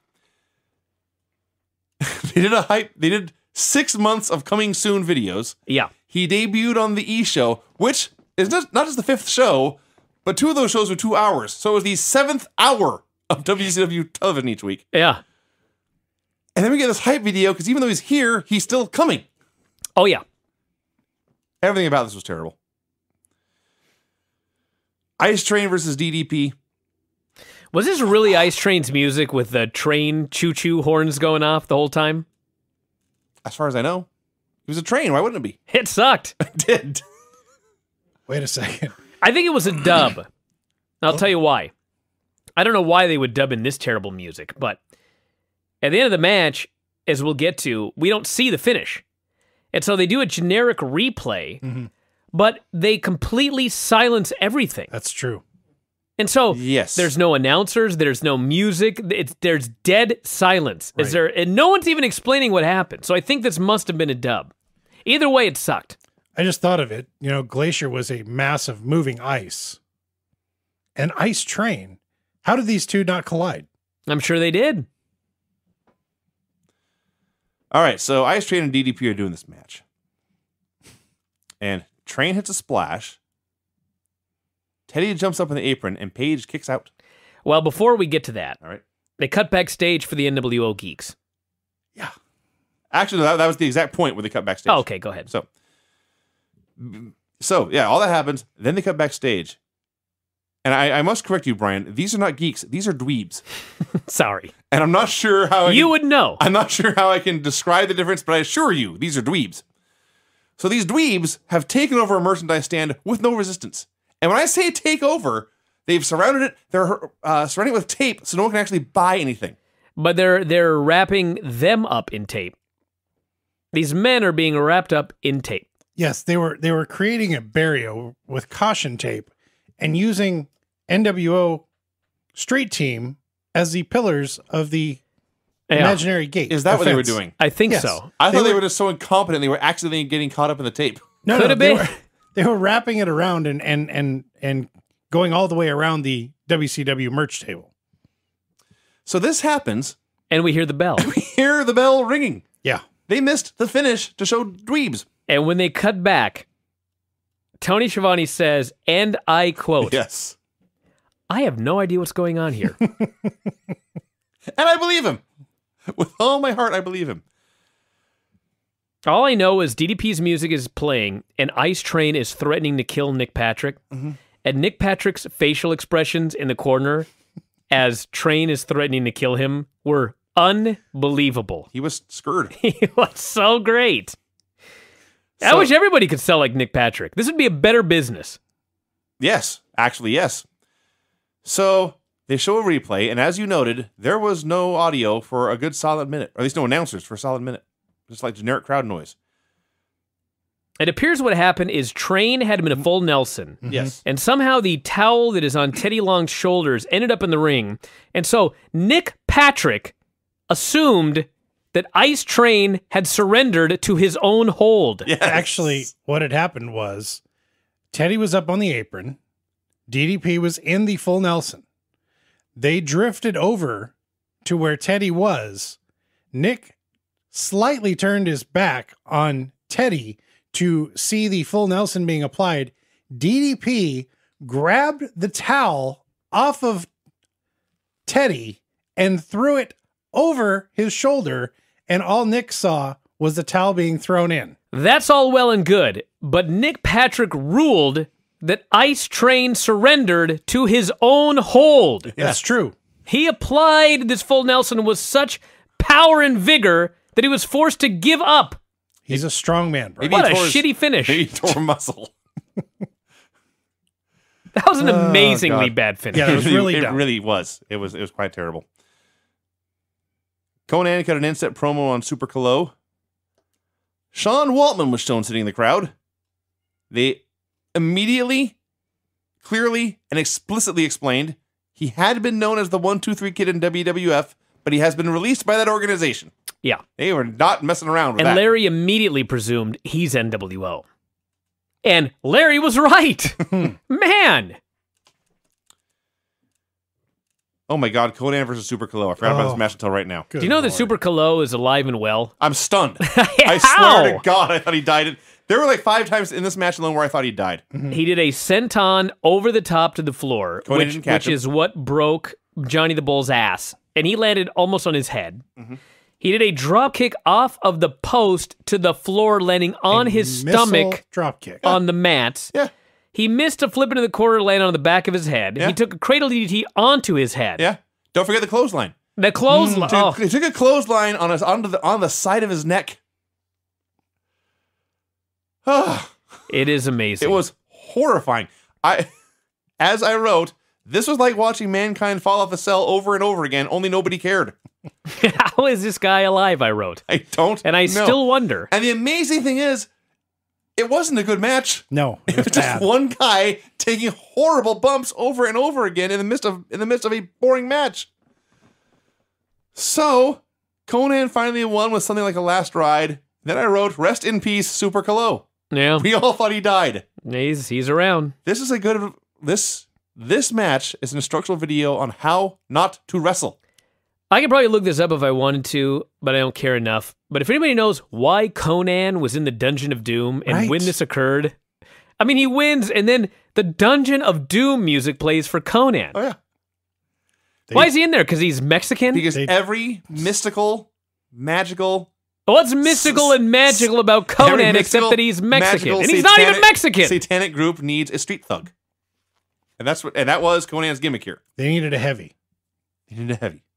they did a hype. They did six months of coming soon videos. Yeah. He debuted on the E Show, which is not, not just the fifth show, but two of those shows were two hours. So it was the seventh hour of W C W television each week. Yeah. And then we get this hype video because even though he's here, he's still coming. Oh, yeah. Everything about this was terrible. Ice Train versus D D P. Was this really Ice Train's music with the train choo-choo horns going off the whole time? As far as I know, it was a train. Why wouldn't it be? It sucked. It did. Wait a second. I think it was a dub. I'll tell you why. I don't know why they would dub in this terrible music, but at the end of the match, as we'll get to, we don't see the finish. And so they do a generic replay, Mm-hmm. but they completely silence everything. That's true. And so Yes. there's no announcers, there's no music, it's, there's dead silence. Is Right. there? And no one's even explaining what happened. So I think this must have been a dub. Either way, it sucked. I just thought of it. You know, Glacier was a massive moving ice. An ice train. How did these two not collide? I'm sure they did. All right, so Ice Train and D D P are doing this match. And Train hits a splash. Teddy jumps up in the apron, and Paige kicks out. Well, before we get to that, All right. they cut backstage for the N W O Geeks. Yeah. Actually, that, that was the exact point where they cut backstage. Oh, okay, go ahead. So, so yeah, all that happens. Then they cut backstage. And I, I must correct you, Brian. These are not geeks. These are dweebs. Sorry. And I'm not sure how I You can, would know. I'm not sure how I can describe the difference, but I assure you, these are dweebs. So these dweebs have taken over a merchandise stand with no resistance. And when I say take over, they've surrounded it. They're uh, surrounding it with tape, so no one can actually buy anything. But they're they're wrapping them up in tape. These men are being wrapped up in tape. Yes, they were they were creating a barrier with caution tape and using N W O Street Team as the pillars of the Yeah. imaginary gate. Is that what they were offense. doing? I think Yes. so. I They thought they were- were just so incompetent they were accidentally getting caught up in the tape. No, Could no, have they been. were, they were wrapping it around and and and and going all the way around the W C W merch table. So this happens. And we hear the bell. We hear the bell ringing. Yeah. They missed the finish to show dweebs. And when they cut back, Tony Schiavone says, and I quote, Yes. I have no idea what's going on here. And I believe him. With all my heart, I believe him. All I know is D D P's music is playing, and Ice Train is threatening to kill Nick Patrick. Mm-hmm. And Nick Patrick's facial expressions in the corner as Train is threatening to kill him were unbelievable. He was scared. He was so great. I So- wish everybody could sell like Nick Patrick. This would be a better business. Yes. Actually, yes. So they show a replay, and as you noted, there was no audio for a good solid minute, or at least no announcers for a solid minute. Just like generic crowd noise. It appears what happened is Train had him in a full Nelson. Yes. And somehow the towel that is on Teddy Long's shoulders ended up in the ring. And so Nick Patrick assumed that Ice Train had surrendered to his own hold. Yes. Actually, what had happened was Teddy was up on the apron. D D P was in the full Nelson. They drifted over to where Teddy was. Nick slightly turned his back on Teddy to see the full Nelson being applied. D D P grabbed the towel off of Teddy and threw it over his shoulder, and all Nick saw was the towel being thrown in. That's all well and good, but Nick Patrick ruled that Ice Train surrendered to his own hold. That's true. He applied this full Nelson with such power and vigor that he was forced to give up. He's a strong man, bro. Maybe What he a tore his- shitty finish. Maybe he tore muscle. That was an amazingly God. bad finish. Yeah, it was really it dumb. really was. It was. It was quite terrible. Conan cut an instant promo on Super Calo. Sean Waltman was shown sitting in the crowd. They immediately, clearly, and explicitly explained he had been known as the one two three Kid in W W F, but he has been released by that organization. Yeah. They were not messing around with and that. And Larry immediately presumed he's N W O. And Larry was right. Man. Oh my God, Conan versus Super Calo. I forgot about Oh. this match until right now. Good Do you know Lord. that Super Calo is alive and well? I'm stunned. I How? swear to God, I thought he died. There were like five times in this match alone where I thought he died. He did a senton over the top to the floor, Conan which, didn't catch which him. is what broke Johnny the Bull's ass. And he landed almost on his head. Mm-hmm. He did a drop kick off of the post to the floor, landing on A his missile stomach drop kick. on the mat. Yeah, He missed a flip into the corner, landing on the back of his head. Yeah. He took a cradle D D T onto his head. yeah. Don't forget the clothesline. The clothesline. Dude, oh, He took a clothesline on his onto the on the side of his neck. Ah. it is amazing. It was horrifying. I, as I wrote, this was like watching Mankind fall off the cell over and over again, only nobody cared. How is this guy alive? I wrote. I don't And I know. still wonder. And the amazing thing is, it wasn't a good match. No, it It was was just bad. one guy taking horrible bumps over and over again in the midst of in the midst of a boring match. So, Conan finally won with something like a last ride. Then I wrote, "Rest in peace, Super Calo." Yeah, We all thought he died. he's he's around. This is a good this this match is an instructional video on how not to wrestle. I could probably look this up if I wanted to, but I don't care enough. But if anybody knows why Conan was in the Dungeon of Doom and Right. when this occurred, I mean, he wins, and then the Dungeon of Doom music plays for Conan. Oh yeah, Why is he in there? Because he's Mexican? because They- every mystical, magical, What's mystical and magical about every Conan except mystical, that he's Mexican? magical, And he's not even satanic- Mexican! Satanic group needs a street thug, and that's what and that was Conan's gimmick here. They needed a heavy. He needed a heavy.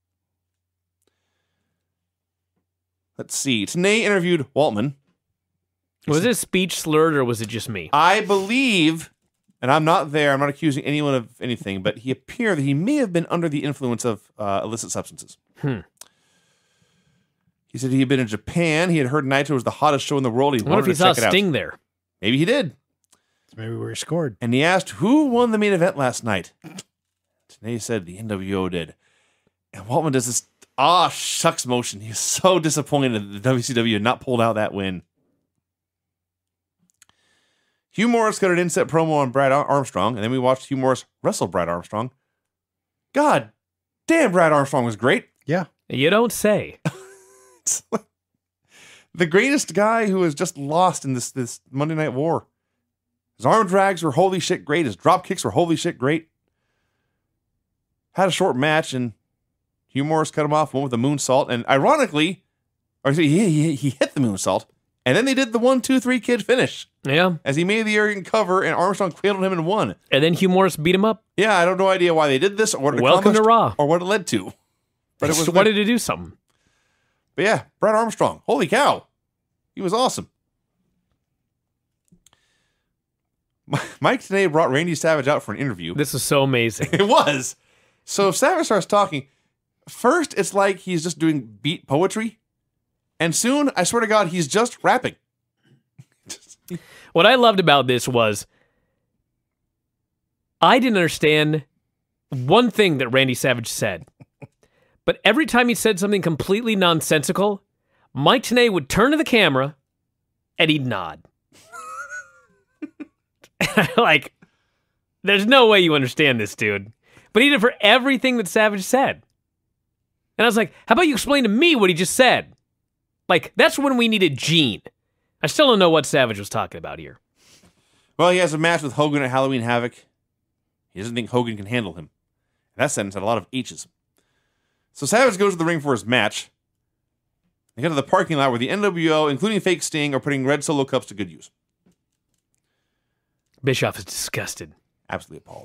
Let's see. Tanay interviewed Waltman. Was his speech slurred or was it just me? I believe, and I'm not there, I'm not accusing anyone of anything, but he appeared that he may have been under the influence of uh, illicit substances. Hmm. He said he had been in Japan. He had heard Nitro was the hottest show in the world. He I wonder if wanted he to saw check it out. Sting there. Maybe he did. Maybe we were scored. And he asked, who won the main event last night? Tanay said the N W O did. And Waltman does this, ah, shucks motion. He's so disappointed that the W C W had not pulled out that win. Hugh Morris got an inset promo on Brad Ar- Armstrong, and then we watched Hugh Morris wrestle Brad Armstrong. God damn, Brad Armstrong was great. Yeah. You don't say. It's like the greatest guy who has just lost in this, this Monday Night War. His arm drags were holy shit great. His drop kicks were holy shit great. Had a short match, and Hugh Morris cut him off, went with the moonsault, and ironically, or he, he, he hit the moonsault, and then they did the one, two, three kid finish Yeah. as he made the arrogant cover, and Armstrong cradled him and won. And then Hugh Morris beat him up. Yeah, I don't know idea why they did this or what it Welcome to accomplished Raw. or what it led to. But it was Just wanted to do something. But yeah, Brad Armstrong, holy cow, he was awesome. Mike today brought Randy Savage out for an interview. This is so amazing. It was. So if Savage starts talking, first it's like he's just doing beat poetry, and soon, I swear to God, he's just rapping. What I loved about this was I didn't understand one thing that Randy Savage said. But every time he said something completely nonsensical, Mike Tenay would turn to the camera and he'd nod. Like, there's no way you understand this, dude. But he did it for everything that Savage said. And I was like, how about you explain to me what he just said? Like, that's when we needed Gene. I still don't know what Savage was talking about here. Well, he has a match with Hogan at Halloween Havoc. He doesn't think Hogan can handle him. That sentence had a lot of H's. So Savage goes to the ring for his match. They go to the parking lot where the N W O, including Fake Sting, are putting red Solo cups to good use. Bischoff is disgusted. Absolutely appalled.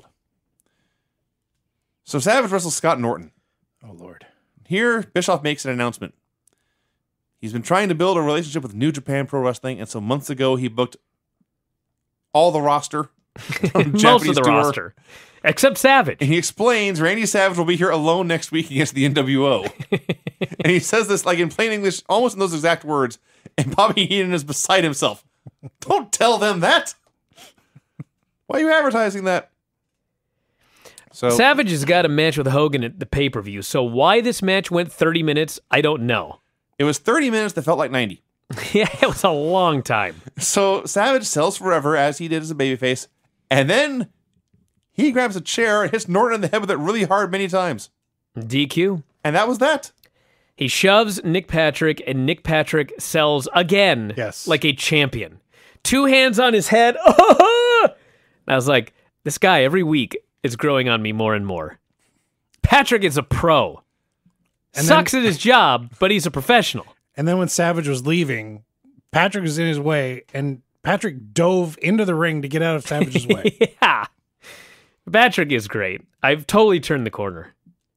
So Savage wrestles Scott Norton. Oh, Lord. Here, Bischoff makes an announcement. He's been trying to build a relationship with New Japan Pro Wrestling, and so months ago he booked all the roster. Most of the roster. Except Savage. And he explains Randy Savage will be here alone next week against the N W O. And he says this like in plain English, almost in those exact words. And Bobby Heenan is beside himself. Don't tell them that. Why are you advertising that? So Savage has got a match with Hogan at the pay-per-view, so why this match went thirty minutes, I don't know. It was thirty minutes that felt like ninety. Yeah, it was a long time. So Savage sells forever, as he did as a babyface, and then he grabs a chair and hits Norton in the head with it really hard many times. D Q. And that was that. He shoves Nick Patrick, and Nick Patrick sells again Yes. like a champion. Two hands on his head. I was like, this guy every week is growing on me more and more. Patrick is a pro. And Sucks then- at his job, but he's a professional. And then when Savage was leaving, Patrick was in his way, and Patrick dove into the ring to get out of Savage's way. Yeah. Patrick is great. I've totally turned the corner.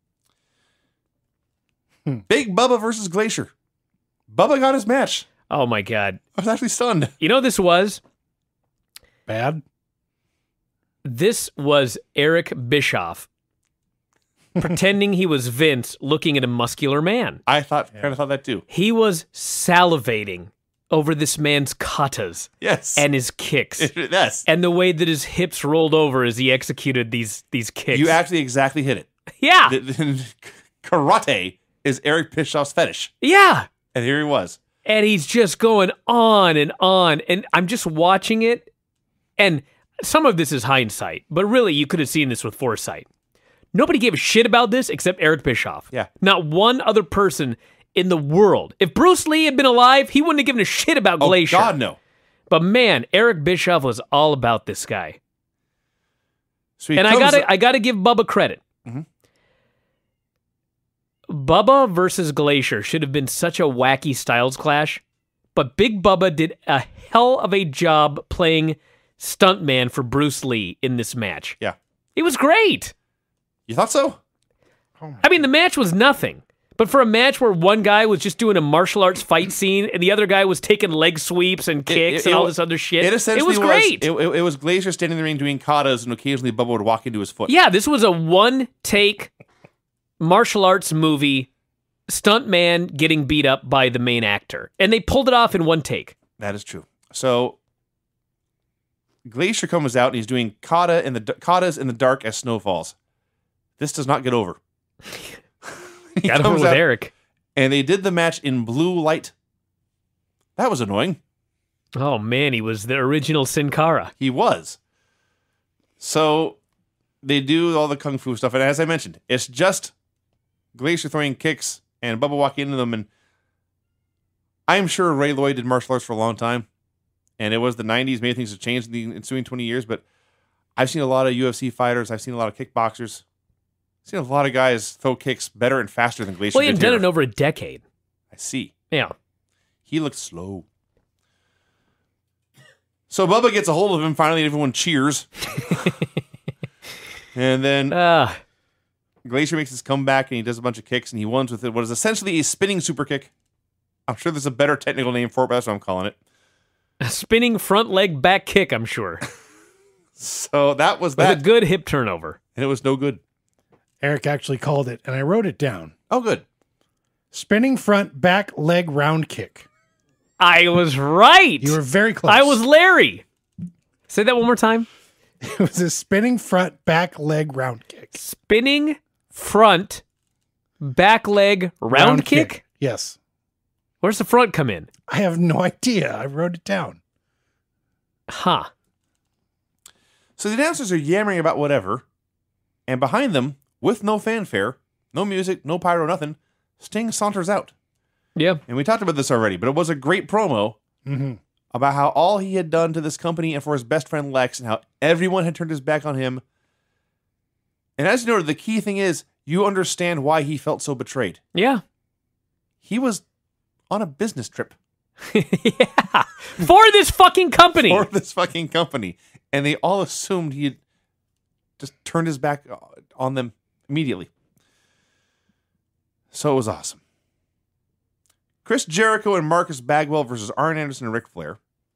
Big Bubba versus Glacier. Bubba got his match. Oh, my God. I was actually stunned. You know what this was? Bad? This was Eric Bischoff pretending he was Vince looking at a muscular man. I thought, kind of thought that too. He was salivating over this man's katas Yes. and his kicks yes. and the way that his hips rolled over as he executed these these kicks. You actually exactly hit it. yeah. The- the- karate is Eric Bischoff's fetish. yeah. And here he was. And he's just going on and on. And I'm just watching it. And some of this is hindsight, but really you could have seen this with foresight. Nobody gave a shit about this except Eric Bischoff. Yeah. Not one other person in the world. If Bruce Lee had been alive, he wouldn't have given a shit about Oh, Glacier. God, no. But man, Eric Bischoff was all about this guy. So he And I comes gotta up- I gotta give Bubba credit. Mhm. Bubba versus Glacier should have been such a wacky styles clash, but Big Bubba did a hell of a job playing stuntman for Bruce Lee in this match. Yeah. It was great. You thought so? I mean, the match was nothing. But for a match where one guy was just doing a martial arts fight scene and the other guy was taking leg sweeps and kicks it- and all it- this other shit, It essentially was great. It, it, it was Glacier standing in the ring doing katas, and occasionally Bubba would walk into his foot. Yeah, this was a one-take martial arts movie, stuntman getting beat up by the main actor. And they pulled it off in one take. That is true. So Glacier comes out and he's doing kata in the katas in the dark as snow falls. This does not get over. He Got over comes with out, Eric. and they did the match in blue light. That was annoying. Oh, man, he was the original Sin Cara. He was. So they do all the kung fu stuff, and as I mentioned, it's just Glacier throwing kicks and Bubba walking into them, and I'm sure Ray Lloyd did martial arts for a long time, and it was the nineties. Many things have changed in the ensuing twenty years, but I've seen a lot of U F C fighters. I've seen a lot of kickboxers. I've seen a lot of guys throw kicks better and faster than Glacier Well, he did had done here. it in over a decade. I see. Yeah. He looked slow. So Bubba gets a hold of him finally, and everyone cheers. And then Uh, Glacier makes his comeback, and he does a bunch of kicks, and he wins with it, what is essentially a spinning super kick. I'm sure there's a better technical name for it, but that's what I'm calling it. a spinning front leg back kick, I'm sure. So that was With a that, good hip turnover. and it was no good. Eric actually called it, and I wrote it down. Oh, good. Spinning front back leg round kick. I was right. You were very close. I was Larry. Say that one more time. It was a spinning front back leg round kick. Spinning front back leg round, kick? Yes. Where's the front come in? I have no idea. I wrote it down. Huh. So the announcers are yammering about whatever, and behind them, with no fanfare, no music, no pyro, nothing, Sting saunters out. Yeah. And we talked about this already, but it was a great promo Mm-hmm. about how all he had done to this company and for his best friend Lex, and how everyone had turned his back on him. And as you noted, the key thing is you understand why he felt so betrayed. Yeah. He was on a business trip Yeah. For this fucking company. for this fucking company, and they all assumed he had just turned his back on them immediately. So it was awesome. Chris Jericho and Marcus Bagwell versus Arn Anderson and Ric Flair.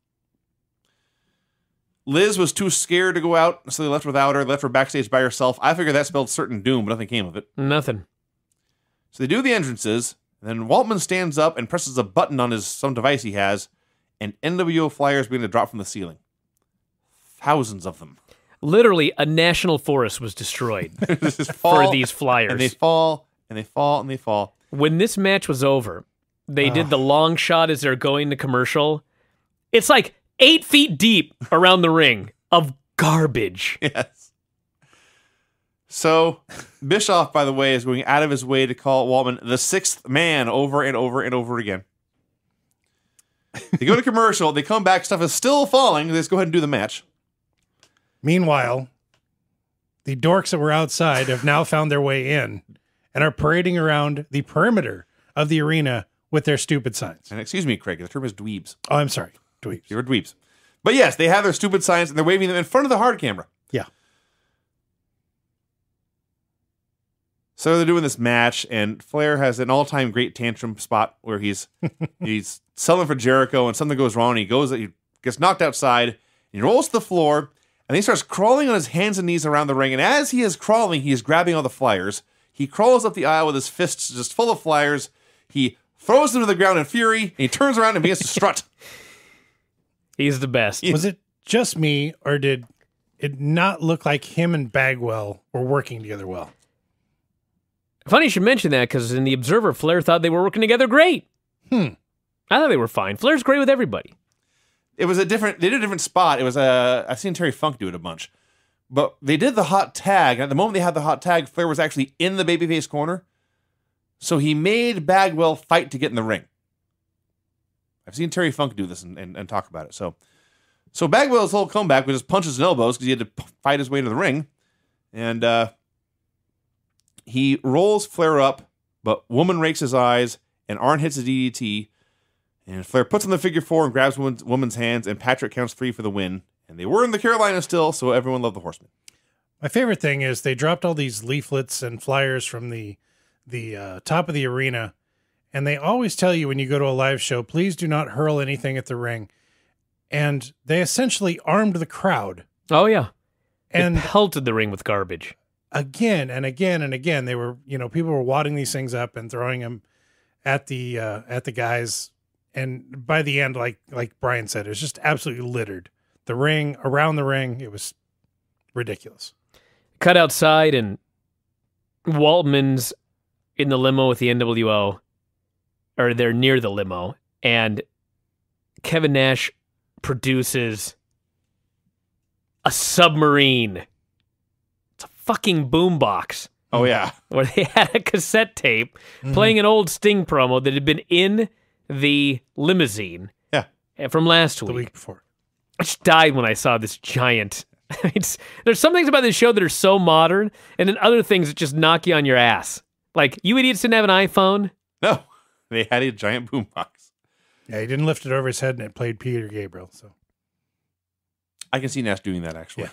Liz was too scared to go out, so they left without her, left her backstage by herself. I figured that spelled certain doom, but nothing came of it. Nothing. So they do the entrances, And then Waltman stands up and presses a button on his some device he has, and N W O flyers begin to drop from the ceiling. Thousands of them. Literally, a national forest was destroyed fall, for these flyers. And they fall, and they fall, and they fall. When this match was over, they did the long shot as they're going to commercial. It's like eight feet deep around the ring of garbage. Yes. So, Bischoff, by the way, is going out of his way to call Waltman the sixth man over and over and over again. They go to commercial, they come back, stuff is still falling, they just go ahead and do the match. Meanwhile, the dorks that were outside have now found their way in and are parading around the perimeter of the arena with their stupid signs. And excuse me, Craig, the term is dweebs. Oh, I'm sorry. Dweebs. You're dweebs. But yes, they have their stupid signs and they're waving them in front of the hard camera. Yeah. So they're doing this match, and Flair has an all-time great tantrum spot where he's he's selling for Jericho, and something goes wrong, and he goes, he gets knocked outside, and he rolls to the floor, and he starts crawling on his hands and knees around the ring, and as he is crawling, he is grabbing all the flyers. He crawls up the aisle with his fists just full of flyers. He throws them to the ground in fury, and he turns around and begins to strut. He's the best. Was it just me, or did it not look like him and Bagwell were working together well? Funny you should mention that, because in The Observer, Flair thought they were working together great. Hmm. I thought they were fine. Flair's great with everybody. It was a different, they did a different spot. It was a, I've seen Terry Funk do it a bunch. But they did the hot tag, and at the moment they had the hot tag, Flair was actually in the babyface corner. So he made Bagwell fight to get in the ring. I've seen Terry Funk do this and, and, and talk about it. So so Bagwell's whole comeback was just punches and elbows because he had to p- fight his way to the ring. And uh, he rolls Flair up, but Woman rakes his eyes, and Arn hits a D D T. And Flair puts on the figure four and grabs woman's, woman's hands, and Patrick counts three for the win. And they were in the Carolina still, so everyone loved the Horsemen. My favorite thing is they dropped all these leaflets and flyers from the the uh, top of the arena, and they always tell you when you go to a live show, please do not hurl anything at the ring. And they essentially armed the crowd. Oh, yeah. And They pelted the ring with garbage. Again and again and again, they were, you know, people were wadding these things up and throwing them at the uh, at the guys. And by the end, like like Bryan said, it was just absolutely littered. The ring, around the ring, it was ridiculous. Cut outside, and Waltman's in the limo with the N W O, or they're near the limo, and Kevin Nash produces a submarine. It's a fucking boombox. Oh, yeah. Where they had a cassette tape mm-hmm. playing an old Sting promo that had been in the limousine yeah. from last the week. The week before. I just died when I saw this giant. It's, there's some things about this show that are so modern, and then other things that just knock you on your ass. Like, you idiots didn't have an iPhone? No, they had a giant boombox. Yeah, he didn't lift it over his head, and it played Peter Gabriel. So I can see Nash doing that, actually.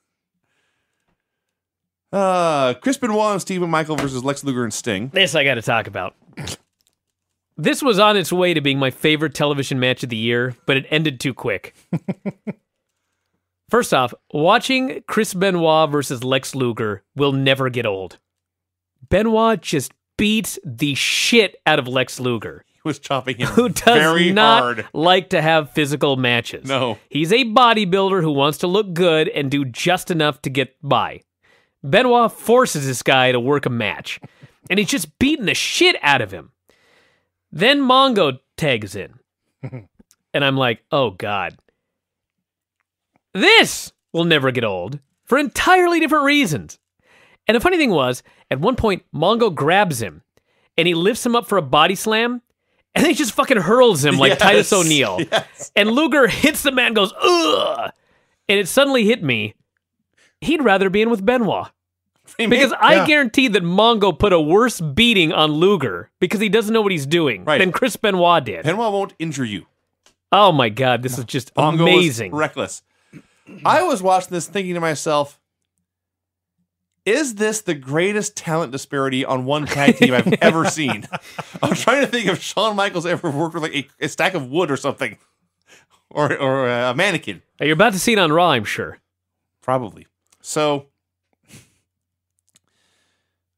Yeah. Uh, Chris Benoit and Stephen Michael versus Lex Luger and Sting. This I got to talk about. This was on its way to being my favorite television match of the year, but it ended too quick. First off, watching Chris Benoit versus Lex Luger will never get old. Benoit just beats the shit out of Lex Luger. He was chopping him who does very not hard. like to have physical matches. No. He's a bodybuilder who wants to look good and do just enough to get by. Benoit forces this guy to work a match, and he's just beating the shit out of him. Then Mongo tags in, and I'm like, oh, God. This will never get old for entirely different reasons. And the funny thing was, at one point, Mongo grabs him, and he lifts him up for a body slam, and then he just fucking hurls him like yes, Titus O'Neil. Yes. And Luger hits the man and goes, ugh! And it suddenly hit me, he'd rather be in with Benoit. Because yeah. I guarantee that Mongo put a worse beating on Luger because he doesn't know what he's doing right. than Chris Benoit did. Benoit won't injure you. Oh my God, this is just Mongo amazing. Was reckless. I was watching this thinking to myself, is this the greatest talent disparity on one tag team I've ever seen? I'm trying to think if Shawn Michaels ever worked with like a, a stack of wood or something. Or, or a mannequin. You're about to see it on Raw, I'm sure. Probably. So,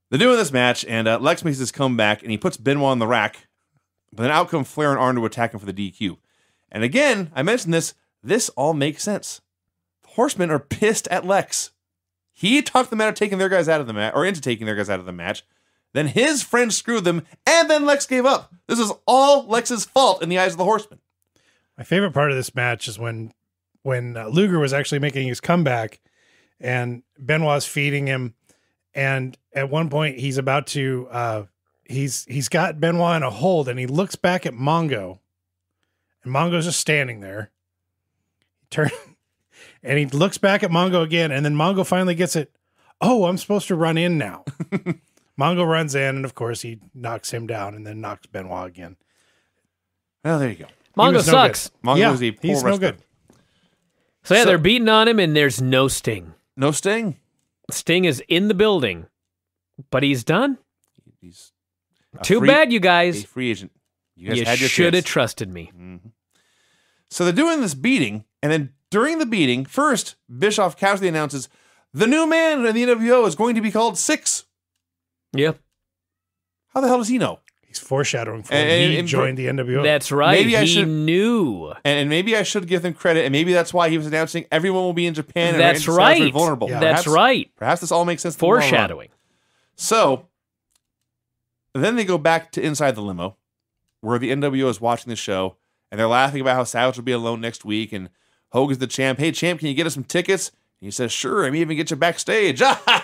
They're doing this match, and uh, Lex makes his comeback, and he puts Benoit on the rack. But then out come Flair and Arn to attack him for the D Q. And again, I mentioned this, this all makes sense. The Horsemen are pissed at Lex. He talked them out of taking their guys out of the match, or into taking their guys out of the match. Then his friends screwed them, and then Lex gave up. This is all Lex's fault in the eyes of the Horsemen. My favorite part of this match is when when uh, Luger was actually making his comeback, and Benoit's feeding him, and at one point he's about to uh, he's he's got Benoit in a hold, and he looks back at Mongo, and Mongo's just standing there. Turn, and he looks back at Mongo again, and then Mongo finally gets it. Oh, I'm supposed to run in now. Mongo runs in, and of course he knocks him down, and then knocks Benoit again. Well, there you go. Mongo no sucks. Mongo Yeah, is a poor he's no wrestler. good. So yeah, So- they're beating on him, and there's no Sting. No Sting. Sting is in the building, but he's done. He's a Too free- bad, you a guys. free agent. You guys You had your should have chance. trusted me. So they're doing this beating, and then during the beating, first, Bischoff casually announces, the new man in the N W O is going to be called Six. Yep, How the hell does he know? He's foreshadowing for And- when and- he and- joined the N W O. that's right. Maybe I he should- knew. And, and maybe I should give him credit, and maybe that's why he was announcing everyone will be in Japan. And That's Randy Savage will be right. Vulnerable. Yeah. That's Perhaps- right. Perhaps this all makes sense. in the long run. Foreshadowing. So then they go back to inside the limo, where the N W O is watching the show, and they're laughing about how Savage will be alone next week, and Hogan's the champ. Hey, champ, can you get us some tickets? And he says, sure, I may even get you backstage.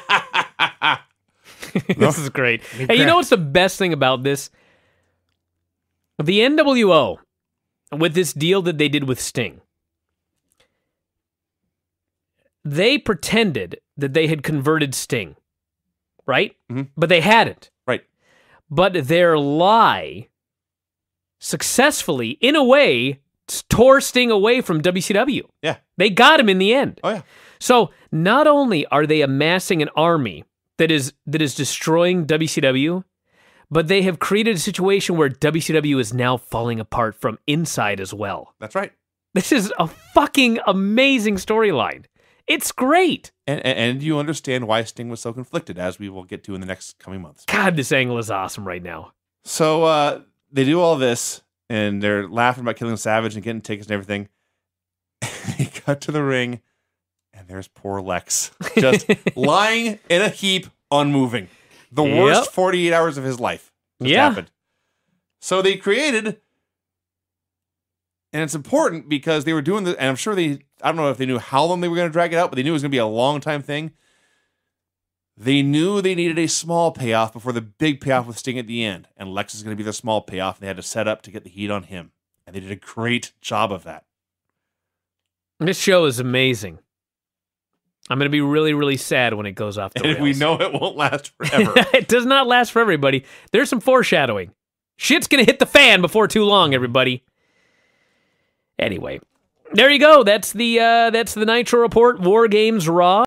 This is great. Hey, you crap. know what's the best thing about this? The N W O, with this deal that they did with Sting, they pretended that they had converted Sting, right? Mhm. But they hadn't. Right. But their lie successfully, in a way, tore Sting away from W C W. Yeah. They got him in the end. Oh, yeah. So not only are they amassing an army that is that is destroying W C W, but they have created a situation where W C W is now falling apart from inside as well. That's right. This is a fucking amazing storyline. It's great. And, and, and you understand why Sting was so conflicted, as we will get to in the next coming months. God, this angle is awesome right now. So uh, they do all this, and they're laughing about killing Savage and getting tickets and everything. They cut to the ring, and there's poor Lex, just lying in a heap, unmoving. The Yep. worst forty-eight hours of his life just Yeah. happened. So they created, and it's important because they were doing this, and I'm sure they, I don't know if they knew how long they were going to drag it out, but they knew it was going to be a long time thing. They knew they needed a small payoff before the big payoff with Sting at the end, and Lex is going to be the small payoff, and they had to set up to get the heat on him. And they did a great job of that. This show is amazing. I'm going to be really, really sad when it goes off the And rails. we know it won't last forever. It does not last for everybody. There's some foreshadowing. Shit's going to hit the fan before too long, everybody. Anyway, there you go. That's the uh, that's the Nitro Report, War Games Raw.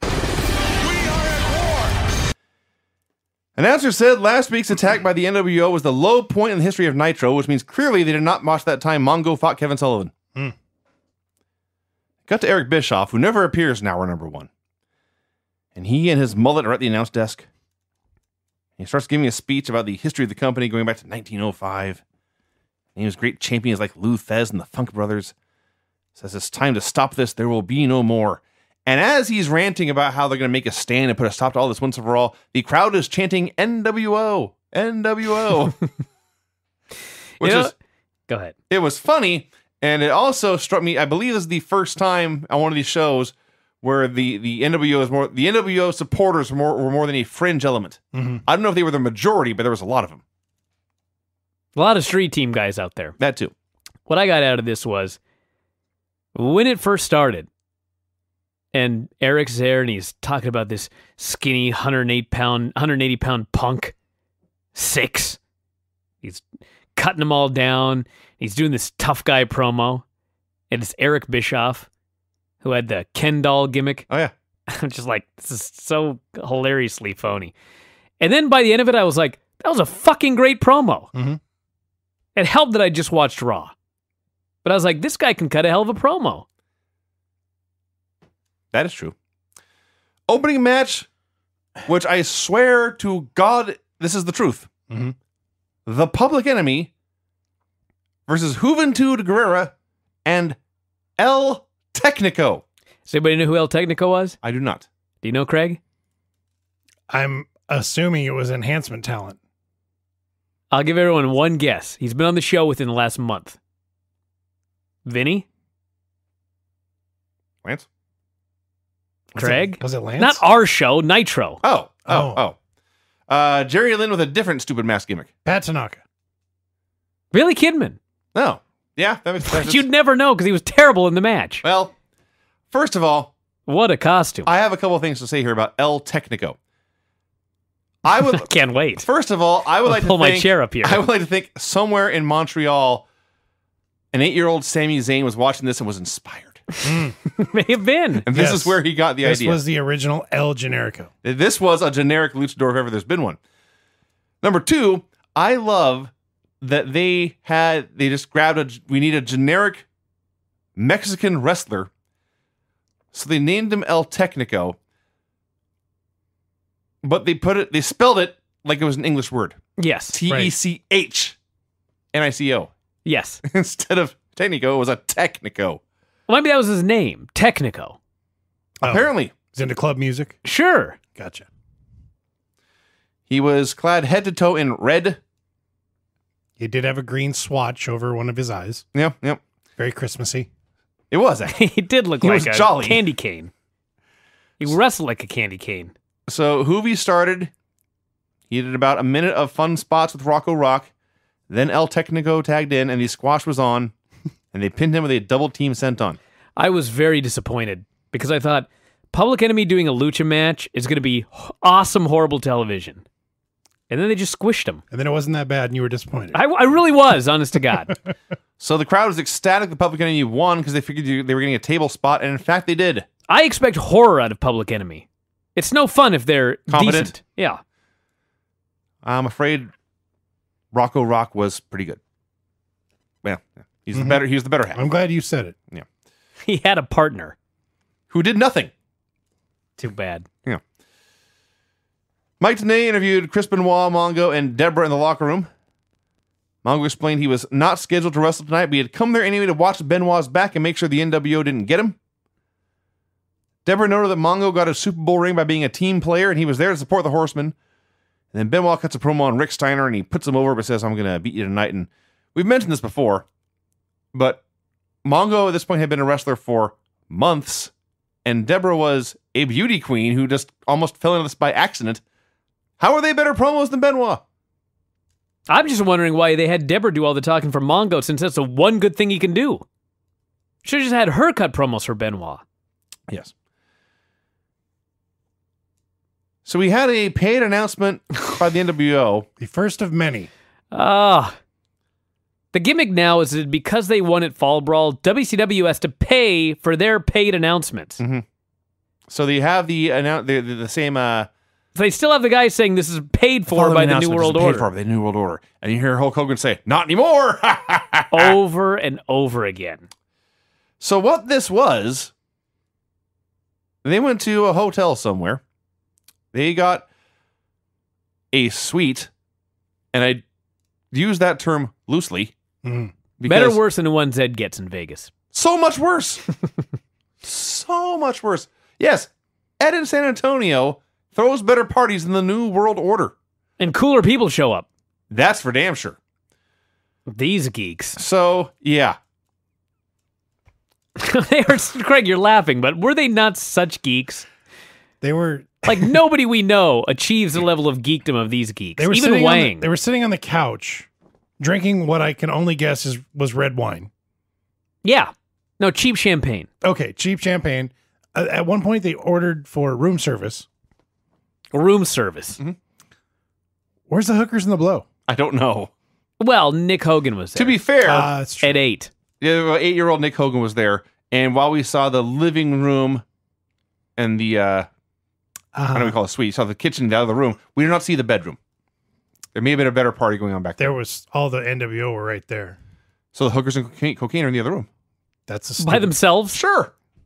Announcer said last week's attack by the N W O was the low point in the history of Nitro, which means clearly they did not watch that time Mongo fought Kevin Sullivan. Hmm. Got to Eric Bischoff, who never appears in hour number one. And he and his mullet are at the announce desk. He starts giving a speech about the history of the company going back to nineteen oh five. And he was great champions like Lou Thez and the Funk Brothers. Says it's time to stop this. There will be no more. And as he's ranting about how they're going to make a stand and put a stop to all this once and for all, the crowd is chanting N W O, N W O. Which You know- is, Go ahead. it was funny, and it also struck me, I believe this is the first time on one of these shows where the, the N W O is more, the N W O supporters were more, were more than a fringe element. Mm-hmm. I don't know if they were the majority, but there was a lot of them. A lot of street team guys out there. That too. What I got out of this was when it first started, and Eric's there, and he's talking about this skinny one hundred eight pound, one hundred eighty pound punk, six. He's cutting them all down. He's doing this tough guy promo, and it's Eric Bischoff, who had the Ken doll gimmick. Oh, yeah. I'm just like, this is so hilariously phony. And then by the end of it, I was like, that was a fucking great promo. Mhm. It helped that I just watched Raw. But I was like, this guy can cut a hell of a promo. That is true. Opening match, which I swear to God, this is the truth. Mm-hmm. The Public Enemy versus Juventud Guerrera and El Técnico. Does anybody know who El Técnico was? I do not. Do you know, Craig? I'm assuming it was enhancement talent. I'll give everyone one guess. He's been on the show within the last month. Vinny? Lance? Craig? Was it, was it Lance? Not our show, Nitro. Oh, oh, Oh. oh. Uh, Jerry Lynn with a different stupid mask gimmick. Pat Tanaka. Billy Kidman. No. Yeah, that makes sense. You'd never know because he was terrible in the match. Well, first of all, What a costume. I have a couple of things to say here about El Técnico. I would I can't wait. First of all, I would I'll like pull to my think, chair up here. I would like to think somewhere in Montreal, an eight-year-old Sami Zayn was watching this and was inspired. May have been. And this Yes. is where he got the This idea. was the original El Generico. This was a generic luchador if ever there's been one. Number two, I love that they had, they just grabbed a, we need a generic Mexican wrestler. So they named him El Técnico. But they put it, they spelled it like it was an English word. Yes. T E C H N I C O. Yes. Instead of Técnico, it was a Technico. Well, maybe that was his name, Technico. Oh. Apparently. He's into club music. Sure. Gotcha. He was clad head to toe in red. He did have a green swatch over one of his eyes. Yep, yep. Very Christmassy. It was actually. He did look He like was a jolly. candy cane. He wrestled like a candy cane. So Hoovy started. He did about a minute of fun spots with Rocco Rock. Then El Técnico tagged in, and the squash was on, and they pinned him with a double team senton. I was very disappointed because I thought Public Enemy doing a lucha match is going to be awesome, horrible television. And then they just squished him. And then it wasn't that bad, and you were disappointed. I, I really was, honest to God. So the crowd was ecstatic the Public Enemy won because they figured you- they were getting a table spot, and in fact they did. I expect horror out of Public Enemy. It's no fun if they're Competent. decent. Yeah. I'm afraid Rocco Rock was pretty good. Well, yeah, he's the better. He's the better half. I'm glad you said it. Yeah, He had a partner. who did nothing. Too bad. Yeah. Mike Tenay interviewed Chris Benoit, Mongo, and Deborah in the locker room. Mongo explained he was not scheduled to wrestle tonight, but he had come there anyway to watch Benoit's back and make sure the N W O didn't get him. Deborah noted that Mongo got a Super Bowl ring by being a team player, and he was there to support the Horsemen. And then Benoit cuts a promo on Rick Steiner, and he puts him over, but says, I'm going to beat you tonight. And we've mentioned this before, but Mongo at this point had been a wrestler for months, and Deborah was a beauty queen who just almost fell into this by accident. How are they better promos than Benoit? I'm just wondering why they had Deborah do all the talking for Mongo since that's the one good thing he can do. Should have just had her cut promos for Benoit. Yes. So we had a paid announcement by the N W O. The first of many. Ah. The gimmick now is that because they won at Fall Brawl, W C W has to pay for their paid announcements. Mm-hmm. So they have the annou- the, the, the same uh, So they still have the guy saying this is paid for following by the New announcement. This is World paid Order. for by the New World Order, and you hear Hulk Hogan say, "Not anymore." Over and over again. So what this was, they went to a hotel somewhere. They got a suite, and I use that term loosely. Mm. Better because worse than the one Zed gets in Vegas. So much worse. So much worse. Yes, Ed in San Antonio throws better parties than the New World Order. And cooler people show up. That's for damn sure. These geeks. So, yeah. They are, Craig, you're laughing, but were they not such geeks? They were Like, nobody we know achieves the level of geekdom of these geeks. they were Even sitting on the, Wang. they were sitting on the couch drinking what I can only guess is was red wine. Yeah. No, cheap champagne. Okay, cheap champagne. Uh, at one point they ordered for room service. Room service. Mm-hmm. Where's the hookers and the blow? I don't know. Well, Nick Hogan was there. To be fair, Uh, that's true. at eight. yeah, eight-year-old Nick Hogan was there, and while we saw the living room and the, uh, I don't know what we call it, suite, saw the kitchen out of the room, we did not see the bedroom. There may have been a better party going on back there. There was all the N W O were right there. So the hookers and cocaine, cocaine are in the other room. That's a By stupid, themselves? Sure.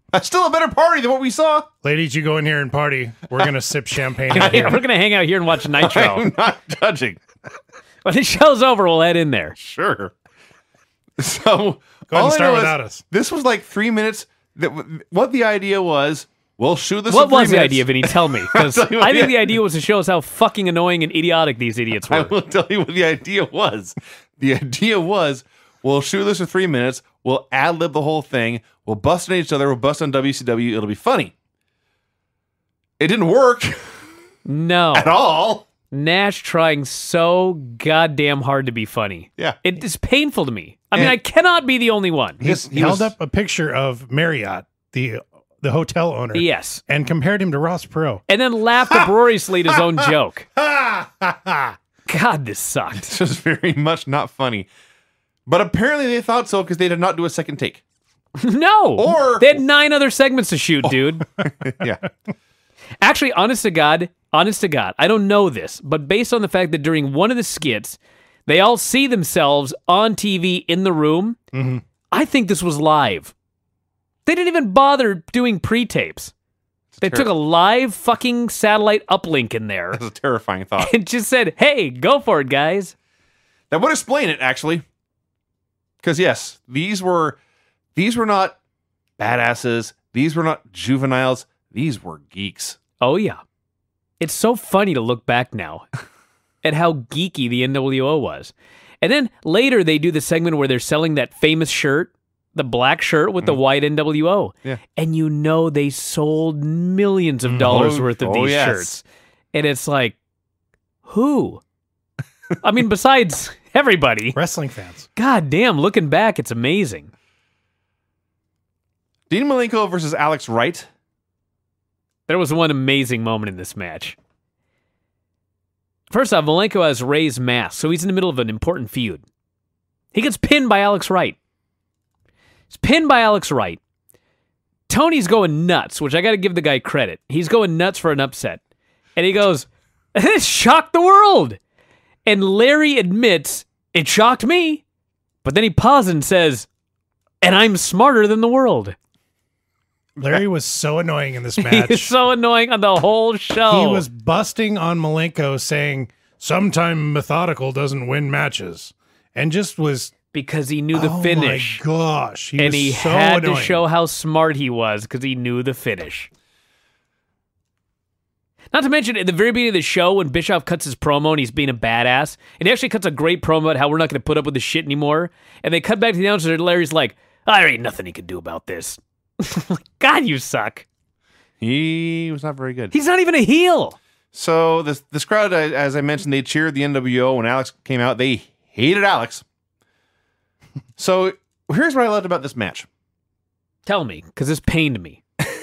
That's still a better party than what we saw. Ladies, you go in here and party. We're going to sip champagne. in Yeah, here. we're going to hang out here and watch Nitro. I'm not judging. When the show's over, we'll head in there. Sure. So Go ahead all and I start know is without us. This was like three minutes. That what the idea was? We'll shoot this. What in three was the minutes. idea, Vinny? Tell me. Because I'll tell you what I think the- the idea was to show us how fucking annoying and idiotic these idiots I were. will tell you what the idea was. The idea was we'll shoot this for three minutes. We'll ad lib the whole thing. We'll bust on each other. We'll bust on W C W. It'll be funny. It didn't work No. at all. Nash trying so goddamn hard to be funny. Yeah. It is painful to me. I mean, And- I cannot be the only one. He, This- he he held was- up a picture of Marriott, the the hotel owner, Yes. and compared him to Ross Perot. And then laughed uproariously at his own joke. God, this sucked. This was very much not funny. But apparently they thought so because they did not do a second take. No. Or- they had nine other segments to shoot, dude. Yeah. Actually, honest to God, honest to God, I don't know this, but based on the fact that during one of the skits, they all see themselves on T V in the room, Mhm. I think this was live. They didn't even bother doing pre-tapes. They took a live fucking satellite uplink in there That's a terrifying thought. and just said, hey, go for it, guys. That would explain it, actually. Because yes, these were these were not badasses. These were not juveniles. These were geeks. Oh, yeah. It's so funny to look back now at how geeky the N W O was. And then later they do the segment where they're selling that famous shirt, the black shirt with the white N W O. Yeah. And you know they sold millions of dollars Oh, worth of oh, these yes. shirts. And it's like, who? I mean, besides everybody. Wrestling fans. God damn, looking back, it's amazing. Dean Malenko versus Alex Wright. There was one amazing moment in this match. First off, Malenko has Ray's mask, so he's in the middle of an important feud. He gets pinned by Alex Wright. He's pinned by Alex Wright. Tony's going nuts, which I got to give the guy credit. He's going nuts for an upset. And he goes, this shocked the world. And Larry admits, it shocked me. But then he pauses and says, and I'm smarter than the world. Larry was so annoying in this He match. is so annoying on the whole show. He was busting on Malenko saying, sometime methodical doesn't win matches. And just was, because he knew the oh finish. my gosh. He and was he so had annoying. to show how smart he was because he knew the finish. Not to mention, at the very beginning of the show, when Bischoff cuts his promo and he's being a badass, and he actually cuts a great promo about how we're not going to put up with this shit anymore, and they cut back to the announcer, and Larry's like, oh, there ain't nothing he can do about this. God, you suck. He was not very good. He's not even a heel. So this this crowd, as I mentioned, they cheered the N W O when Alex came out. They hated Alex. So here's what I loved about this match. Tell me, because this pained me.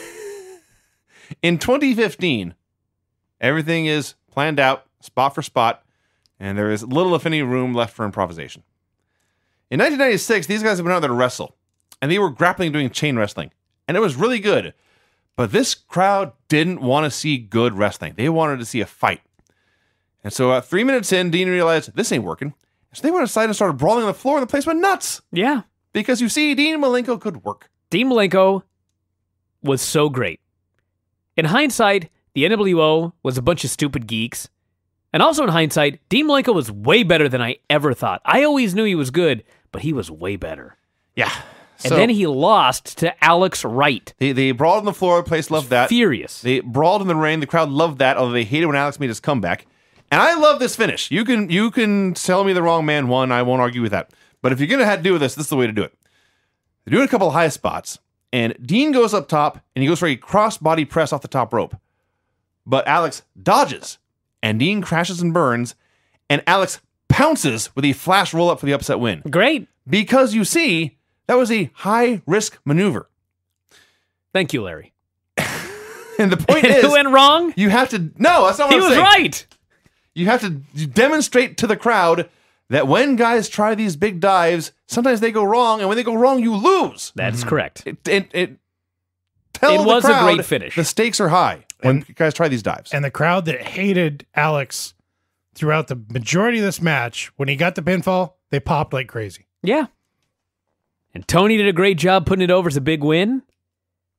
In twenty fifteen, everything is planned out, spot for spot, and there is little, if any, room left for improvisation. In nineteen ninety-six, these guys have been out there to wrestle, and they were grappling doing chain wrestling, and it was really good. But this crowd didn't want to see good wrestling. They wanted to see a fight. And so uh, three minutes in, Dean realized this ain't working. So they went aside and started brawling on the floor, and the place went nuts. Yeah. Because you see, Dean Malenko could work. Dean Malenko was so great. In hindsight, the N W O was a bunch of stupid geeks. And also in hindsight, Dean Malenko was way better than I ever thought. I always knew he was good, but he was way better. Yeah. And So then he lost to Alex Wright. they, they brawled on the floor. The place loved that. Furious. They brawled in the rain. The crowd loved that, although they hated when Alex made his comeback. And I love this finish. You can you can tell me the wrong man won. I won't argue with that. But if you're going to have to do with this, this is the way to do it. They're doing a couple of high spots. And Dean goes up top, and he goes for a cross-body press off the top rope. But Alex dodges, and Dean crashes and burns, and Alex pounces with a flash roll-up for the upset win. Great. Because you see, that was a high-risk maneuver. Thank you, Larry. And the point And is, who went wrong? you have to... No, that's not what He I'm was saying. right. You have to demonstrate to the crowd that when guys try these big dives, sometimes they go wrong, and when they go wrong, you lose. That's correct. It, it, it, tell It the was a crowd great finish. The stakes are high when guys try these dives. And the crowd that hated Alex throughout the majority of this match, when he got the pinfall, they popped like crazy. Yeah. And Tony did a great job putting it over as a big win.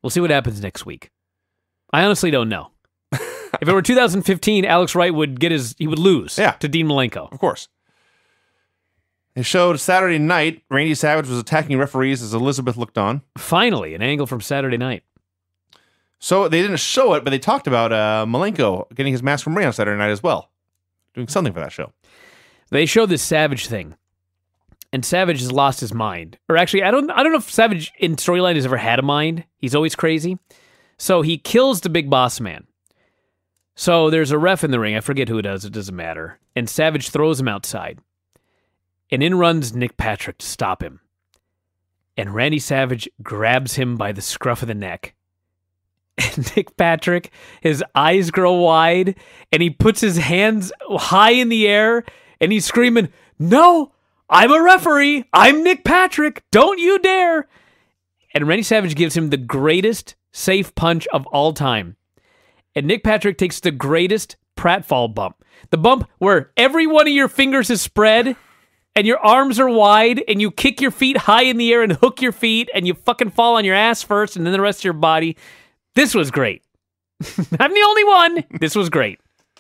We'll see what happens next week. I honestly don't know. If it were two thousand fifteen, Alex Wright would get his, he would lose Yeah. to Dean Malenko. Of course. It showed Saturday night, Randy Savage was attacking referees as Elizabeth looked on. Finally, an angle from Saturday night. So they didn't show it, but they talked about uh, Malenko getting his mask from Ray on Saturday night as well. Doing something for that show. They showed this Savage thing. And Savage has lost his mind. Or actually, I don't I don't know if Savage in storyline has ever had a mind. He's always crazy. So he kills the big boss man. So there's a ref in the ring. I forget who it is. It doesn't matter. And Savage throws him outside. And in runs Nick Patrick to stop him. And Randy Savage grabs him by the scruff of the neck. And Nick Patrick, his eyes grow wide, and he puts his hands high in the air, and he's screaming, "No, I'm a referee. I'm Nick Patrick. Don't you dare." And Randy Savage gives him the greatest safe punch of all time. And Nick Patrick takes the greatest pratfall bump. The bump where every one of your fingers is spread, and your arms are wide, and you kick your feet high in the air and hook your feet, and you fucking fall on your ass first, and then the rest of your body. This was great. I'm the only one. This was great.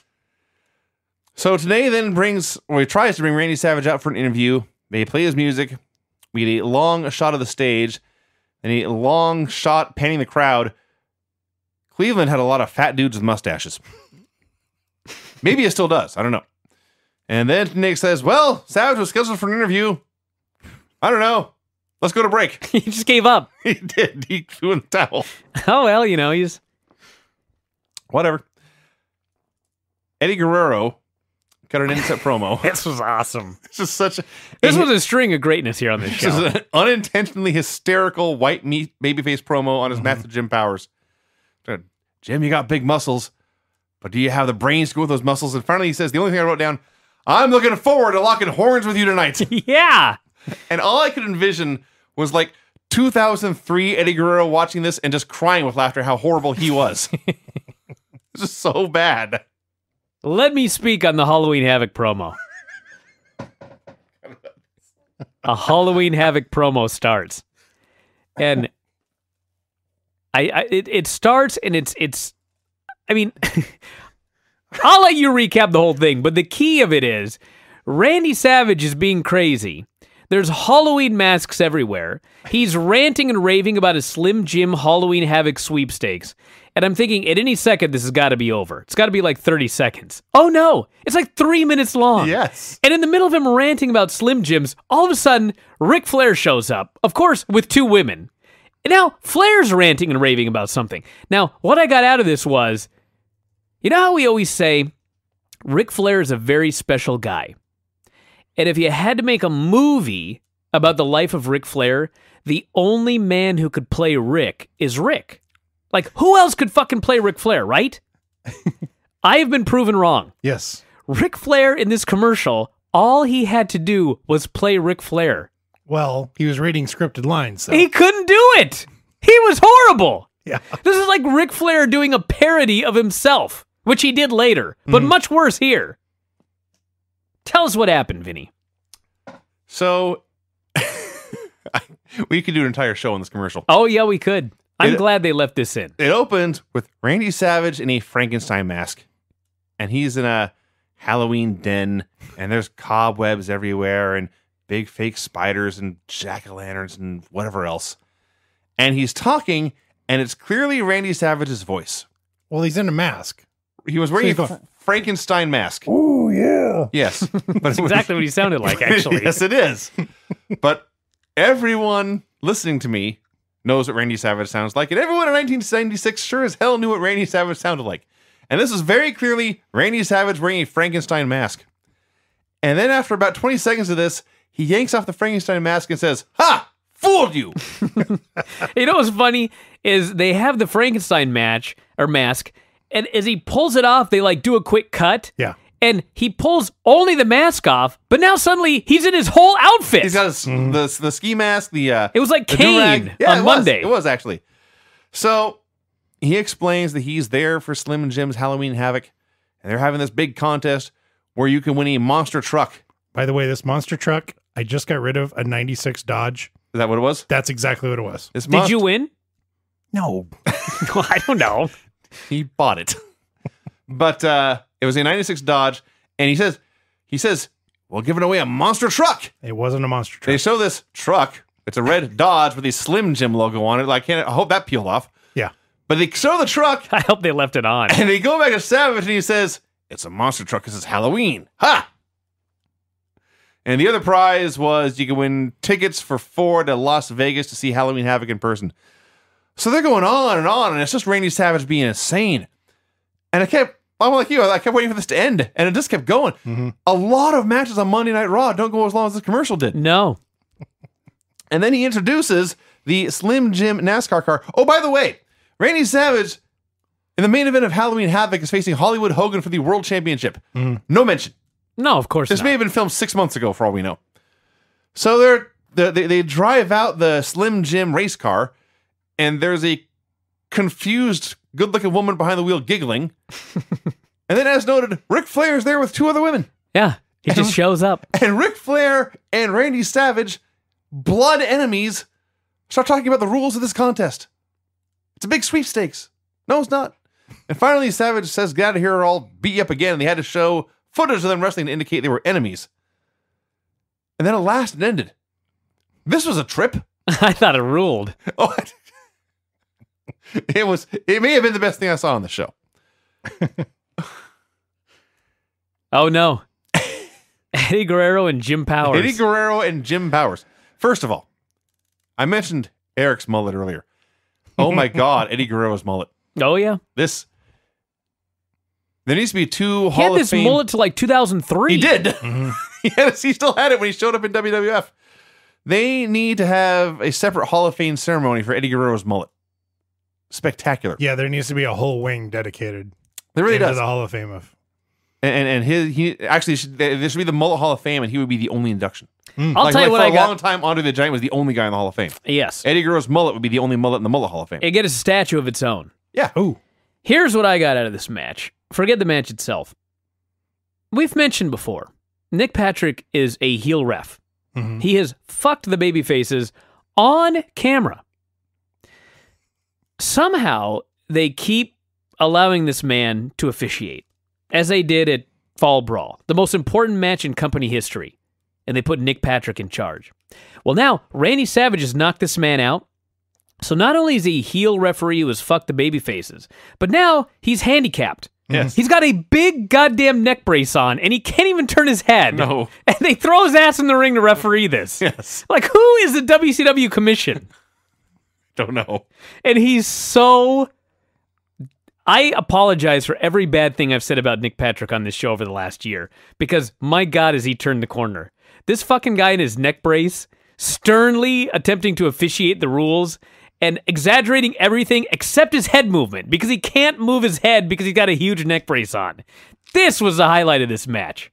So today then brings, or he tries to bring Randy Savage out for an interview. They play his music. We get a long shot of the stage, and a long shot panning the crowd. Cleveland had a lot of fat dudes with mustaches. Maybe it still does. I don't know. And then Nick says, well, Savage was scheduled for an interview. I don't know. Let's go to break. He just gave up. He did. He threw in the towel. Oh, well, you know, he's... Whatever. Eddie Guerrero cut an inset promo. This was awesome. This is such a... This was a string of greatness here on this This is show. an unintentionally hysterical white meat babyface promo on his Mm-hmm. match with Jim Powers. Jim, you got big muscles, but do you have the brains to go with those muscles? And finally he says, the only thing I wrote down, I'm looking forward to locking horns with you tonight. Yeah. And all I could envision was like two thousand three Eddie Guerrero watching this and just crying with laughter how horrible he was. This is so bad. Let me speak on the Halloween Havoc promo. A Halloween Havoc promo starts. And I, I it, it starts and it's it's I mean I'll let you recap the whole thing, but the key of it is Randy Savage is being crazy. There's Halloween masks everywhere. He's ranting and raving about his Slim Jim Halloween Havoc sweepstakes. And I'm thinking, at any second, this has got to be over. It's got to be like thirty seconds. Oh, no. It's like three minutes long. Yes. And in the middle of him ranting about Slim Jims, all of a sudden, Ric Flair shows up. Of course, with two women. And now, Flair's ranting and raving about something. Now, what I got out of this was, you know how we always say, Ric Flair is a very special guy. And if you had to make a movie about the life of Ric Flair, the only man who could play Rick is Rick. Like, who else could fucking play Ric Flair, right? I have been proven wrong. Yes. Ric Flair in this commercial, all he had to do was play Ric Flair. Well, he was reading scripted lines. So. He couldn't do it. He was horrible. Yeah. This is like Ric Flair doing a parody of himself, which he did later, but Mhm. much worse here. Tell us what happened, Vinny. So, we could do an entire show on this commercial. Oh, yeah, we could. I'm It- glad they left this in. It opens with Randy Savage in a Frankenstein mask. And he's in a Halloween den. And there's cobwebs everywhere. And big fake spiders and jack-o'-lanterns and whatever else. And he's talking. And it's clearly Randy Savage's voice. Well, he's in a mask. He was wearing So a he's F- Frankenstein mask. Oh, yeah. Yes. But That's exactly what he sounded like, actually. Yes, it is. But everyone listening to me knows what Randy Savage sounds like. And everyone in nineteen ninety-six sure as hell knew what Randy Savage sounded like. And this is very clearly Randy Savage wearing a Frankenstein mask. And then after about twenty seconds of this, he yanks off the Frankenstein mask and says, "Ha! Fooled you!" You know what's funny is they have the Frankenstein match or mask, and as he pulls it off, they like do a quick cut. Yeah. And he pulls only the mask off, but now suddenly he's in his whole outfit. He's got his, the, the ski mask, the uh, It was like the Kane do-rag. Yeah, on it Monday. Was. It was actually. So he explains that he's there for Slim and Jim's Halloween Havoc, and they're having this big contest where you can win a monster truck. By the way, this monster truck, I just got rid of a ninety-six Dodge. Is that what it was? That's exactly what it was. This Did monst- you win? No. I don't know. He bought it. But uh, it was a ninety-six Dodge, and he says, he says, we're giving away a monster truck. It wasn't a monster truck. They show this truck. It's a red Dodge with the Slim Jim logo on it. Like, I hope that peeled off. Yeah. But they show the truck, I hope they left it on. and they go back to Savage, and he says, it's a monster truck because it's Halloween. Ha! And the other prize was you could win tickets for four to Las Vegas to see Halloween Havoc in person. So they're going on and on, and it's just Randy Savage being insane. And I kept, I'm like you, I kept waiting for this to end, and it just kept going. Mm-hmm. A lot of matches on Monday Night Raw don't go as long as this commercial did. No. And then he introduces the Slim Jim NASCAR car. Oh, by the way, Randy Savage, in the main event of Halloween Havoc, is facing Hollywood Hogan for the World Championship. Mm-hmm. No mention. No, of course This not. may have been filmed six months ago, for all we know. So they're, the, they they drive out the Slim Jim race car, and there's a confused, good-looking woman behind the wheel giggling. And then, as noted, Ric Flair is there with two other women. Yeah, he And- just shows up. And Ric Flair and Randy Savage, blood enemies, start talking about the rules of this contest. It's a big sweepstakes. No, it's not. And finally, Savage says, get out of here or I'll beat you up again. And they had to show footage of them wrestling to indicate they were enemies. And then at last it ended. This was a trip. I thought it ruled. Oh, it was. It may have been the best thing I saw on the show. Oh, no. Eddie Guerrero and Jim Powers. Eddie Guerrero and Jim Powers. First of all, I mentioned Eric's mullet earlier. Oh my God, Eddie Guerrero's mullet. Oh, yeah. This. There needs to be two He Hall had of this Fame. mullet to like two thousand three. He did. Yes, he still had it when he showed up in W W F. They need to have a separate Hall of Fame ceremony for Eddie Guerrero's mullet. Spectacular. Yeah, there needs to be a whole wing dedicated There really into does. the Hall of Fame of. And, and and his he actually should, there should be the mullet Hall of Fame, and he would be the only induction. I'll like, tell you like what for I a got. long time, Andre the Giant was the only guy in the Hall of Fame. Yes. Eddie Guerrero's mullet would be the only mullet in the Mullet Hall of Fame. It get a statue of its own. Yeah. Ooh. Here's what I got out of this match. Forget the match itself. We've mentioned before, Nick Patrick is a heel ref. Mhm. He has fucked the baby faces on camera. Somehow, they keep allowing this man to officiate, as they did at Fall Brawl, the most important match in company history, and they put Nick Patrick in charge. Well, now, Randy Savage has knocked this man out, so not only is he a heel referee who has fucked the baby faces, but now he's handicapped. Yes. He's got a big goddamn neck brace on, and he can't even turn his head. No. And they throw his ass in the ring to referee this. Yes. Like, who is the W C W commission? Don't know. And he's so... I apologize for every bad thing I've said about Nick Patrick on this show over the last year, because my God, has he turned the corner. This fucking guy in his neck brace, sternly attempting to officiate the rules, and exaggerating everything except his head movement, because he can't move his head because he's got a huge neck brace on. This was the highlight of this match.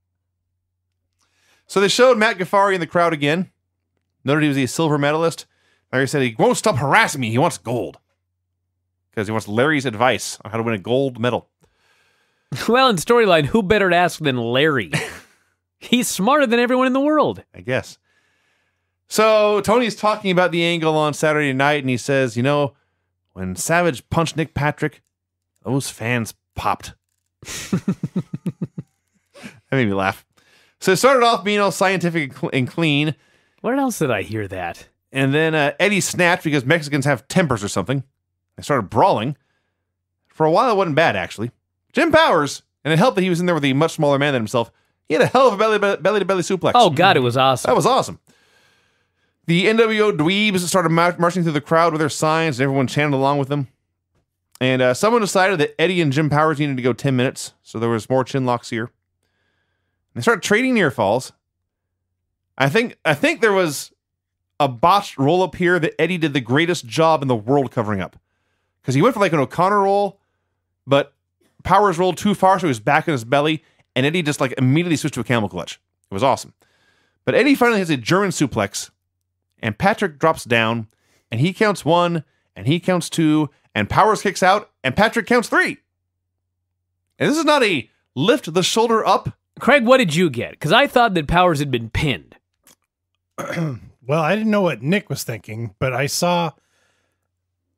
So they showed Matt Gaffari in the crowd again. Noted he was a silver medalist. Larry said he won't stop harassing me. He wants gold. Because he wants Larry's advice on how to win a gold medal. Well, in storyline, who better to ask than Larry? He's smarter than everyone in the world. I guess. So Tony's talking about the angle on Saturday night, and he says, you know, when Savage punched Nick Patrick, those fans popped. That made me laugh. So it started off being all scientific and cl- and clean, Where else did I hear that? and then uh, Eddie snapped because Mexicans have tempers or something. They started brawling. For a while, it wasn't bad, actually. Jim Powers, and it helped that he was in there with a much smaller man than himself. He had a hell of a belly belly to belly suplex. Oh, God, it was awesome. That was awesome. The N W O dweebs started mar- marching through the crowd with their signs, and everyone chanted along with them. And uh, someone decided that Eddie and Jim Powers needed to go ten minutes, so there was more chin locks here. They started trading near falls. I think I think there was a botched roll up here that Eddie did the greatest job in the world covering up, because he went for like an O'Connor roll, but Powers rolled too far, so he was back in his belly, and Eddie just like immediately switched to a camel clutch. It was awesome. But Eddie finally has a German suplex, and Patrick drops down, and he counts one, and he counts two, and Powers kicks out, and Patrick counts three. And this is not a lift the shoulder up. Craig, what did you get? Because I thought that Powers had been pinned. Well, I didn't know what Nick was thinking, but I saw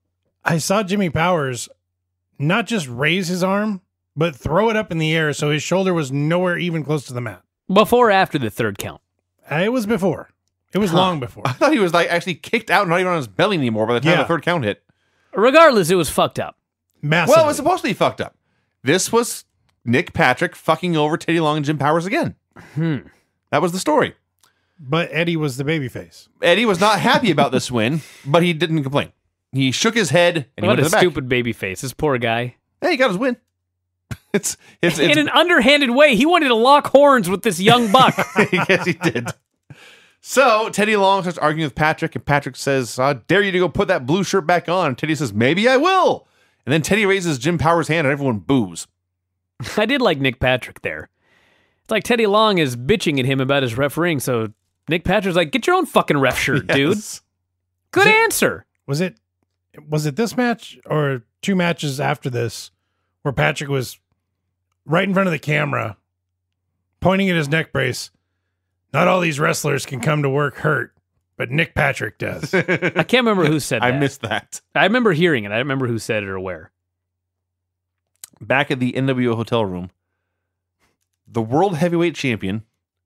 I saw Jimmy Powers not just raise his arm, but throw it up in the air so his shoulder was nowhere even close to the mat. Before or after the third count? Uh, it was before. It was Huh. long before. I thought he was like actually kicked out and not even on his belly anymore by the time Yeah. the third count hit. Regardless, it was fucked up. Massively. Well, it was supposed to be fucked up. This was Nick Patrick fucking over Teddy Long and Jim Powers again. Hmm. That was the story. But Eddie was the babyface. Eddie was not happy about this win, but he didn't complain. He shook his head and he What went a to the back. stupid baby face. This poor guy. Hey, he got his win. It's it's, it's In an underhanded way, he wanted to lock horns with this young buck. yes, he did. So Teddy Long starts arguing with Patrick, and Patrick says, "I dare you to go put that blue shirt back on." And Teddy says, "Maybe I will." And then Teddy raises Jim Powers' hand, and everyone boos. I did like Nick Patrick there. It's like Teddy Long is bitching at him about his refereeing, so Nick Patrick's like, get your own fucking ref shirt, dude. Yes. Good Was it- answer. Was it was it this match or two matches after this where Patrick was right in front of the camera pointing at his neck brace? Not all these wrestlers can come to work hurt, but Nick Patrick does. I can't remember who said I that. missed that. I remember hearing it. I don't remember who said it or where. Back at the N W O hotel room, the world heavyweight champion,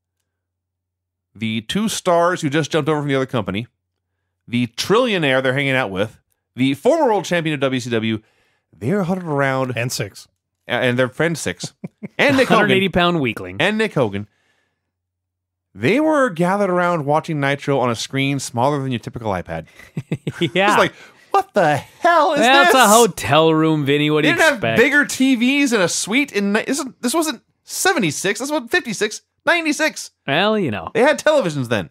the two stars who just jumped over from the other company, the trillionaire they're hanging out with, the former world champion of W C W, they're huddled around, And six. and their friend Six, and Nick one hundred eighty Hogan, pound weakling. and Nick Hogan. They were gathered around watching Nitro on a screen smaller than your typical iPad. yeah. It's like, what the hell is That's this? a hotel room, Vinny. What do They you didn't expect? have bigger T Vs and a suite in ni- this. is- This wasn't seventy-six. This was fifty-six, ninety-six. Well, you know. They had televisions then.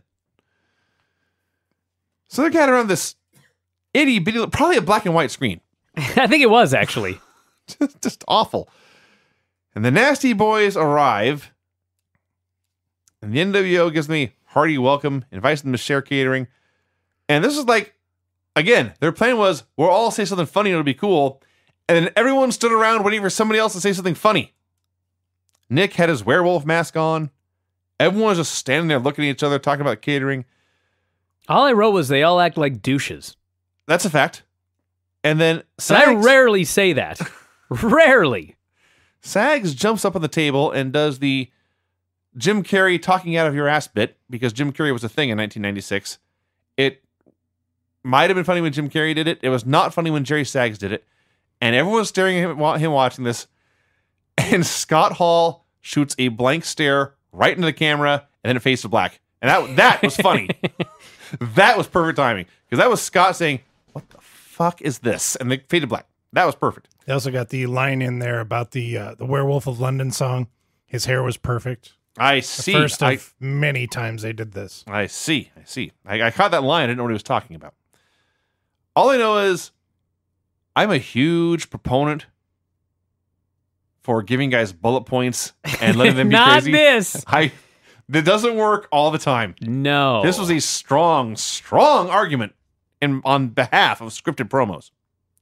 So they're gathered around this itty bitty, probably a black and white screen. I think it was, actually. Just, just awful. And the Nasty Boys arrive, and the N W O gives them a hearty welcome, invites them to share catering. And this is like, again, their plan was, we'll all say something funny and it'll be cool. And then everyone stood around waiting for somebody else to say something funny. Nick had his werewolf mask on. Everyone was just standing there looking at each other, talking about catering. All I wrote was they all act like douches. That's a fact. And then And I Sags, rarely say that. Rarely. Sags jumps up on the table and does the Jim Carrey talking out of your ass bit, because Jim Carrey was a thing in nineteen ninety-six. It might have been funny when Jim Carrey did it. It was not funny when Jerry Sags did it. And everyone was staring at him, wa- him watching this. And Scott Hall shoots a blank stare right into the camera, and then it fades to black. And that that was funny. That was perfect timing, because that was Scott saying, "What the fuck is this?" And they faded black. That was perfect. They also got the line in there about the uh, the Werewolf of London song. His hair was perfect. I The see. first of I, many times they did this. I see. I see. I, I caught that line. I didn't know what he was talking about. All I know is I'm a huge proponent for giving guys bullet points and letting them be Not crazy. this. I that doesn't work all the time. No. This was a strong, strong argument in on behalf of scripted promos.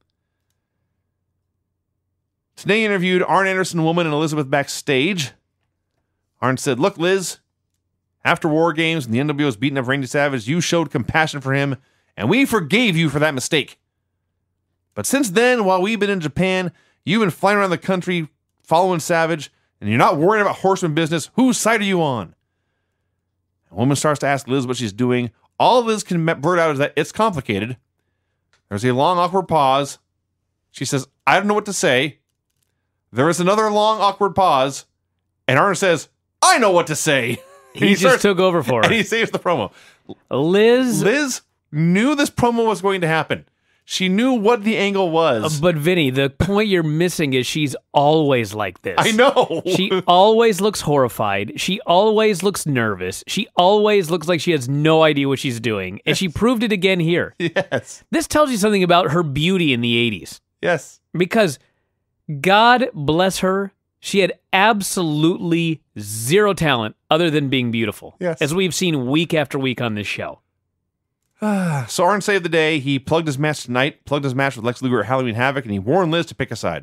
Today interviewed Arn Anderson Woman and Elizabeth backstage. Arn said, "Look, Liz, after War Games and the N W O was beating up Randy Savage, you showed compassion for him, and we forgave you for that mistake. But since then, while we've been in Japan, you've been flying around the country following Savage, and you're not worrying about horseman business. Whose side are you on?" A woman starts to ask Liz what she's doing. All Liz can blurt out is that it's complicated. There's a long, awkward pause. She says, "I don't know what to say." There is another long, awkward pause. And Arn says, "I know what to say." And he just starts- took over for And her. he saves the promo. Liz, Liz knew this promo was going to happen. She knew what the angle was. but Vinny, the point you're missing is she's always like this. I know. She always looks horrified. She always looks nervous. She always looks like she has no idea what she's doing. And she proved it again here. Yes. This tells you something about her beauty in the eighties. Yes. Because God bless her, she had absolutely zero talent other than being beautiful. Yes. As we've seen week after week on this show. So Arn saved the day. He plugged his match tonight, plugged his match with Lex Luger at Halloween Havoc, and he warned Liz to pick a side.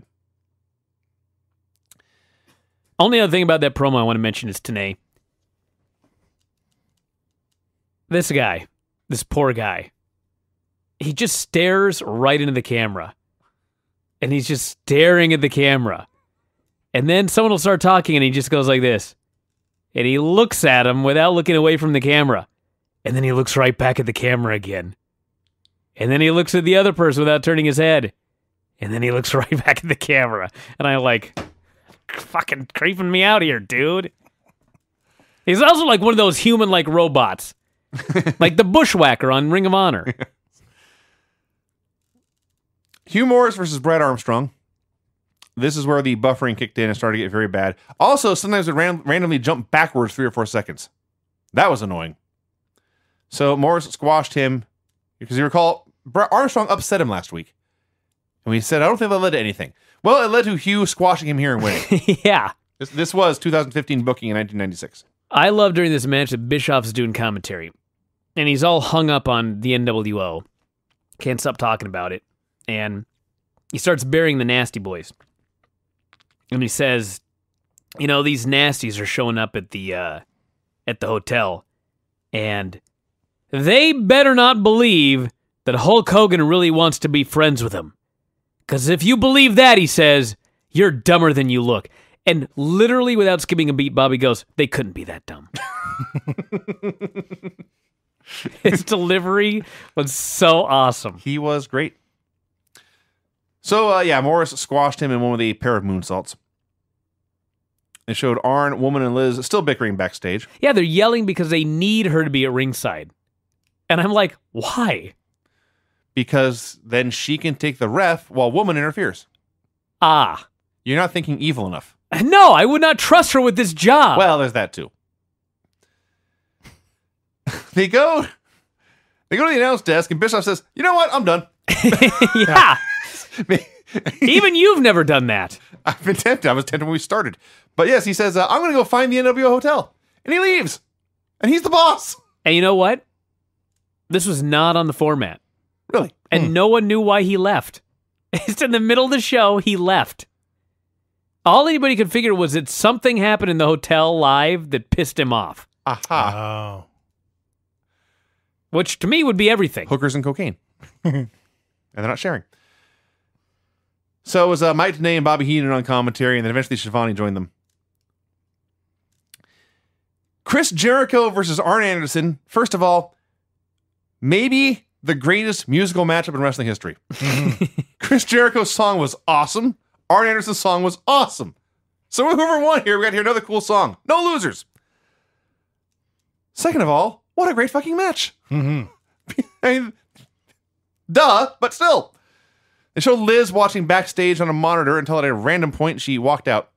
Only other thing about that promo I want to mention is Tenay. This guy, this poor guy, he just stares right into the camera. And he's just staring at the camera. And then someone will start talking and he just goes like this. And he looks at him without looking away from the camera. And then he looks right back at the camera again. And then he looks at the other person without turning his head. And then he looks right back at the camera. And I'm like, fucking creeping me out here, dude. He's also like one of those human-like robots. Like the Bushwhacker on Ring of Honor. Hugh Morris versus Brad Armstrong. This is where the buffering kicked in and started to get very bad. Also, sometimes it ran- randomly jumped backwards three or four seconds. That was annoying. So Morris squashed him. Because you recall, Brad Armstrong upset him last week. And we said, I don't think that led to anything. Well, it led to Hugh squashing him here and winning. Yeah. This, this was two thousand fifteen booking in nineteen ninety-six. I love during this match that Bischoff's doing commentary. And he's all hung up on the N W O. Can't stop talking about it. And he starts burying the Nasty Boys. And he says, you know, these nasties are showing up at the uh, at the hotel. And they better not believe that Hulk Hogan really wants to be friends with him. Because if you believe that, he says, you're dumber than you look. And literally without skipping a beat, Bobby goes, they couldn't be that dumb. His delivery was so awesome. He was great. So, uh, yeah, Morris squashed him in one with a pair of moonsaults. It showed Arn, Woman, and Liz still bickering backstage. Yeah, they're yelling because they need her to be at ringside. And I'm like, why? Because then she can take the ref while Woman interferes. Ah. You're not thinking evil enough. No, I would not trust her with this job. Well, there's that too. they go they go to the announce desk and Bischoff says, you know what? I'm done. Yeah. Even you've never done that. I've been tempted. I was tempted when we started. But yes, he says, uh, I'm going to go find the N W O hotel. And he leaves. And he's the boss. And you know what? This was not on the format. Really? And hmm. no one knew why he left. Just in the middle of the show, he left. All anybody could figure was that something happened in the hotel live that pissed him off. Aha. Oh. Which to me would be everything. Hookers and cocaine. And they're not sharing. So it was uh, Mike Tenay and Bobby Heenan on commentary, and then eventually Shivani joined them. Chris Jericho versus Arn Anderson. First of all, maybe the greatest musical matchup in wrestling history. Chris Jericho's song was awesome. Arn Anderson's song was awesome. So whoever won here, we got to hear another cool song. No losers. Second of all, what a great fucking match. Mm-hmm. I mean, duh, but still. They showed Liz watching backstage on a monitor until at a random point she walked out.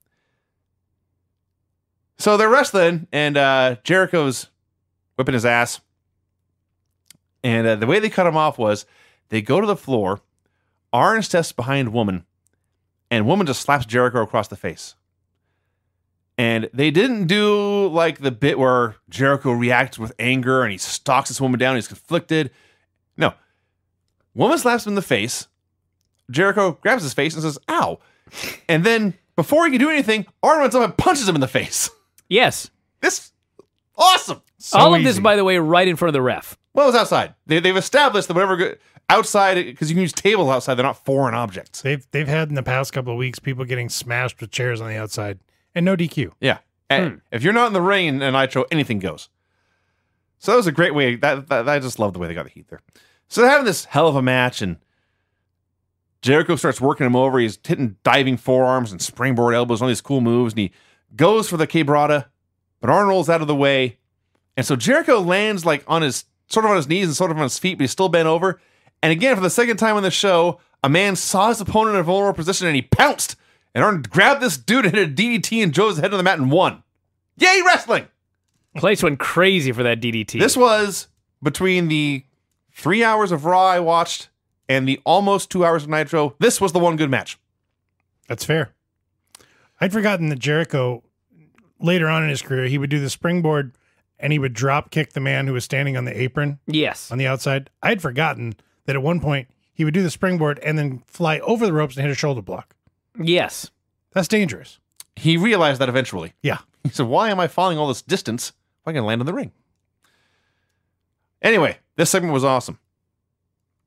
So they're wrestling, and uh, Jericho's whipping his ass. And uh, the way they cut him off was they go to the floor, Arn steps behind Woman, and Woman just slaps Jericho across the face. And they didn't do like the bit where Jericho reacts with anger and he stalks this woman down and he's conflicted. No. Woman slaps him in the face. Jericho grabs his face and says, ow. And then before he can do anything, Arn runs up and punches him in the face. Yes. This, awesome. So All of easy. this, by the way, right in front of the ref. Well, it was outside. They, they've established that whatever go, outside, because you can use tables outside, they're not foreign objects. They've they've had in the past couple of weeks people getting smashed with chairs on the outside and no D Q. Yeah. And Hmm. if you're not in the ring in a Nitro, anything goes. So that was a great way. That, that I just love the way they got the heat there. So they're having this hell of a match, and Jericho starts working him over. He's hitting diving forearms and springboard elbows, all these cool moves, and he goes for the quebrada, but Arn rolls out of the way. And so Jericho lands like on his, sort of on his knees and sort of on his feet, but he's still bent over. And again, for the second time on the show, a man saw his opponent in a vulnerable position and he pounced. And Arn grabbed this dude and hit a D D T and drove his head on the mat and won. Yay, wrestling! Place went crazy for that D D T. This was between the three hours of Raw I watched and the almost two hours of Nitro. This was the one good match. That's fair. I'd forgotten that Jericho, later on in his career, he would do the springboard and he would drop kick the man who was standing on the apron Yes. on the outside. I'd forgotten that at one point he would do the springboard and then fly over the ropes and hit a shoulder block. Yes. That's dangerous. He realized that eventually. Yeah. He said, why am I falling all this distance if I can land in the ring? Anyway, this segment was awesome.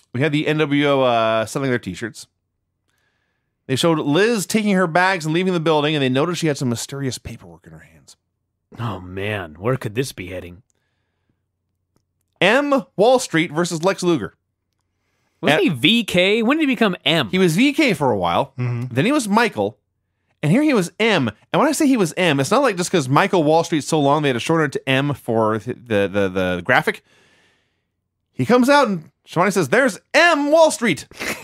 we had the N W O uh, selling their t-shirts. They showed Liz taking her bags and leaving the building, and they noticed she had some mysterious paperwork in her hands. Oh, man. Where could this be heading? M. Wall Street versus Lex Luger. Wasn't And- he V K? When did he become M? He was V K for a while. Mm-hmm. Then he was Michael. And here he was M. And when I say he was M, it's not like just because Michael Wall Street's so long, they had to shorten it to M for the, the, the, the graphic. He comes out and Shivani says, there's M Wall Street.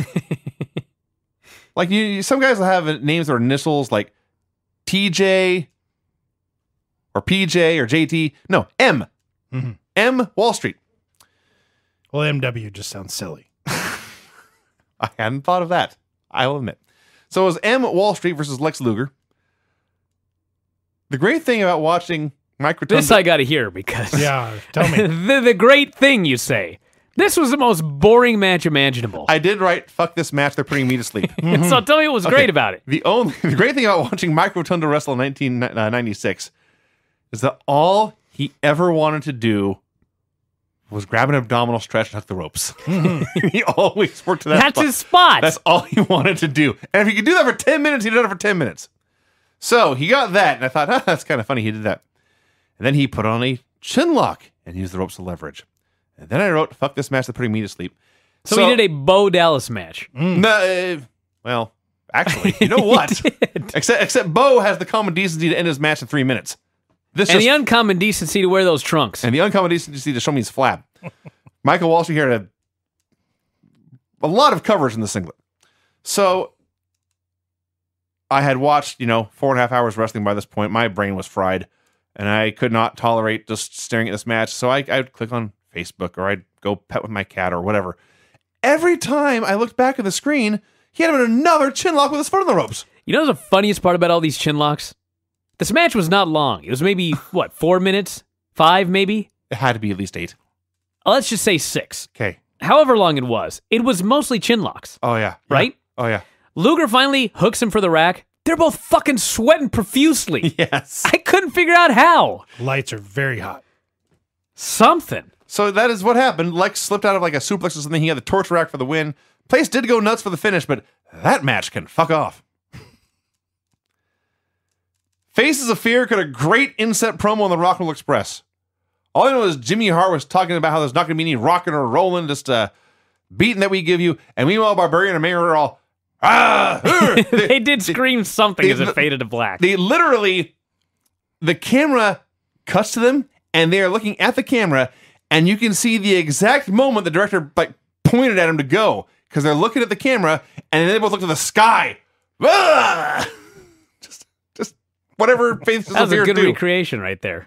Like you, some guys will have names or initials like T J or P J or J T. No, M. Mm-hmm. M Wall Street. Well, M W just sounds silly. I hadn't thought of that. I will admit. So it was M Wall Street versus Lex Luger. The great thing about watching Mike Rotunda... This I got to hear because... Yeah, tell me. the, the great thing you say. This was the most boring match imaginable. I did write, fuck this match, they're putting me to sleep. So tell me what was Okay. great about it. The only the great thing about watching Mike Rotunda wrestle in nineteen ninety-six is that all he ever wanted to do was grab an abdominal stretch and hook the ropes. He always worked to that That's spot. his spot. That's all he wanted to do. And if he could do that for ten minutes, he did it for ten minutes. So he got that, and I thought, ah, that's kind of funny he did that. And then he put on a chin lock and used the ropes to leverage. And then I wrote, fuck this match, they're putting me to sleep. so, he did a Bo Dallas match. No, uh, well, actually, you know what? except except Bo has the common decency to end his match in three minutes. This And just, the uncommon decency to wear those trunks. and the uncommon decency to show me his flab. Michael Walsh here had a, a lot of coverage in the singlet. So I had watched, you know, four and a half hours wrestling by this point. My brain was fried, and I could not tolerate just staring at this match. So I, I would click on Facebook, or I'd go pet with my cat or whatever. Every time I looked back at the screen, he had him in another chin lock with his foot on the ropes. You know the funniest part about all these chin locks? This match was not long. It was maybe, what, four minutes? Five, maybe? It had to be at least eight. Let's just say six. Okay. However long it was, it was mostly chin locks, Oh, yeah. right? Oh, yeah. Luger finally hooks him for the rack. They're both fucking sweating profusely. Yes. I couldn't figure out how. Lights are very hot. Something. So that is what happened. Lex slipped out of like a suplex or something. He had the torch rack for the win. Place did go nuts for the finish, but that match can fuck off. Faces of Fear cut a great inset promo on the Rock and Roll Express. All I know is Jimmy Hart was talking about how there's not going to be any rocking or rolling, just uh, beating that we give you. And meanwhile, Barbarian and Mayor are all, ah! They, they did scream something they, as it faded to black. They literally, the camera cuts to them, and they are looking at the camera, and you can see the exact moment the director like pointed at him to go, because they're looking at the camera, and they both look to the sky. Ah! Just, just whatever Faces that of was a Fear good do. recreation right there.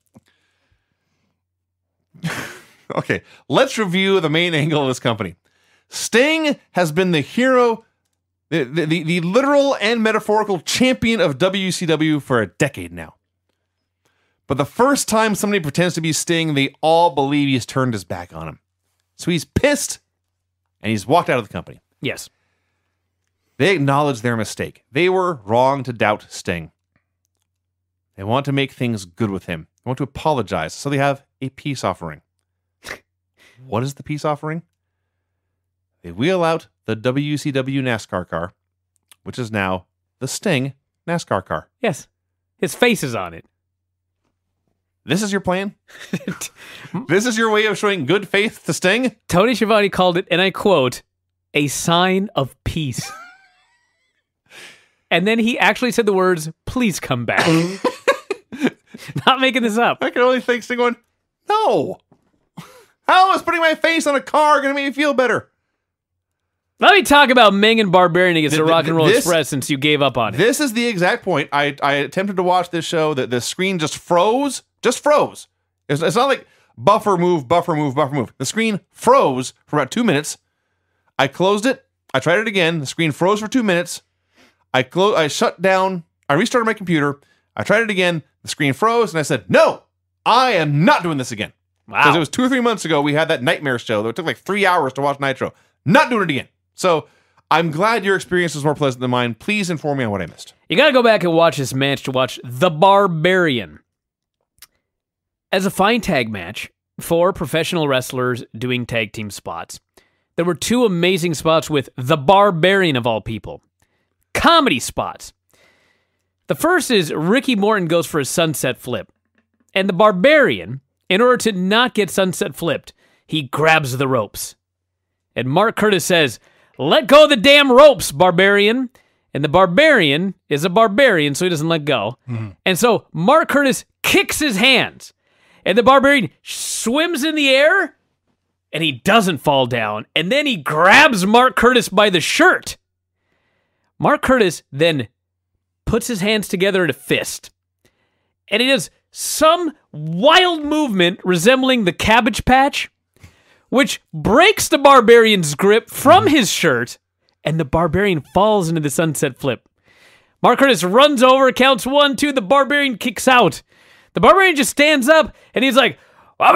Okay, let's review the main angle of this company. Sting has been the hero, the, the, the, the literal and metaphorical champion of W C W for a decade now. But the first time somebody pretends to be Sting, they all believe he's turned his back on him. So he's pissed, and he's walked out of the company. Yes. They acknowledge their mistake. They were wrong to doubt Sting. They want to make things good with him. They want to apologize, so they have a peace offering. What is the peace offering? They wheel out the W C W NASCAR car, which is now the Sting NASCAR car. Yes. His face is on it. This is your plan? This is your way of showing good faith to Sting? Tony Schiavone called it, and I quote, a sign of peace. And then he actually said the words, please come back. Not making this up. I can only think Sting going, no. How is putting my face on a car going to make me feel better? Let me talk about Meng and Barbarian against Th- the Rock and Roll this- Express since you gave up on it. This is the exact point. I, I attempted to watch this show that the screen just froze. Just froze. It's, it's not like buffer move, buffer move, buffer move. The screen froze for about two minutes. I closed it. I tried it again. The screen froze for two minutes. I clo- I shut down. I restarted my computer. I tried it again. The screen froze, and I said, no, I am not doing this again. Because Wow. it was two or three months ago, we had that Nightmare show that took like three hours to watch Nitro. Not doing it again. So I'm glad your experience was more pleasant than mine. Please inform me on what I missed. You got to go back and watch this match to watch The Barbarian. As a fine tag match for professional wrestlers doing tag team spots, there were two amazing spots with the Barbarian of all people. Comedy spots. The first is Ricky Morton goes for a sunset flip. And the Barbarian, in order to not get sunset flipped, he grabs the ropes. And Mark Curtis says, "Let go of the damn ropes, Barbarian." And the Barbarian is a barbarian, so he doesn't let go. Mm-hmm. And so Mark Curtis kicks his hands. And the Barbarian swims in the air, and he doesn't fall down. And then he grabs Mark Curtis by the shirt. Mark Curtis then puts his hands together in a fist. And he does some wild movement resembling the Cabbage Patch, which breaks the Barbarian's grip from his shirt, and the Barbarian falls into the sunset flip. Mark Curtis runs over, counts one, two, the Barbarian kicks out. The Barbarian just stands up, and he's like, "What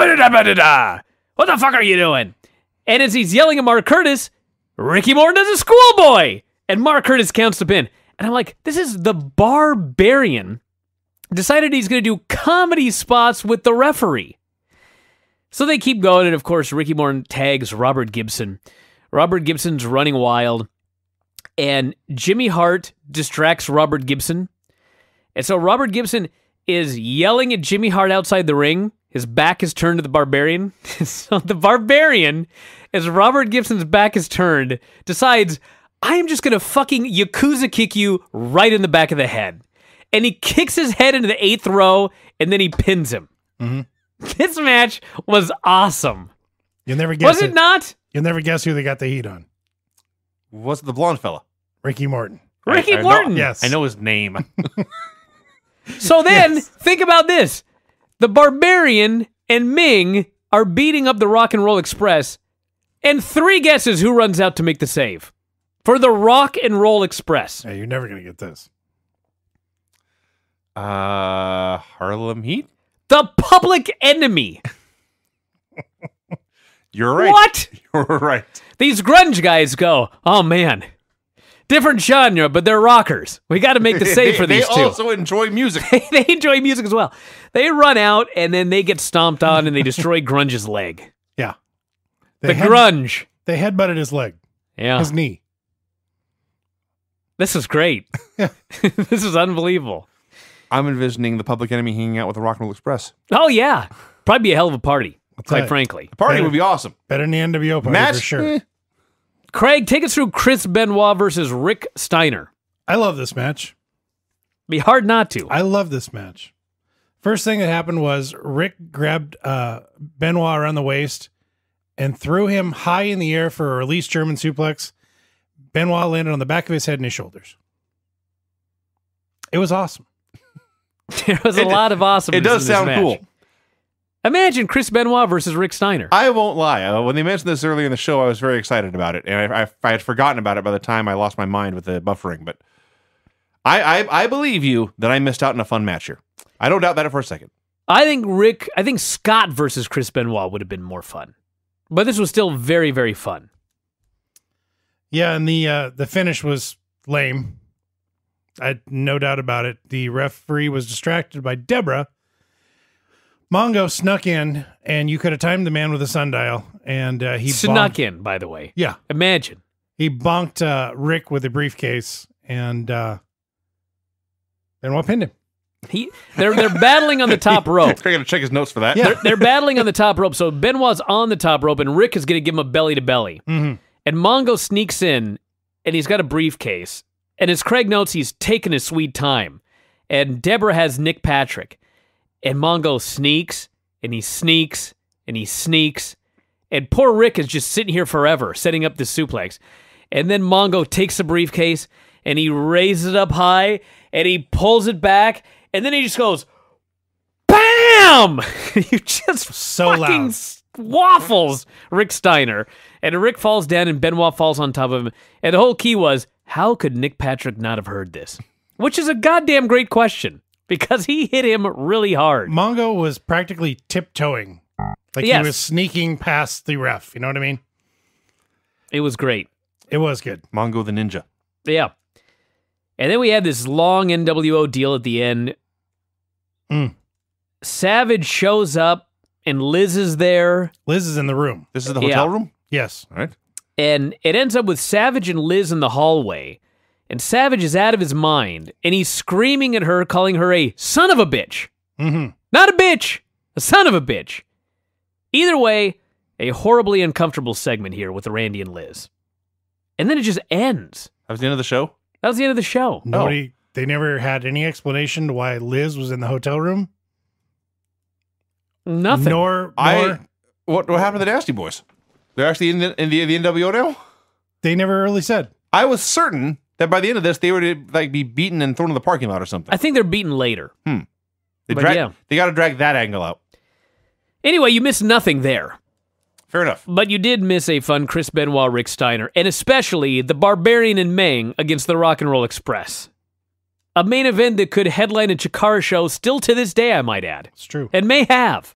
the fuck are you doing?" And as he's yelling at Mark Curtis, Ricky Morton does a schoolboy, and Mark Curtis counts the pin. And I'm like, this is the Barbarian decided he's going to do comedy spots with the referee. So they keep going, and of course, Ricky Morton tags Robert Gibson. Robert Gibson's running wild, and Jimmy Hart distracts Robert Gibson. And so Robert Gibson is yelling at Jimmy Hart outside the ring. His back is turned to the Barbarian. So the Barbarian, as Robert Gibson's back is turned, decides, I am just going to fucking Yakuza kick you right in the back of the head. And he kicks his head into the eighth row, and then he pins him. Mm-hmm. This match was awesome. You'll never guess Was it, it not? You'll never guess who they got the heat on. What's the blonde fella? Ricky Morton. Ricky I, I Morton. Know, Yes. I know his name. So then, Yes. think about this. The Barbarian and Ming are beating up the Rock and Roll Express, and three guesses who runs out to make the save for the Rock and Roll Express. Hey, you're never going to get this. Uh, Harlem Heat? The Public Enemy. You're right. What? You're right. These grunge guys go, oh man, different genre, but they're rockers. We got to make the save for these they two. They also enjoy music. They enjoy music as well. They run out, and then they get stomped on, and they destroy Grunge's leg. Yeah. The head- Grunge. They headbutted his leg, Yeah. his knee. This is great. This is unbelievable. I'm envisioning the Public Enemy hanging out with the Rock and Roll Express. Oh, yeah. Probably be a hell of a party, quite right. frankly. The party Better- would be awesome. Better than the N W O party Match? for sure. Eh. Craig, take us through Chris Benoit versus Rick Steiner. I love this match. Be hard not to. I love this match. First thing that happened was Rick grabbed uh, Benoit around the waist and threw him high in the air for a release German suplex. Benoit landed on the back of his head and his shoulders. It was awesome. There was a It- lot of awasomeness It does in this sound match. cool. Imagine Chris Benoit versus Rick Steiner. I won't lie. Uh, when they mentioned this earlier in the show, I was very excited about it, and I, I, I had forgotten about it by the time I lost my mind with the buffering. But I, I, I believe you that I missed out on a fun match here. I don't doubt that for a second. I think Rick, I think Scott versus Chris Benoit would have been more fun. But this was still very, very fun. Yeah, and the uh, the finish was lame. I had no doubt about it. The referee was distracted by Deborah. Mongo snuck in, and you could have timed the man with a sundial, and uh, he Snuck bonked, in, by the way. Yeah, Imagine. he bonked uh, Rick with a briefcase, and uh, Benoit pinned him. He they're they're battling on the top rope. I got to check his notes for that. Yeah. They're, they're battling on the top rope. So Benoit's on the top rope, and Rick is going to give him a belly to belly. Mm-hmm. And Mongo sneaks in, and he's got a briefcase. And as Craig notes, he's taking his sweet time. And Deborah has Nick Patrick. And Mongo sneaks, and he sneaks, and he sneaks. And poor Rick is just sitting here forever, setting up this suplex. And then Mongo takes the briefcase, and he raises it up high, and he pulls it back, and then he just goes, BAM! You just So fucking loud. s- waffles Rick Steiner. And Rick falls down, and Benoit falls on top of him. And the whole key was, how could Nick Patrick not have heard this? Which is a goddamn great question, because he hit him really hard. Mongo was practically tiptoeing, like Yes. he was sneaking past the ref. You know what I mean? It was great. It was good. Mongo the Ninja. Yeah. And then we had this long N W O deal at the end. Mm. Savage shows up, and Liz is there. Liz is in the room. This is the Yeah. hotel room? Yes. All right. And it ends up with Savage and Liz in the hallway. And Savage is out of his mind. And he's screaming at her, calling her a son of a bitch. Mm-hmm. Not a bitch. A son of a bitch. Either way, a horribly uncomfortable segment here with Randy and Liz. And then it just ends. That was the end of the show? That was the end of the show. Nobody, they never had any explanation to why Liz was in the hotel room. Nothing. Nor, nor I, what, what happened to the Nasty Boys? They're actually in the, in the, the N W O now? they never really said. I was certain that by the end of this, they were to like be beaten and thrown in the parking lot or something. I think they're beaten later. Hmm. They, But drag, yeah. they got to drag that angle out. Anyway, you missed nothing there. Fair enough. But you did miss a fun Chris Benoit, Rick Steiner, and especially the Barbarian and Meng against the Rock and Roll Express. A main event that could headline a Chikara show still to this day, I might add. It's true. And may have.